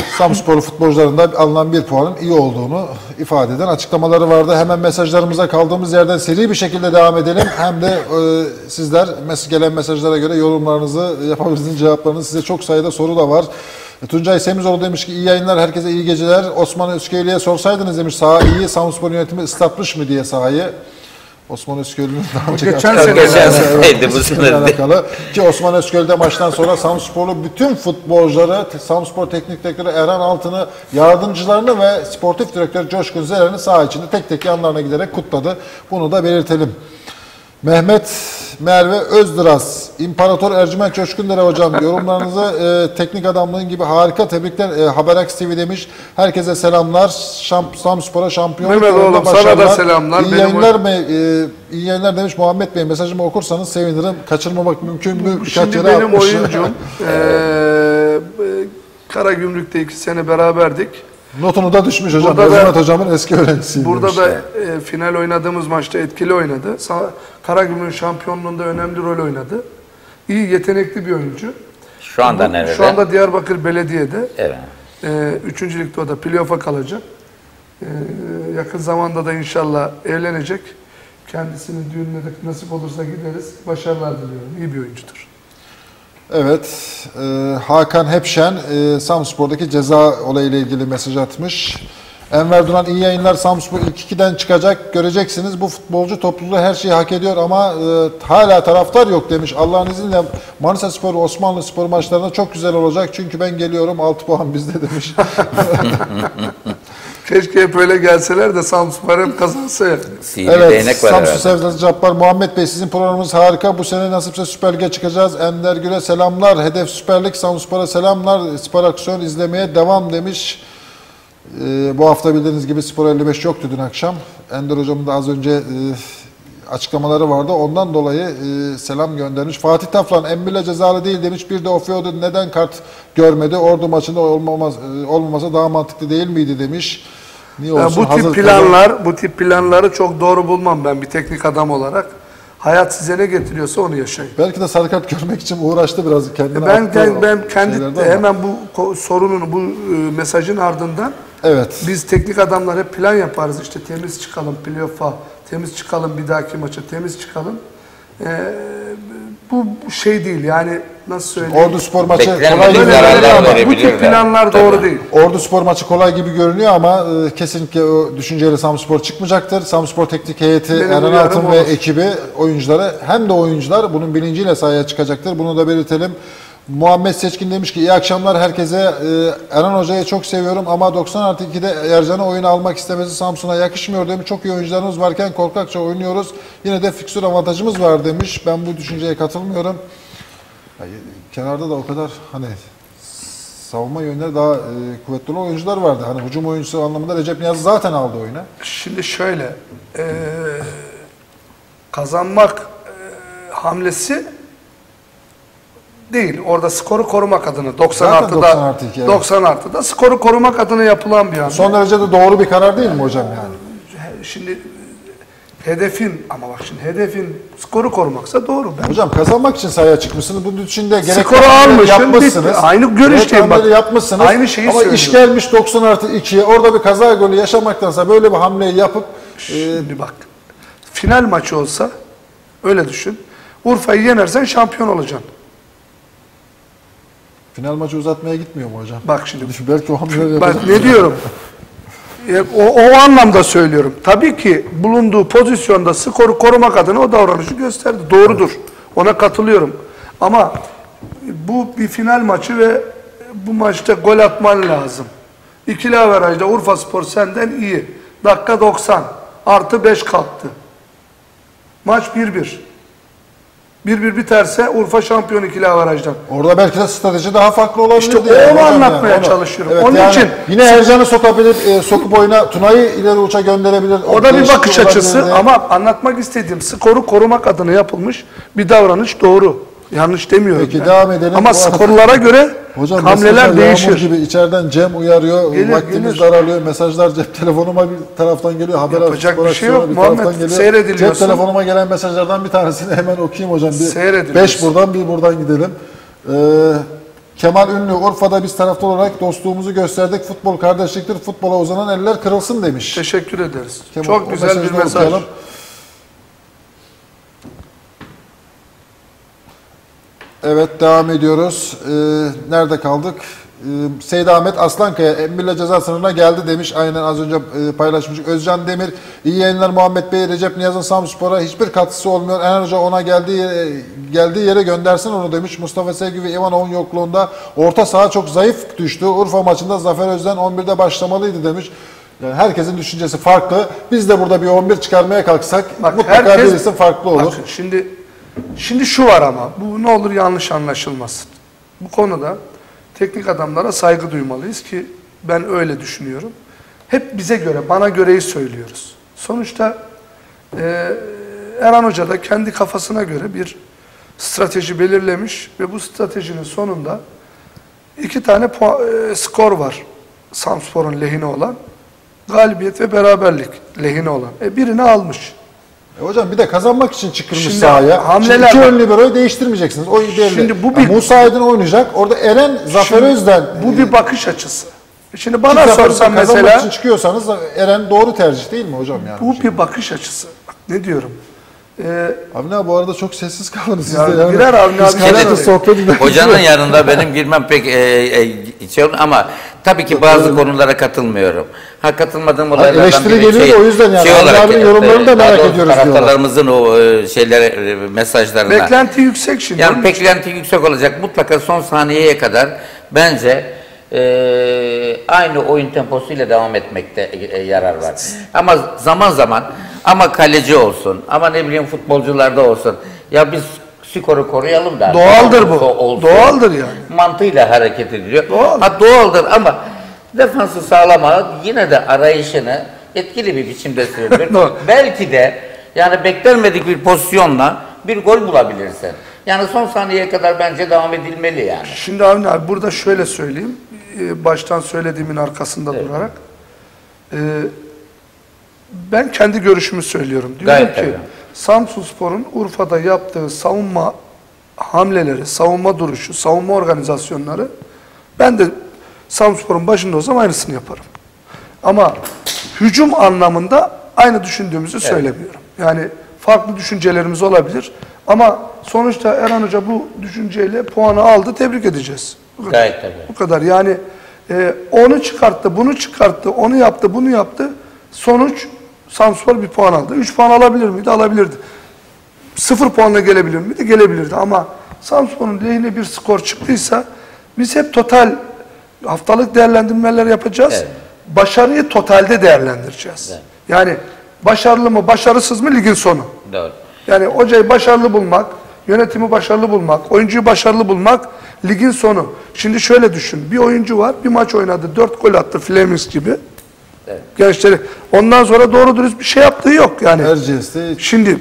Samsporlu futbolcularında alınan bir puanın iyi olduğunu ifade eden açıklamaları vardı. Hemen mesajlarımıza kaldığımız yerden seri bir şekilde devam edelim. Hem de e, sizler mes gelen mesajlara göre yorumlarınızı yapabilirsiniz, cevaplarınızı. Size çok sayıda soru da var. Tuncay Semizoğlu demiş ki iyi yayınlar, herkese iyi geceler. Osman Özköylü'ye sorsaydınız demiş, saha iyi, Samspor yönetimi ıslatmış mı diye sahayı. Osman Özköylü'nün daha önce geçen sene geçen seneydi bu sene alakalı ki Osman Özköylü'de maçtan sonra Samsporlu bütün futbolcuları, Samspor Teknik Direktörü Erhan Altın'ı, yardımcılarını ve sportif direktör Coşkun Zeren'i saha içinde tek tek yanlarına giderek kutladı. Bunu da belirtelim. Mehmet Merve Özdıraz, İmparator Ercüment Coşkundere hocam yorumlarınızı e, teknik adamlığın gibi harika, tebrikler. E, Haberaks T V demiş. Herkese selamlar. Şamp Samspor'a şampiyonluk Mehmet oğlum sana da selamlar. İyi yayınlar, mı, e, iyi yayınlar demiş Muhammed Bey. Mesajımı okursanız sevinirim. Kaçırmamak mümkün mü? Birkaç Şimdi yere benim atmış. oyuncum e, Karagümrük'te iki sene beraberdik. Notunu da düşmüş hocam. Burada Ercüment da, hocamın eski öğrencisiyim. Burada demiş. da e, final oynadığımız maçta etkili oynadı. Karagümrük'ün şampiyonluğunda önemli rol oynadı. İyi, yetenekli bir oyuncu. Şu anda Bu, nerede? Şu anda Diyarbakır Belediye'de. Evet. E, üçüncü ligde o da playoff'a kalacak. E, yakın zamanda da inşallah evlenecek. Kendisinin düğününe de nasip olursa gideriz. Başarılar diliyorum. İyi bir oyuncudur. Evet, e, Hakan Hepşen e, Samspor'daki ceza olayıyla ilgili mesaj atmış. Enver Duran iyi yayınlar, Samspor ilk ikiden çıkacak, göreceksiniz bu futbolcu topluluğu her şeyi hak ediyor ama e, hala taraftar yok demiş. Allah'ın izniyle Manisa Spor, Osmanlı Spor maçlarında çok güzel olacak çünkü ben geliyorum, altı puan bizde demiş. Keşke hep öyle gelseler de Samspor hep kazansa ya. Evet, Samsun Sevdası Cabbar. Muhammed Bey sizin programınız harika. Bu sene nasipse Süper Lig'e çıkacağız. Ender Gül'e selamlar. Hedef Süper Lig, Samspor'a selamlar. Spor Aksiyon izlemeye devam demiş. Ee, bu hafta bildiğiniz gibi Spor elli beş yoktu dün akşam. Ender hocamın da az önce e, açıklamaları vardı. Ondan dolayı e, selam göndermiş. Fatih Taflan Embile cezalı değil demiş. Bir de Ofio'da neden kart görmedi? Ordu maçında olmamaz, e, olmaması daha mantıklı değil miydi demiş. Niye olsun? Bu tip Hazır planlar, kazan... bu tip planları çok doğru bulmam ben bir teknik adam olarak. Hayat size ne getiriyorsa onu yaşayın. Belki de sarı kart görmek için uğraştı biraz kendine. Ben ben, ben kendi hemen bu sorunun, bu e, mesajın ardından evet. Biz teknik adamlar hep plan yaparız. İşte temiz çıkalım playoff'a, temiz çıkalım bir dahaki maça, temiz çıkalım. Ee, bu şey değil yani nasıl söyleyeyim? Ordu Spor maçı kolay gibi görünüyor ama bu tip planlar doğru Tabii. değil. Ordu Spor maçı kolay gibi görünüyor ama e, kesinlikle o düşünceyle Samspor çıkmayacaktır. Samspor teknik heyeti, Erhan Altın ve ekibi, oyuncuları hem de oyuncular bunun bilinciyle sahaya çıkacaktır. Bunu da belirtelim. Muhammed Seçkin demiş ki iyi akşamlar herkese. Ee, Erhan Hoca'yı çok seviyorum ama doksan artı ikide Ercan'ı oyuna almak istemesi Samsun'a yakışmıyor demiş. Çok iyi oyuncularımız varken korkakça oynuyoruz. Yine de fiksür avantajımız var demiş. Ben bu düşünceye katılmıyorum. Yani, kenarda da o kadar hani savunma yönleri daha e, kuvvetli olan oyuncular vardı. Hani hücum oyuncusu anlamında Recep Niyazi zaten aldı oyuna. Şimdi şöyle e, kazanmak e, hamlesi değil. Orada skoru korumak adına doksan artıda doksan artı iki, evet. doksan artıda skoru korumak adına yapılan bir hamle. Son derece de doğru bir karar değil mi hocam yani? Şimdi hedefin ama bak şimdi hedefin skoru korumaksa doğru. Ben. Hocam kazanmak için sahaya çıkmışsınız. Bunun için de gerekli skoru almışsın, yapmışsınız. Aynı görüşteyim evet, bak. Yapmışsınız. Aynı şeyi ama söylüyorum. iş gelmiş doksan artı ikiye orada bir kaza golü yaşamaktansa böyle bir hamleyi yapıp şimdi e, bak final maçı olsa öyle düşün. Urfa'yı yenersen şampiyon olacaksın. Final maçı uzatmaya gitmiyor mu hocam? Bak şimdi. Belki o hamleleri bak ne diyorum? E, o, o anlamda söylüyorum. Tabii ki bulunduğu pozisyonda skoru korumak adına o davranışı gösterdi. Doğrudur. Ona katılıyorum. Ama bu bir final maçı ve bu maçta gol atman lazım. İkili averajda Urfaspor senden iyi. Dakika doksan. Artı beş kalktı. Maç bir bir. bir bir biterse Urfa şampiyon ikili averajdan. Orada belki de strateji daha farklı olabilir. İşte onu yani, anlatmaya yani. çalışıyorum. Evet, Onun yani için yine Ercan'ı sokabilir, e, sokup oyuna Tuna'yı ileri uça gönderebilir. O, o da bir bakış açısı ama anlatmak istediğim skoru korumak adına yapılmış bir davranış doğru. Yanlış demiyorum. Peki yani. devam edelim. Ama skorlara göre hocam, hamleler değişir. Gibi içeriden Cem uyarıyor, gelir, vaktimiz gelir. daralıyor, mesajlar cep telefonuma bir taraftan geliyor, haber yapacak bir şey yok bir Muhammed, seyrediliyorsun. Cep telefonuma gelen mesajlardan bir tanesini hemen okuyayım hocam. Bir beş buradan bir buradan gidelim. Ee, Kemal Ünlü, Urfa'da biz taraftar olarak dostluğumuzu gösterdik. Futbol kardeşliktir, futbola uzanan eller kırılsın demiş. Teşekkür ederiz. Kemal, Çok güzel bir mesaj. Okuyalım. Evet, devam ediyoruz. Ee, nerede kaldık? Ee, Seyit Ahmet Aslankaya Embilla ceza sınırına geldi demiş. Aynen az önce e, paylaşmıştık. Özcan Demir, iyi yayınlar Muhammed Bey. Recep Niyaz'ın Samspor'a hiçbir katkısı olmuyor. Ener Hoca ona geldiği yere, geldiği yere göndersin onu demiş. Mustafa Sevgi ve Ivanov'un yokluğunda orta saha çok zayıf düştü. Urfa maçında Zafer Özden on birde başlamalıydı demiş. Yani herkesin düşüncesi farklı. Biz de burada bir on bir çıkarmaya kalksak bak, mutlaka herkes, birisi farklı olur. Bak, şimdi şimdi şu var ama bu ne olur yanlış anlaşılmasın. Bu konuda teknik adamlara saygı duymalıyız ki ben öyle düşünüyorum. Hep bize göre, bana göreyi söylüyoruz. Sonuçta e, Erhan Hoca da kendi kafasına göre bir strateji belirlemiş ve bu stratejinin sonunda iki tane e, skor var Samspor'un lehine olan. Galibiyet ve beraberlik lehine olan. E birini almış. E hocam bir de kazanmak için çıkılmış şimdi sahaya. Hamleler, şimdi iki ön libero'yu değiştirmeyeceksiniz. O şimdi bu bir, yani Musa Aydın oynayacak. Orada Eren, Zafer Özden. Bu bir bakış açısı. Şimdi bana sorsan mesela için çıkıyorsanız Eren doğru tercih değil mi hocam yani? Bu bir bakış açısı. Bak ne diyorum? Ee, Avni abi bu arada çok sessiz kaldınız siz ya de. Yani. Birer Avni abi. Hocanın yanında benim girmem pek e, e, şey ama tabii ki bazı konulara katılmıyorum. Ha katılmadığım olaylardan eleştiri biri geliyor şey, da o yüzden yani. Şey olarak, abinin yorumlarını da merak ediyoruz diyorlar. Taraftarlarımızın o e, şeylere, mesajlarına. Beklenti yüksek şimdi. Yani beklenti yüksek olacak. Mutlaka son saniyeye kadar bence e, aynı oyun temposuyla devam etmekte e, yarar var. Ama zaman zaman ama kaleci olsun, ama ne bileyim futbolcularda olsun. Ya biz skoru koruyalım da. Doğaldır bu. Olsun. Doğaldır yani. Mantığıyla hareket ediliyor. Doğal. Ha, doğaldır ama defansı sağlama yine de arayışını etkili bir biçimde sürdürür. Belki de yani beklenmedik bir pozisyonla bir gol bulabilirsin. Yani son saniyeye kadar bence devam edilmeli yani. Şimdi Avni abi burada şöyle söyleyeyim. Baştan söylediğimin arkasında evet. durarak. Ee, ben kendi görüşümü söylüyorum. Diyorum Gayet ki Samsunspor'un Urfa'da yaptığı savunma hamleleri, savunma duruşu, savunma organizasyonları ben de Samsunspor'un başında olsam aynısını yaparım. Ama hücum anlamında aynı düşündüğümüzü evet. söylemiyorum. Yani farklı düşüncelerimiz olabilir. Ama sonuçta Erhan Hoca bu düşünceyle puanı aldı. Tebrik edeceğiz. Bu kadar. Gayet tabii. Bu kadar. Yani e, onu çıkarttı, bunu çıkarttı, onu yaptı, bunu yaptı. Sonuç Samsunspor bir puan aldı. Üç puan alabilir miydi? Alabilirdi. Sıfır puanla gelebilir miydi? Gelebilirdi. Ama Samsunspor'un lehine bir skor çıktıysa biz hep total haftalık değerlendirmeler yapacağız. Evet. Başarıyı totalde değerlendireceğiz. Evet. Yani başarılı mı, başarısız mı ligin sonu. Doğru. Yani hocayı başarılı bulmak, yönetimi başarılı bulmak, oyuncuyu başarılı bulmak ligin sonu. Şimdi şöyle düşün. Bir oyuncu var, bir maç oynadı, dört gol attı Flemings gibi. Evet. Gençleri. Ondan sonra doğru dürüst bir şey yaptığı yok. Yani. Erciyes'te. Şimdi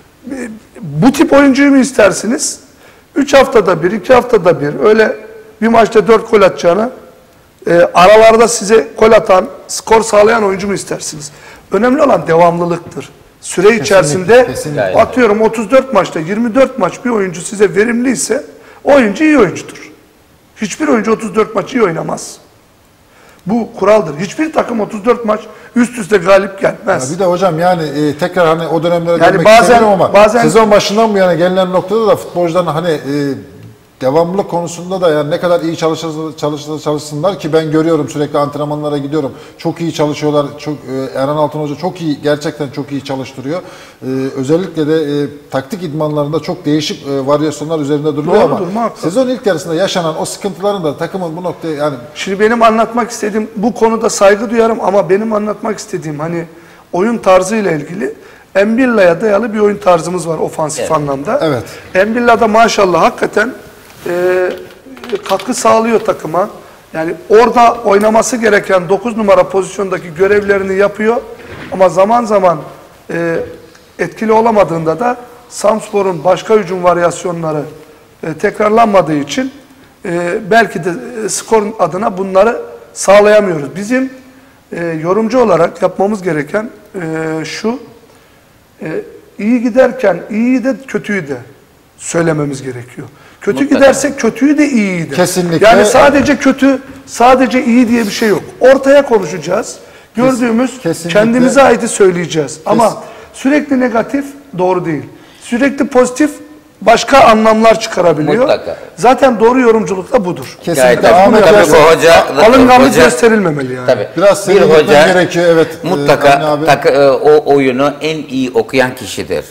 bu tip oyuncuyu mu istersiniz? Üç haftada bir, iki haftada bir öyle bir maçta dört gol atacağına e, aralarda size gol atan, skor sağlayan oyuncu mu istersiniz? Önemli olan devamlılıktır. Süre kesinlikle, içerisinde kesinlikle. Atıyorum otuz dört maçta yirmi dört maç bir oyuncu size verimliyse o oyuncu iyi oyuncudur. Hiçbir oyuncu otuz dört maç iyi oynamaz. Bu kuraldır. Hiçbir takım otuz dört maç üst üste galip gelmez. Ya bir de hocam yani e, tekrar hani o dönemlere yani dönmek bazen, istemiyorum ama bazen, sezon başından bu yana gelinen noktada da futbolcuların hani e, devamlılık konusunda da yani ne kadar iyi çalışırsa çalışırsa çalışsınlar ki ben görüyorum sürekli antrenmanlara gidiyorum. Çok iyi çalışıyorlar. Çok e, Erhan Altun Hoca çok iyi, gerçekten çok iyi çalıştırıyor. E, özellikle de e, taktik idmanlarında çok değişik e, varyasyonlar üzerinde duruluyor ama muhakkak. Sezon ilk yarısında yaşanan o sıkıntıların da takımın bu noktaya yani şimdi benim anlatmak istediğim bu konuda saygı duyarım ama benim anlatmak istediğim hani oyun tarzıyla ilgili Embilla'ya dayalı bir oyun tarzımız var ofansif evet. anlamda. Evet. Embilla'da maşallah hakikaten E, katkı sağlıyor takıma. Yani orada oynaması gereken dokuz numara pozisyondaki görevlerini yapıyor. Ama zaman zaman e, etkili olamadığında da Samspor'un başka hücum varyasyonları e, tekrarlanmadığı için e, belki de e, skor adına bunları sağlayamıyoruz. Bizim e, yorumcu olarak yapmamız gereken e, şu, e, iyi giderken iyiyi de kötüyü de söylememiz gerekiyor. Kötü Mutlaka. gidersek kötüyü de iyi gider. Kesinlikle. Yani sadece kötü, sadece iyi diye bir şey yok. Ortaya konuşacağız. Gördüğümüz Kesinlikle. kendimize aiti söyleyeceğiz. Ama sürekli negatif doğru değil. Sürekli pozitif başka anlamlar çıkarabiliyor. Mutlaka. Zaten doğru yorumculuk da budur. Kesinlikle. Yani, Ahmet tabii Ersoy- bu hoca, Alınganlık hoca- gösterilmemeli yani. Tabii. Biraz bir senin gitmen hoca gerekiyor, evet, e, mutlaka Avni abi. tak- e, o oyunu en iyi okuyan kişidir.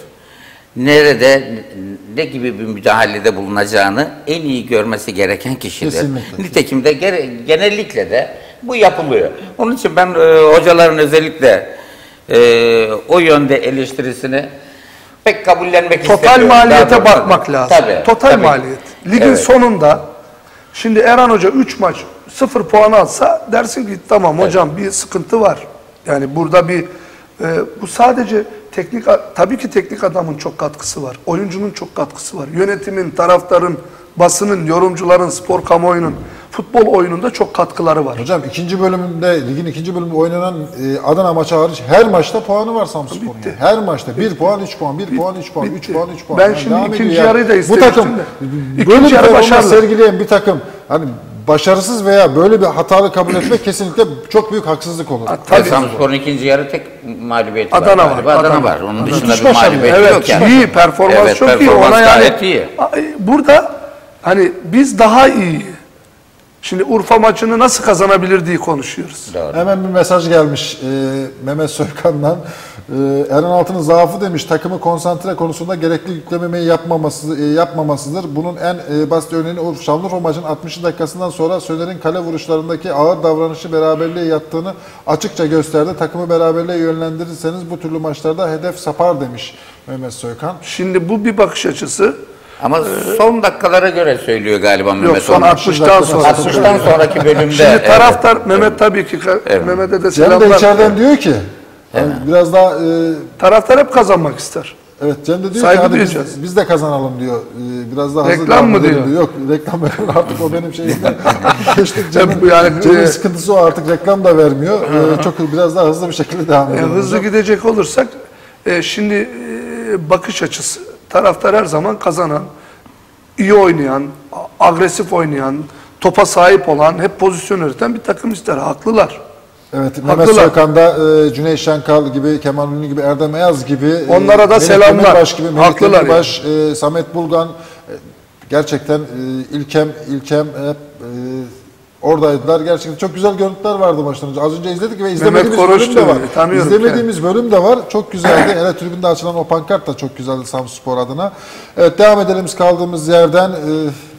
Nerede ne gibi bir müdahalede bulunacağını en iyi görmesi gereken kişidir. Kesinlikle. Nitekim de gere- genellikle de bu yapılıyor. Onun için ben e, hocaların özellikle e, o yönde eleştirisini pek kabullenmek Total istemiyorum. Daha maliyete doğrusu. bakmak lazım. Tabii, Total tabii. maliyet. Ligin Evet. sonunda şimdi Erhan Hoca üç maç sıfır puan alsa dersin ki tamam hocam bir sıkıntı var. Yani burada bir e, bu sadece teknik, tabii ki teknik adamın çok katkısı var. Oyuncunun çok katkısı var. Yönetimin, taraftarın, basının, yorumcuların, spor kamuoyunun, futbol oyununda çok katkıları var. Hocam ikinci bölümünde, ligin ikinci bölümünde oynanan e, Adana maçı hariç her maçta puanı var Samsunspor'un. yani. Her maçta bir puan, üç puan, bir puan, üç puan, üç puan, üç puan. Ben Yani şimdi devam ikinci ediyor yarıyı da Bu istemiştim takım de. böyle İkinci bir yarı performans başarılı. sergileyen bir takım hani başarısız veya böyle bir hatalı kabul etmek kesinlikle çok büyük haksızlık olur. Tabii. Samsunspor'un ikinci yarı tek mağlubiyeti Adana var. var. galiba. Adana, Adana var. Onun Adana. dışında Müthiş bir başarılı. mağlubiyeti Evet, yok yani. iyi, performans Evet, çok iyi. performans Ona yani gayet iyi. burada hani biz daha iyi. Şimdi Urfa maçını nasıl kazanabilir diye konuşuyoruz. Hemen bir mesaj gelmiş e, Mehmet Soykan'dan. E, Erhan Altun'un zaafı demiş, takımı konsantre konusunda gerekli yüklememeyi yapmaması, e, yapmamasıdır. Bunun en e, basit örneğini Urfa Şanlıurfa maçının altmışıncı dakikasından sonra Söner'in kale vuruşlarındaki ağır davranışı beraberliğe yattığını açıkça gösterdi. Takımı beraberliğe yönlendirirseniz bu türlü maçlarda hedef sapar demiş Mehmet Soykan. Şimdi bu bir bakış açısı. Ama son dakikalara göre söylüyor galiba Mehmet. Yok son onu. altmıştan sonra. altmıştan sonraki bölümde. Şimdi taraftar evet. Mehmet tabii ki Evet. Mehmet'e de Cem selamlar. de içeriden diyor ki hani biraz daha e, taraftar hep kazanmak ister. evet Cem de diyor Saygı ki hadi duyacağız. biz, biz de kazanalım diyor. E, biraz daha hızlı Reklam devam mı edelim diyor? Yok reklam vermiyor artık o benim şeyimden. Geçtik Yani, Cem'in yani, Cem'in e, sıkıntısı o artık reklam da vermiyor. E, çok biraz daha hızlı bir şekilde devam E, edelim. hızlı hocam. gidecek olursak e, şimdi e, bakış açısı taraftar her zaman kazanan, iyi oynayan, a- agresif oynayan, topa sahip olan, hep pozisyon üreten bir takım ister. Haklılar. Evet, Mehmet Haklılar. Soykan da e, Cüneyt Şenkal gibi, Kemal Ünlü gibi, Erdem Eyaz gibi, e, Onlara da Melih selamlar. Demirbaş gibi, Melih Haklılar Demirbaş, e, Samet Bulgan, e, gerçekten e, İlkem, İlkem hep e, oradaydılar. Gerçekten çok güzel görüntüler vardı maçtan önce. Az önce izledik ve izlemediğimiz Koroş bölüm de da var. tanıyorum İzlemediğimiz bölüm de var. Çok güzeldi. Hele tribünde açılan o pankart da çok güzeldi Samsunspor adına. Evet, devam edelim biz kaldığımız yerden. E,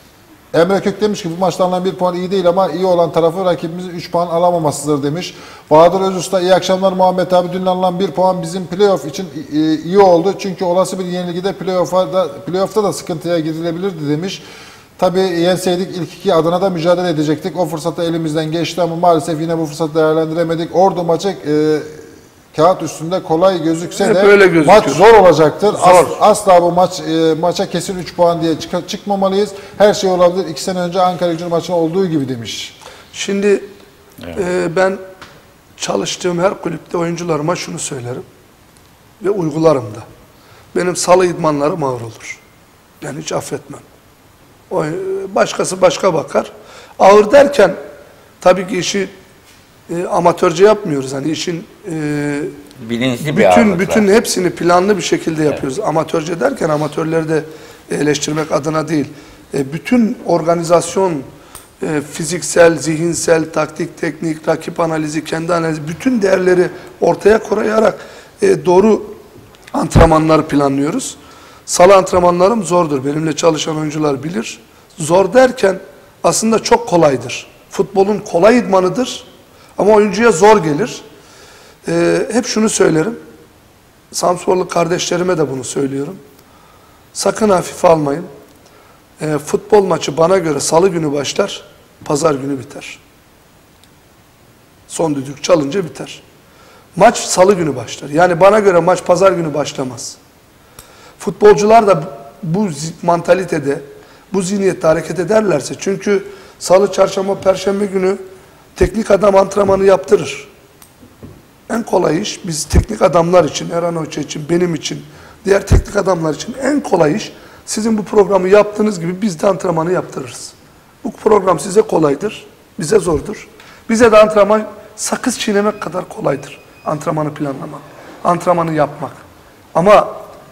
Emre Kök demiş ki bu maçta alınan bir puan iyi değil ama iyi olan tarafı rakibimizin üç puan alamamasıdır demiş. Bahadır Özusta iyi akşamlar Muhammed abi, dün alınan bir puan bizim playoff için iyi oldu. Çünkü olası bir yenilgide playoff'a da, playoff'ta da sıkıntıya girilebilirdi demiş. Tabii yenseydik ilk iki Adana'da mücadele edecektik. O fırsatı elimizden geçti ama maalesef yine bu fırsatı değerlendiremedik. Ordu maçı e, kağıt üstünde kolay gözükse Hep de öyle gözüküyor. maç zor olacaktır. Zor. As, asla bu maç e, maça kesin üç puan diye çık çıkmamalıyız. Her şey olabilir. iki sene önce Ankara-Gücü maçında olduğu gibi demiş. Şimdi e, ben çalıştığım her kulüpte oyuncularıma şunu söylerim ve uygularım da. Benim salı idmanlarım ağır olur. Yani hiç affetmem. O, başkası başka bakar. Ağır derken tabii ki işi e, amatörce yapmıyoruz. Hani işin e, bilinçli bir bütün ağırlıkla. bütün hepsini planlı bir şekilde yapıyoruz. Evet. Amatörce derken amatörleri de eleştirmek adına değil. E, bütün organizasyon, e, fiziksel, zihinsel, taktik, teknik, rakip analizi, kendi analizi, bütün değerleri ortaya koyarak e, doğru antrenmanları planlıyoruz. Salı antrenmanlarım zordur. Benimle çalışan oyuncular bilir. Zor derken aslında çok kolaydır. Futbolun kolay idmanıdır ama oyuncuya zor gelir. Ee, hep şunu söylerim. Samsunsporlu kardeşlerime de bunu söylüyorum. Sakın hafife almayın. Ee, futbol maçı bana göre salı günü başlar, pazar günü biter. Son düdük çalınca biter. Maç salı günü başlar. Yani bana göre maç pazar günü başlamaz. Futbolcular da bu mantalitede, bu zihniyette hareket ederlerse, çünkü salı, çarşamba, perşembe günü teknik adam antrenmanı yaptırır. En kolay iş, biz teknik adamlar için, Erhan Hoca için, benim için, diğer teknik adamlar için en kolay iş Sizin bu programı yaptığınız gibi biz de antrenmanı yaptırırız. Bu program size kolaydır, bize zordur. Bize de antrenman sakız çiğnemek kadar kolaydır. Antrenmanı planlamak, antrenmanı yapmak. Ama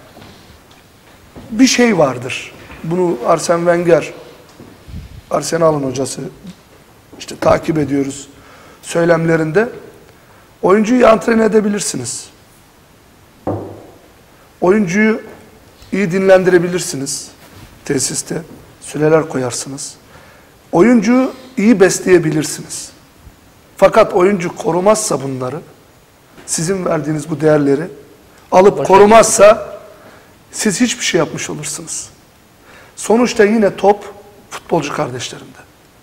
bir şey vardır. Bunu Arsene Wenger, Arsenal'ın hocası, işte takip ediyoruz söylemlerinde. Oyuncuyu antrene edebilirsiniz. Oyuncuyu iyi dinlendirebilirsiniz. Tesiste süreler koyarsınız. Oyuncuyu iyi besleyebilirsiniz. Fakat oyuncu korumazsa bunları, sizin verdiğiniz bu değerleri alıp Başka korumazsa siz hiçbir şey yapmış olursunuz. Sonuçta yine top futbolcu kardeşlerinde.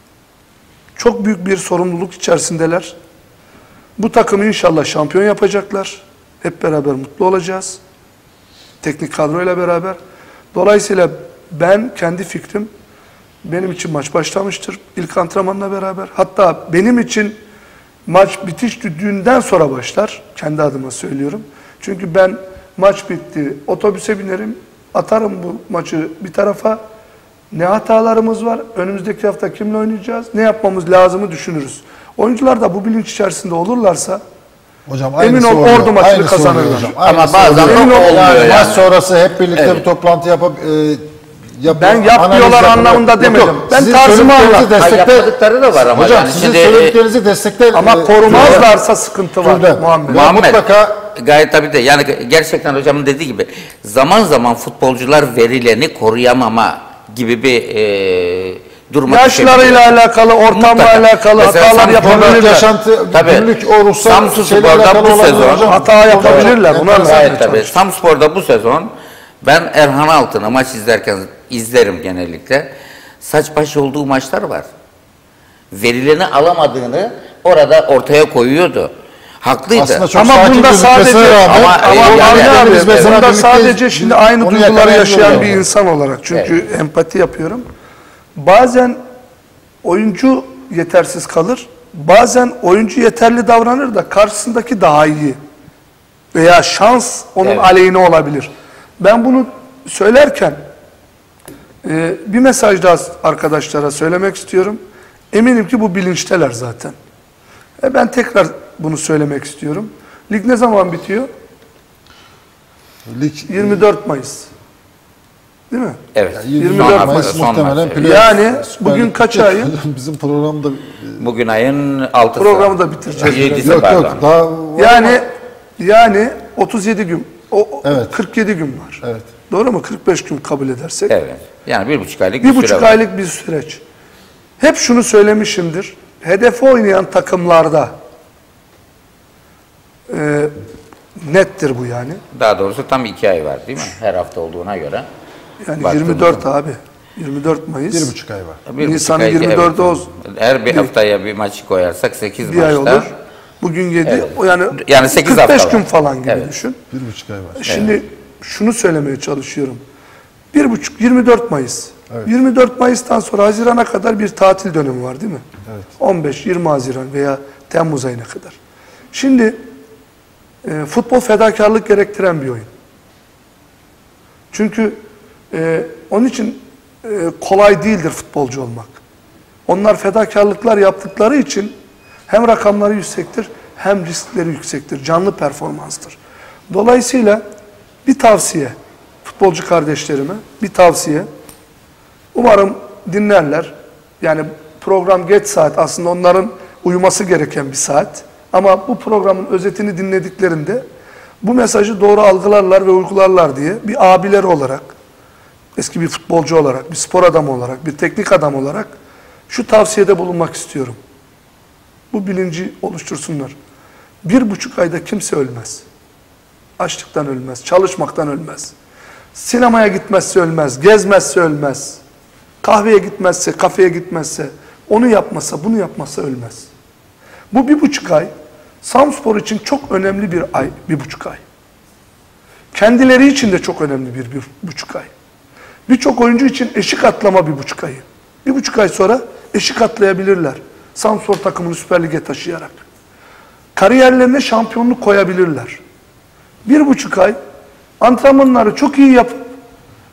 Çok büyük bir sorumluluk içerisindeler. Bu takımı inşallah şampiyon yapacaklar. Hep beraber mutlu olacağız. Teknik kadroyla beraber. Dolayısıyla ben kendi fikrim, benim için maç başlamıştır. İlk antrenmanla beraber. Hatta benim için maç bitiş düdüğünden sonra başlar. Kendi adıma söylüyorum. Çünkü ben maç bitti, otobüse binerim, atarım bu maçı bir tarafa. Ne hatalarımız var, önümüzdeki hafta kimle oynayacağız, ne yapmamız lazımı düşünürüz. Oyuncular da bu bilinç içerisinde olurlarsa hocam, emin ol oluyor. ordu maçını Aynısı kazanırlar. hocam. Ama bazen oluyor. olmuyor Yani yani. maç sonrası hep birlikte Evet. bir toplantı yapıp e, yapı, Ben yapmıyorlar anlamında demedim. Ben Sizin tarzımı söylediklerinizi anlattım. destekler. Ha, yapmadıkları da var ama Hocam yani sizin şimdi, söylediklerinizi destekler. Ama e, korumazlarsa sıkıntı var Türden. Muhammed. Ya Muhammed, mutlaka gayet tabii de yani gerçekten hocamın dediği gibi zaman zaman futbolcular verilerini koruyamama gibi bir e, duruma Yaşlarıyla alakalı, ortamla Mutlaka. Yaşlı Mesela hatalar Samsun- yapabilirler. yaşantı, Tabii. günlük o ruhsal Samsun şeyle Spor'da alakalı bu olabilir sezon hocam. Hata yapabilirler. Bunu Enteresan. Gayet anlatmaya tabii. çalışıyorum. Samspor'da bu sezon ben Erhan Altın'ı maç izlerken izlerim genellikle. Saç baş olduğu maçlar var. Verilerini alamadığını orada ortaya koyuyordu. Haklıydı. Aslında çok Ama sakin bunda gözükmesine sadece rağmen, ama, ama ama yani- Avni yani abi, biz mesela bunda birlikte sadece şimdi aynı onu duyguları yakalayabiliyoruz yaşayan yani. bir insan olarak çünkü empati yapıyorum. Bazen oyuncu yetersiz kalır. Bazen oyuncu yeterli davranır da karşısındaki daha iyi. Veya şans onun Evet. aleyhine olabilir. Ben bunu söylerken e, bir mesaj daha arkadaşlara söylemek istiyorum. Eminim ki bu bilinçteler zaten. E, ben tekrar bunu söylemek istiyorum. Lig ne zaman bitiyor? Lig yirmi dört Mayıs. Değil mi? Evet. yirmi dört dört Son Mayıs hafta, son muhtemelen maç, playoff. Yani Süper bugün Lig kaç bitecek. ayın? Bizim programda Bugün ayın altısı. Programı da bitireceğiz. Yedisi yok pardon. yok daha Yani yani otuz yedi gün. O, Evet. kırk yedi gün var. evet. Doğru mu? kırk beş gün kabul edersek. Evet. Yani bir buçuk aylık Bir bir, süre buçuk var. aylık bir süreç. Hep şunu söylemişimdir. Hedefe oynayan takımlarda e, nettir bu yani. Daha doğrusu tam iki ay var değil mi? Her hafta olduğuna göre. Yani Baktığımız yirmi dört zaman. abi. yirmi dört Mayıs. Bir buçuk ay var. Bir buçuk Nisan'ın ay, yirmi dördü evet. olsun. Her bir Bir- haftaya bir maçı koyarsak sekiz Bir ay maçta. olur. Bugün yedi. Evet. O yani, Yani sekiz kırk beş hafta gün var. falan gibi Evet. düşün. Bir buçuk ay var. Şimdi şunu söylemeye çalışıyorum. Bir buçuk, yirmi dört Mayıs. Evet. yirmi dört Mayıs'tan sonra Haziran'a kadar bir tatil dönemi var değil mi? Evet. on beş yirmi Haziran veya Temmuz ayına kadar. Şimdi e, futbol fedakarlık gerektiren bir oyun. Çünkü e, onun için e, kolay değildir futbolcu olmak. Onlar fedakarlıklar yaptıkları için hem rakamları yüksektir hem riskleri yüksektir. Canlı performanstır. Dolayısıyla bir tavsiye futbolcu kardeşlerime bir tavsiye. Umarım dinlerler. Yani program geç saat aslında onların uyuması gereken bir saat. Ama bu programın özetini dinlediklerinde bu mesajı doğru algılarlar ve uygularlar diye bir abileri olarak, eski bir futbolcu olarak, bir spor adamı olarak, bir teknik adam olarak şu tavsiyede bulunmak istiyorum. Bu bilinci oluştursunlar. Bir buçuk ayda kimse ölmez. Açlıktan ölmez, çalışmaktan ölmez. Sinemaya gitmezse ölmez, gezmezse ölmez. Kahveye gitmezse, kafeye gitmezse, onu yapmasa, bunu yapmasa ölmez. Bu bir buçuk ay, Samspor için çok önemli bir ay, bir buçuk ay. Kendileri için de çok önemli bir, bir buçuk ay. Birçok oyuncu için eşik atlama bir buçuk ayı. Bir buçuk ay sonra eşik atlayabilirler. Samspor takımını Süper Lig'e taşıyarak. Kariyerlerine şampiyonluk koyabilirler. Bir buçuk ay antrenmanları çok iyi yapıp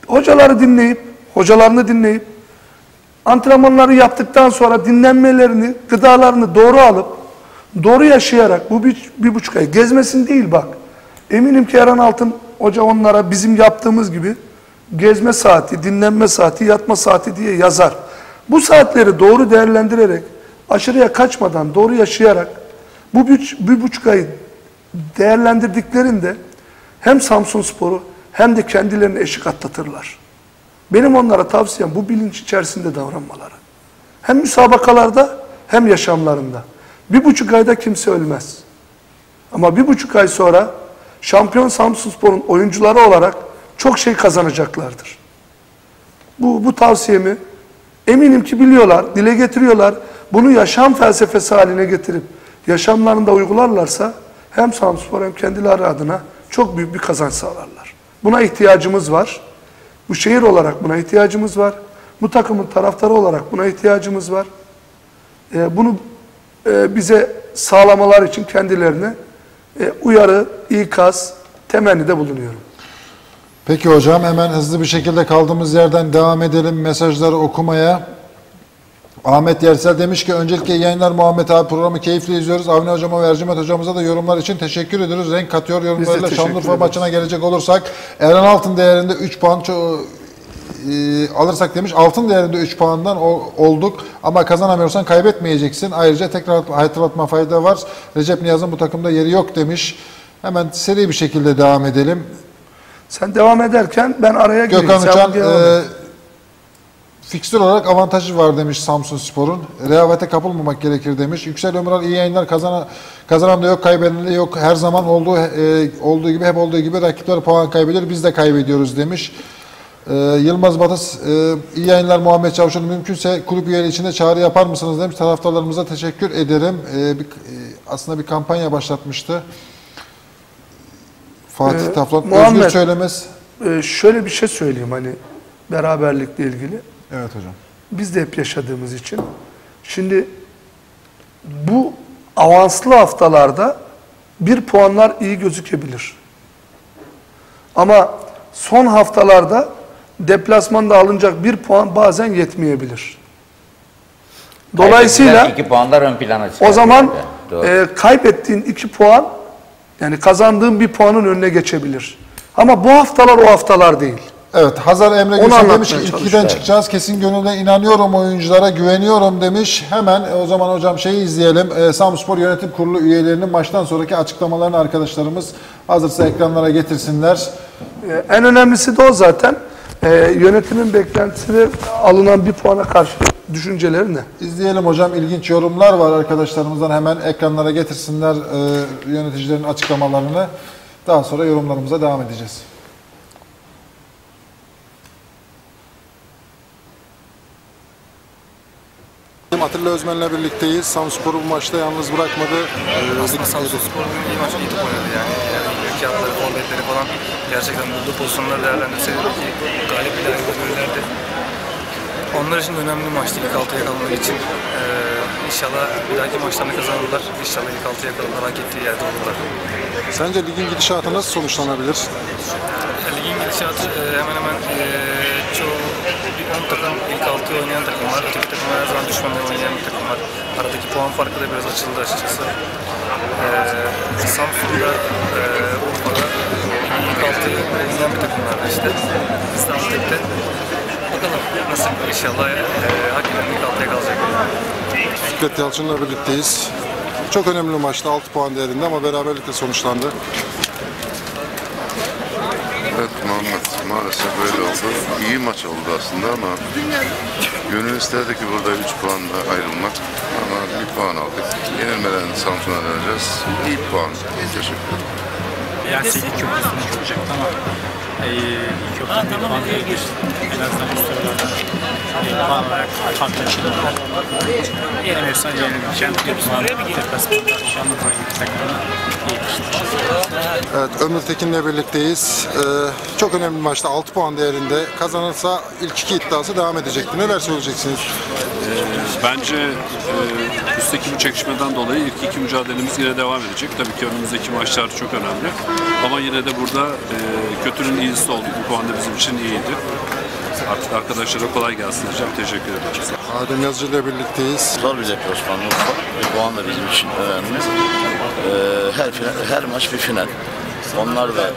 hocaları dinleyip, hocalarını dinleyip, antrenmanları yaptıktan sonra dinlenmelerini, gıdalarını doğru alıp, doğru yaşayarak bu bir, bir buçuk ay gezmesin değil bak. Eminim ki Eren Altın Hoca onlara bizim yaptığımız gibi gezme saati, dinlenme saati, yatma saati diye yazar. Bu saatleri doğru değerlendirerek, aşırıya kaçmadan, doğru yaşayarak bu bir, bir buçuk ay değerlendirdiklerinde hem Samsunspor'u hem de kendilerini eşik atlatırlar. Benim onlara tavsiyem bu bilinç içerisinde davranmaları. Hem müsabakalarda hem yaşamlarında. Bir buçuk ayda kimse ölmez. Ama bir buçuk ay sonra şampiyon Samsunspor'un oyuncuları olarak çok şey kazanacaklardır. Bu, bu tavsiyemi eminim ki biliyorlar, dile getiriyorlar. Bunu yaşam felsefesi haline getirip yaşamlarında uygularlarsa hem Samsunspor hem kendileri adına çok büyük bir kazanç sağlarlar. Buna ihtiyacımız var. Bu şehir olarak buna ihtiyacımız var. Bu takımın taraftarı olarak buna ihtiyacımız var. Ee, bunu e, bize sağlamalar için kendilerine e, uyarı, ikaz, temennide bulunuyorum. Peki hocam, hemen hızlı bir şekilde kaldığımız yerden devam edelim mesajları okumaya. Ahmet Yersel demiş ki öncelikle yayınlar Muhammed abi, programı keyifli izliyoruz. Avni hocama ve Ercüment hocamıza da yorumlar için teşekkür ediyoruz. Renk katıyor yorumlarıyla. Şanlıurfa maçına gelecek olursak Eren Altın değerinde üç puan e, alırsak demiş. Altın değerinde üç puandan o, olduk ama kazanamıyorsan kaybetmeyeceksin. Ayrıca tekrar hatırlatma fayda var. Recep Niyaz'ın bu takımda yeri yok demiş. Hemen seri bir şekilde devam edelim. Sen devam ederken ben araya gireyim. Gökhan Uçan e, fikstür olarak avantajı var demiş Samsunspor'un. Rehavete kapılmamak gerekir demiş. Yüksel Ömral iyi yayınlar, kazanan, kazanan da yok, kaybeden de yok. Her zaman olduğu e, olduğu gibi hep olduğu gibi rakipler puan kaybediyor. Biz de kaybediyoruz demiş. E, Yılmaz Batız e, iyi yayınlar Muhammed Çavuşoğlu, mümkünse kulüp üyeleri içinde çağrı yapar mısınız demiş. Taraftarlarımıza teşekkür ederim. E, bir, e, aslında bir kampanya başlatmıştı. Fatih Ee, Taflan, Muhammed, özgür söylemez. E, şöyle bir şey söyleyeyim hani beraberlikle ilgili. Evet hocam. Biz de hep yaşadığımız için. Şimdi bu avanslı haftalarda bir puanlar iyi gözükebilir. Ama son haftalarda deplasmanda alınacak bir puan bazen yetmeyebilir. Dolayısıyla iki puanlar ön plana çıkar. o zaman Doğru. e, kaybettiğin iki puan yani kazandığın bir puanın önüne geçebilir. Ama bu haftalar o haftalar değil. Evet, Hazar Emre Onu Gülsen demiş ki anlatmaya ikiden çıkacağız. Kesin gönülden inanıyorum, oyunculara güveniyorum demiş. Hemen e, o zaman hocam şeyi izleyelim. E, Samsunspor Yönetim Kurulu üyelerinin maçtan sonraki açıklamalarını arkadaşlarımız hazırsa ekranlara getirsinler. E, en önemlisi de o zaten. E, yönetimin beklentisine alınan bir puana karşı düşünceleri ne? İzleyelim hocam. İlginç yorumlar var arkadaşlarımızdan. Hemen ekranlara getirsinler e, yöneticilerin açıklamalarını. Daha sonra yorumlarımıza devam edeceğiz. Atilla Özmen'le birlikteyiz. Samsunspor'u bu maçta yalnız bırakmadı. Ee, Aslında Samsunspor iyi maç, iyi top oynadı yani. Yani büyük yaptığı forvetleri falan gerçekten bulduğu pozisyonları değerlendirseydi galip bir ayrıda böylelerdi. Onlar için önemli bir maçtı ilk altıya kalmak için. Ee, inşallah bir dahaki maçlarını kazanırlar. İnşallah ilk altıya kalırlar, hak ettiği yerde olurlar. Sence ligin gidişatı nasıl sonuçlanabilir? Ligin gidişatı e, hemen hemen e, çoğu bir on takım ilk altıya oynayan takımlar, öteki takımlar her zaman düşmemeye oynayan bir takımlar. Aradaki puan farkı da biraz açıldı açıkçası. E, Samsun'da, e, Urfa'da ilk altıya oynayan bir takımlardı işte. Biz de Antep'te. Bakalım nasıl inşallah e, hakikaten ilk altıya kalacak. Fikret Yalçın'la birlikteyiz. Çok önemli bir maçtı, altı puan değerinde ama beraberlikle sonuçlandı. Evet Muhammed, maalesef böyle oldu. İyi maç oldu aslında ama gönül isterdi ki burada üç puanla ayrılmak. Ama bir puan aldık. Yenilmeden Samsun'a döneceğiz. İyi puan. Teşekkür ederim. Yense ilk köprüsünü olacaktı ama e, ilk köprüden bir puan değildir. En azından üst sıralarda bir puan olarak farklı açılımlar. Yenemiyorsan yenilmeyeceğim. Deplasmanda Şanlıurfa gibi takımına Evet, Ömür Tekin'le birlikteyiz. Ee, çok önemli bir maçta, altı puan değerinde. Kazanırsa ilk iki iddiası devam edecekti. Neler söyleyeceksiniz? bence e, üstteki bu çekişmeden dolayı ilk iki mücadelemiz yine devam edecek. Tabii ki önümüzdeki maçlar çok önemli. Ama yine de burada e, kötünün iyisi oldu. Bu puan da bizim için iyiydi. Artık arkadaşlara kolay gelsin diyeceğim. Teşekkür ederim. Adem Yazıcı ile birlikteyiz. Zor bir deplasman. Puan da bizim için önemli. Ee, her final, her maç bir final. Onlar da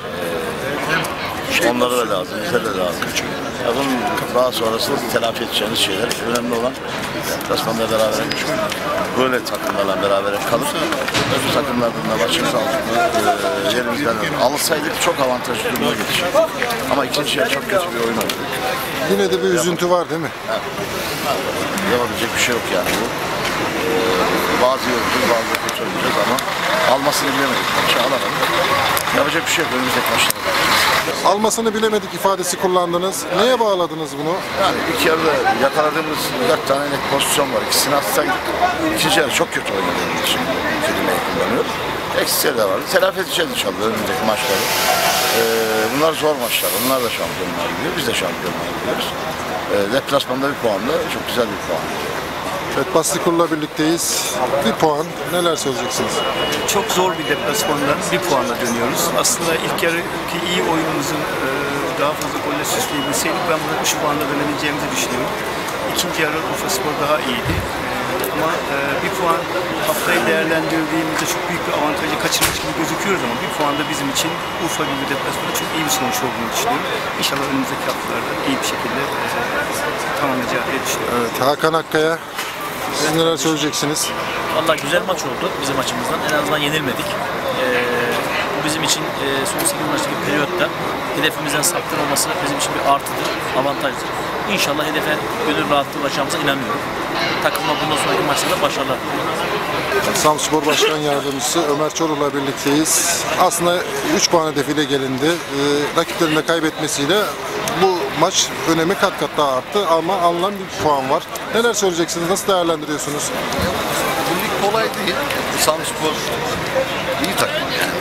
e, onlara da lazım, bize de lazım. Ya bunun daha sonrasında telafi edeceğimiz şeyler. Önemli olan deplasmanda beraber böyle takımlarla beraber kalıp bu takımlardan da maçımız altında e, yerimizden alsaydık çok avantajlı duruma geçecektik. Ama ikinci yer çok kötü bir oyun oldu. Yine de bir üzüntü var değil mi? Evet. Yapabilecek bir şey yok yani bu. Ee, bazı yolcuyuz, bazı kötü oynayacağız ama almasını bilemedik. Maçı alamadık. Yapacak bir şey yok. Önümüzdeki maçlarda. Almasını bilemedik ifadesi kullandınız. Neye bağladınız bunu? Yani ilk yarıda yakaladığımız dört tane net pozisyon var. İkisini atsaydık. İkinci yarı çok kötü oynadığımız için kelimeyi kullanıyoruz. Eksileri de vardı. Telafi edeceğiz inşallah önümüzdeki maçları. Ee, bunlar zor maçlar. Onlar da şampiyonlar gidiyor. Biz de şampiyonlar gidiyoruz. Ee, deplasmanda bir puan da çok güzel bir puan. Evet, Bastikul'la birlikteyiz. Bir puan. Neler söyleyeceksiniz? Çok zor bir deplasmandan bir puanla dönüyoruz. Aslında ilk yarıki iyi oyunumuzun e, daha fazla golle süsleyebilseydik ben burada üç puanla dönebileceğimizi düşünüyorum. İkinci yarı Urfaspor daha iyiydi. Ama e, bir puan haftayı değerlendirdiğimizde çok büyük bir avantajı kaçırmış gibi gözüküyoruz ama bir puan da bizim için Urfa gibi deplasmanda çok iyi bir sonuç olduğunu düşünüyorum. İnşallah önümüzdeki haftalarda iyi bir şekilde e, tamamlayacağız diye düşünüyorum. Evet, Hakan Akkaya, siz neler söyleyeceksiniz? Vallahi güzel maç oldu bizim açımızdan. En azından yenilmedik. Ee, bu bizim için e, son sekiz maçtaki periyotta hedefimizden saptırılması bizim için bir artıdır, avantajdır. İnşallah hedefe gönül rahatlığı ulaşacağımıza inanıyorum. Takımla bundan sonraki maçlarda başarılar. Samspor Başkan Yardımcısı Ömer Çorul'la birlikteyiz. Aslında üç puan hedefiyle gelindi. Ee, rakiplerin de kaybetmesiyle bu maç önemi kat kat daha arttı ama alınan bir puan var. Neler söyleyeceksiniz? Nasıl değerlendiriyorsunuz? Bu lig kolay değil. Samspor iyi takım yani.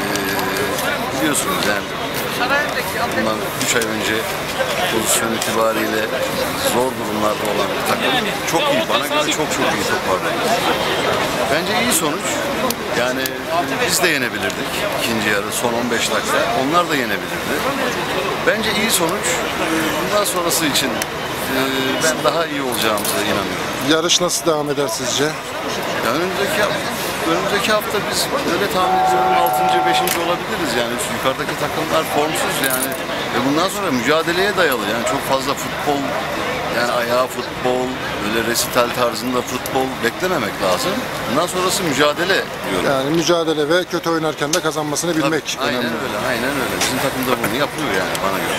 Ee, biliyorsunuz yani. Bundan üç ay önce pozisyon itibariyle zor durumlarda olan bir takım. Çok iyi, bana göre çok çok iyi toparladı. Bence iyi sonuç. Yani biz de yenebilirdik ikinci yarı, son on beş dakika. Onlar da yenebilirdi. Bence iyi sonuç. Bundan sonrası için ben daha iyi olacağımıza inanıyorum. Yarış nasıl devam eder sizce? Ya önümüzdeki Önümüzdeki hafta biz öyle tahmin ediyorum altıncı beşinci olabiliriz yani yukarıdaki takımlar formsuz yani ve bundan sonra mücadeleye dayalı yani çok fazla futbol yani ayağa futbol böyle resital tarzında futbol beklememek lazım. Bundan sonrası mücadele diyorum. Yani mücadele ve kötü oynarken de kazanmasını bilmek Tabii, aynen önemli. öyle, aynen öyle. Bizim takım da bunu yapıyor yani bana göre.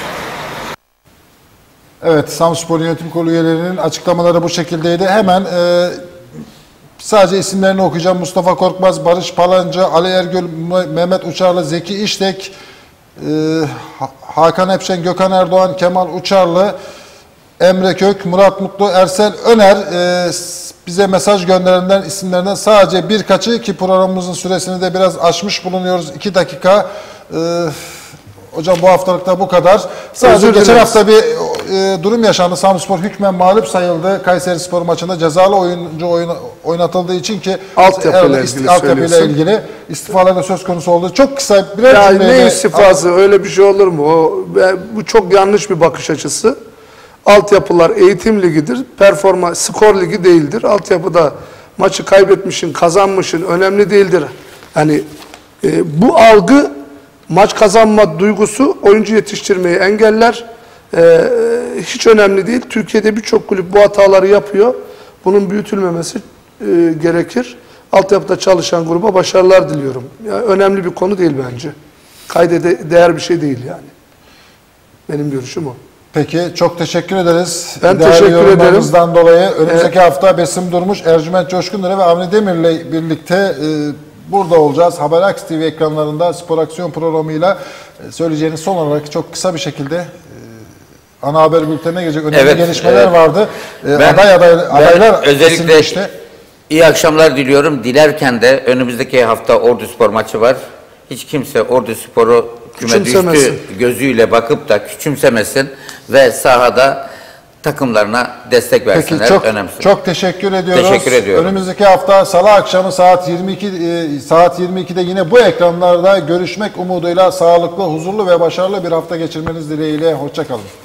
Evet, Samspor Yönetim Kurulu üyelerinin açıklamaları bu şekildeydi. Hemen e, sadece isimlerini okuyacağım. Mustafa Korkmaz, Barış Palancı, Ali Ergül, Mehmet Uçarlı, Zeki İştek, e, Hakan Epşen, Gökhan Erdoğan, Kemal Uçarlı, Emre Kök, Murat Mutlu, Ersel Öner e, bize mesaj gönderenler isimlerinden sadece birkaçı ki programımızın süresini de biraz aşmış bulunuyoruz. iki dakika. E, hocam bu haftalıkta bu kadar. Sadece Özür geçen dileriz. hafta bir e, durum yaşandı. Samspor hükmen mağlup sayıldı. Kayserispor maçında cezalı oyuncu oyun, oynatıldığı için ki Altyapıyla ilgili altyapıyla ilgili istifalar da söz konusu oldu. Çok kısa birer Ya cümleyle- ne istifası, öyle bir şey olur mu? O, bu çok yanlış bir bakış açısı. Altyapılar eğitim ligidir, performans, skor ligi değildir. Altyapıda maçı kaybetmişin, kazanmışın önemli değildir. Yani e, bu algı maç kazanma duygusu oyuncu yetiştirmeyi engeller. E, hiç önemli değil. Türkiye'de birçok kulüp bu hataları yapıyor. Bunun büyütülmemesi e, gerekir. Altyapıda çalışan gruba başarılar diliyorum. Yani önemli bir konu değil bence. Kaydede değer bir şey değil yani. Benim görüşüm o. Peki, çok teşekkür ederiz. Ben Değerli teşekkür yorumlarınızdan ederim. dolayı. Önümüzdeki Ee, hafta Besim Durmuş, Ercüment Coşkundere ve Avni Demir'le birlikte e, burada olacağız. Haberaks T V ekranlarında Spor Aksiyon programıyla e, söyleyeceğiniz son olarak çok kısa bir şekilde e, ana haber bültenine gelecek önemli Evet, gelişmeler evet. vardı. E, Ben- aday aday ben adaylar özellikle kesinleşti. iyi akşamlar diliyorum. Dilerken de önümüzdeki hafta Ordu Spor maçı var. Hiç kimse Ordu Spor'u küme düştü Küçümsemesin. gözüyle bakıp da küçümsemesin ve sahada takımlarına destek versinler. Peki çok, önemli. çok teşekkür ediyoruz. Teşekkür ediyorum. Önümüzdeki hafta Salı akşamı saat yirmi iki e, saat yirmi ikide yine bu ekranlarda görüşmek umuduyla sağlıklı, huzurlu ve başarılı bir hafta geçirmeniz dileğiyle. Hoşça kalın.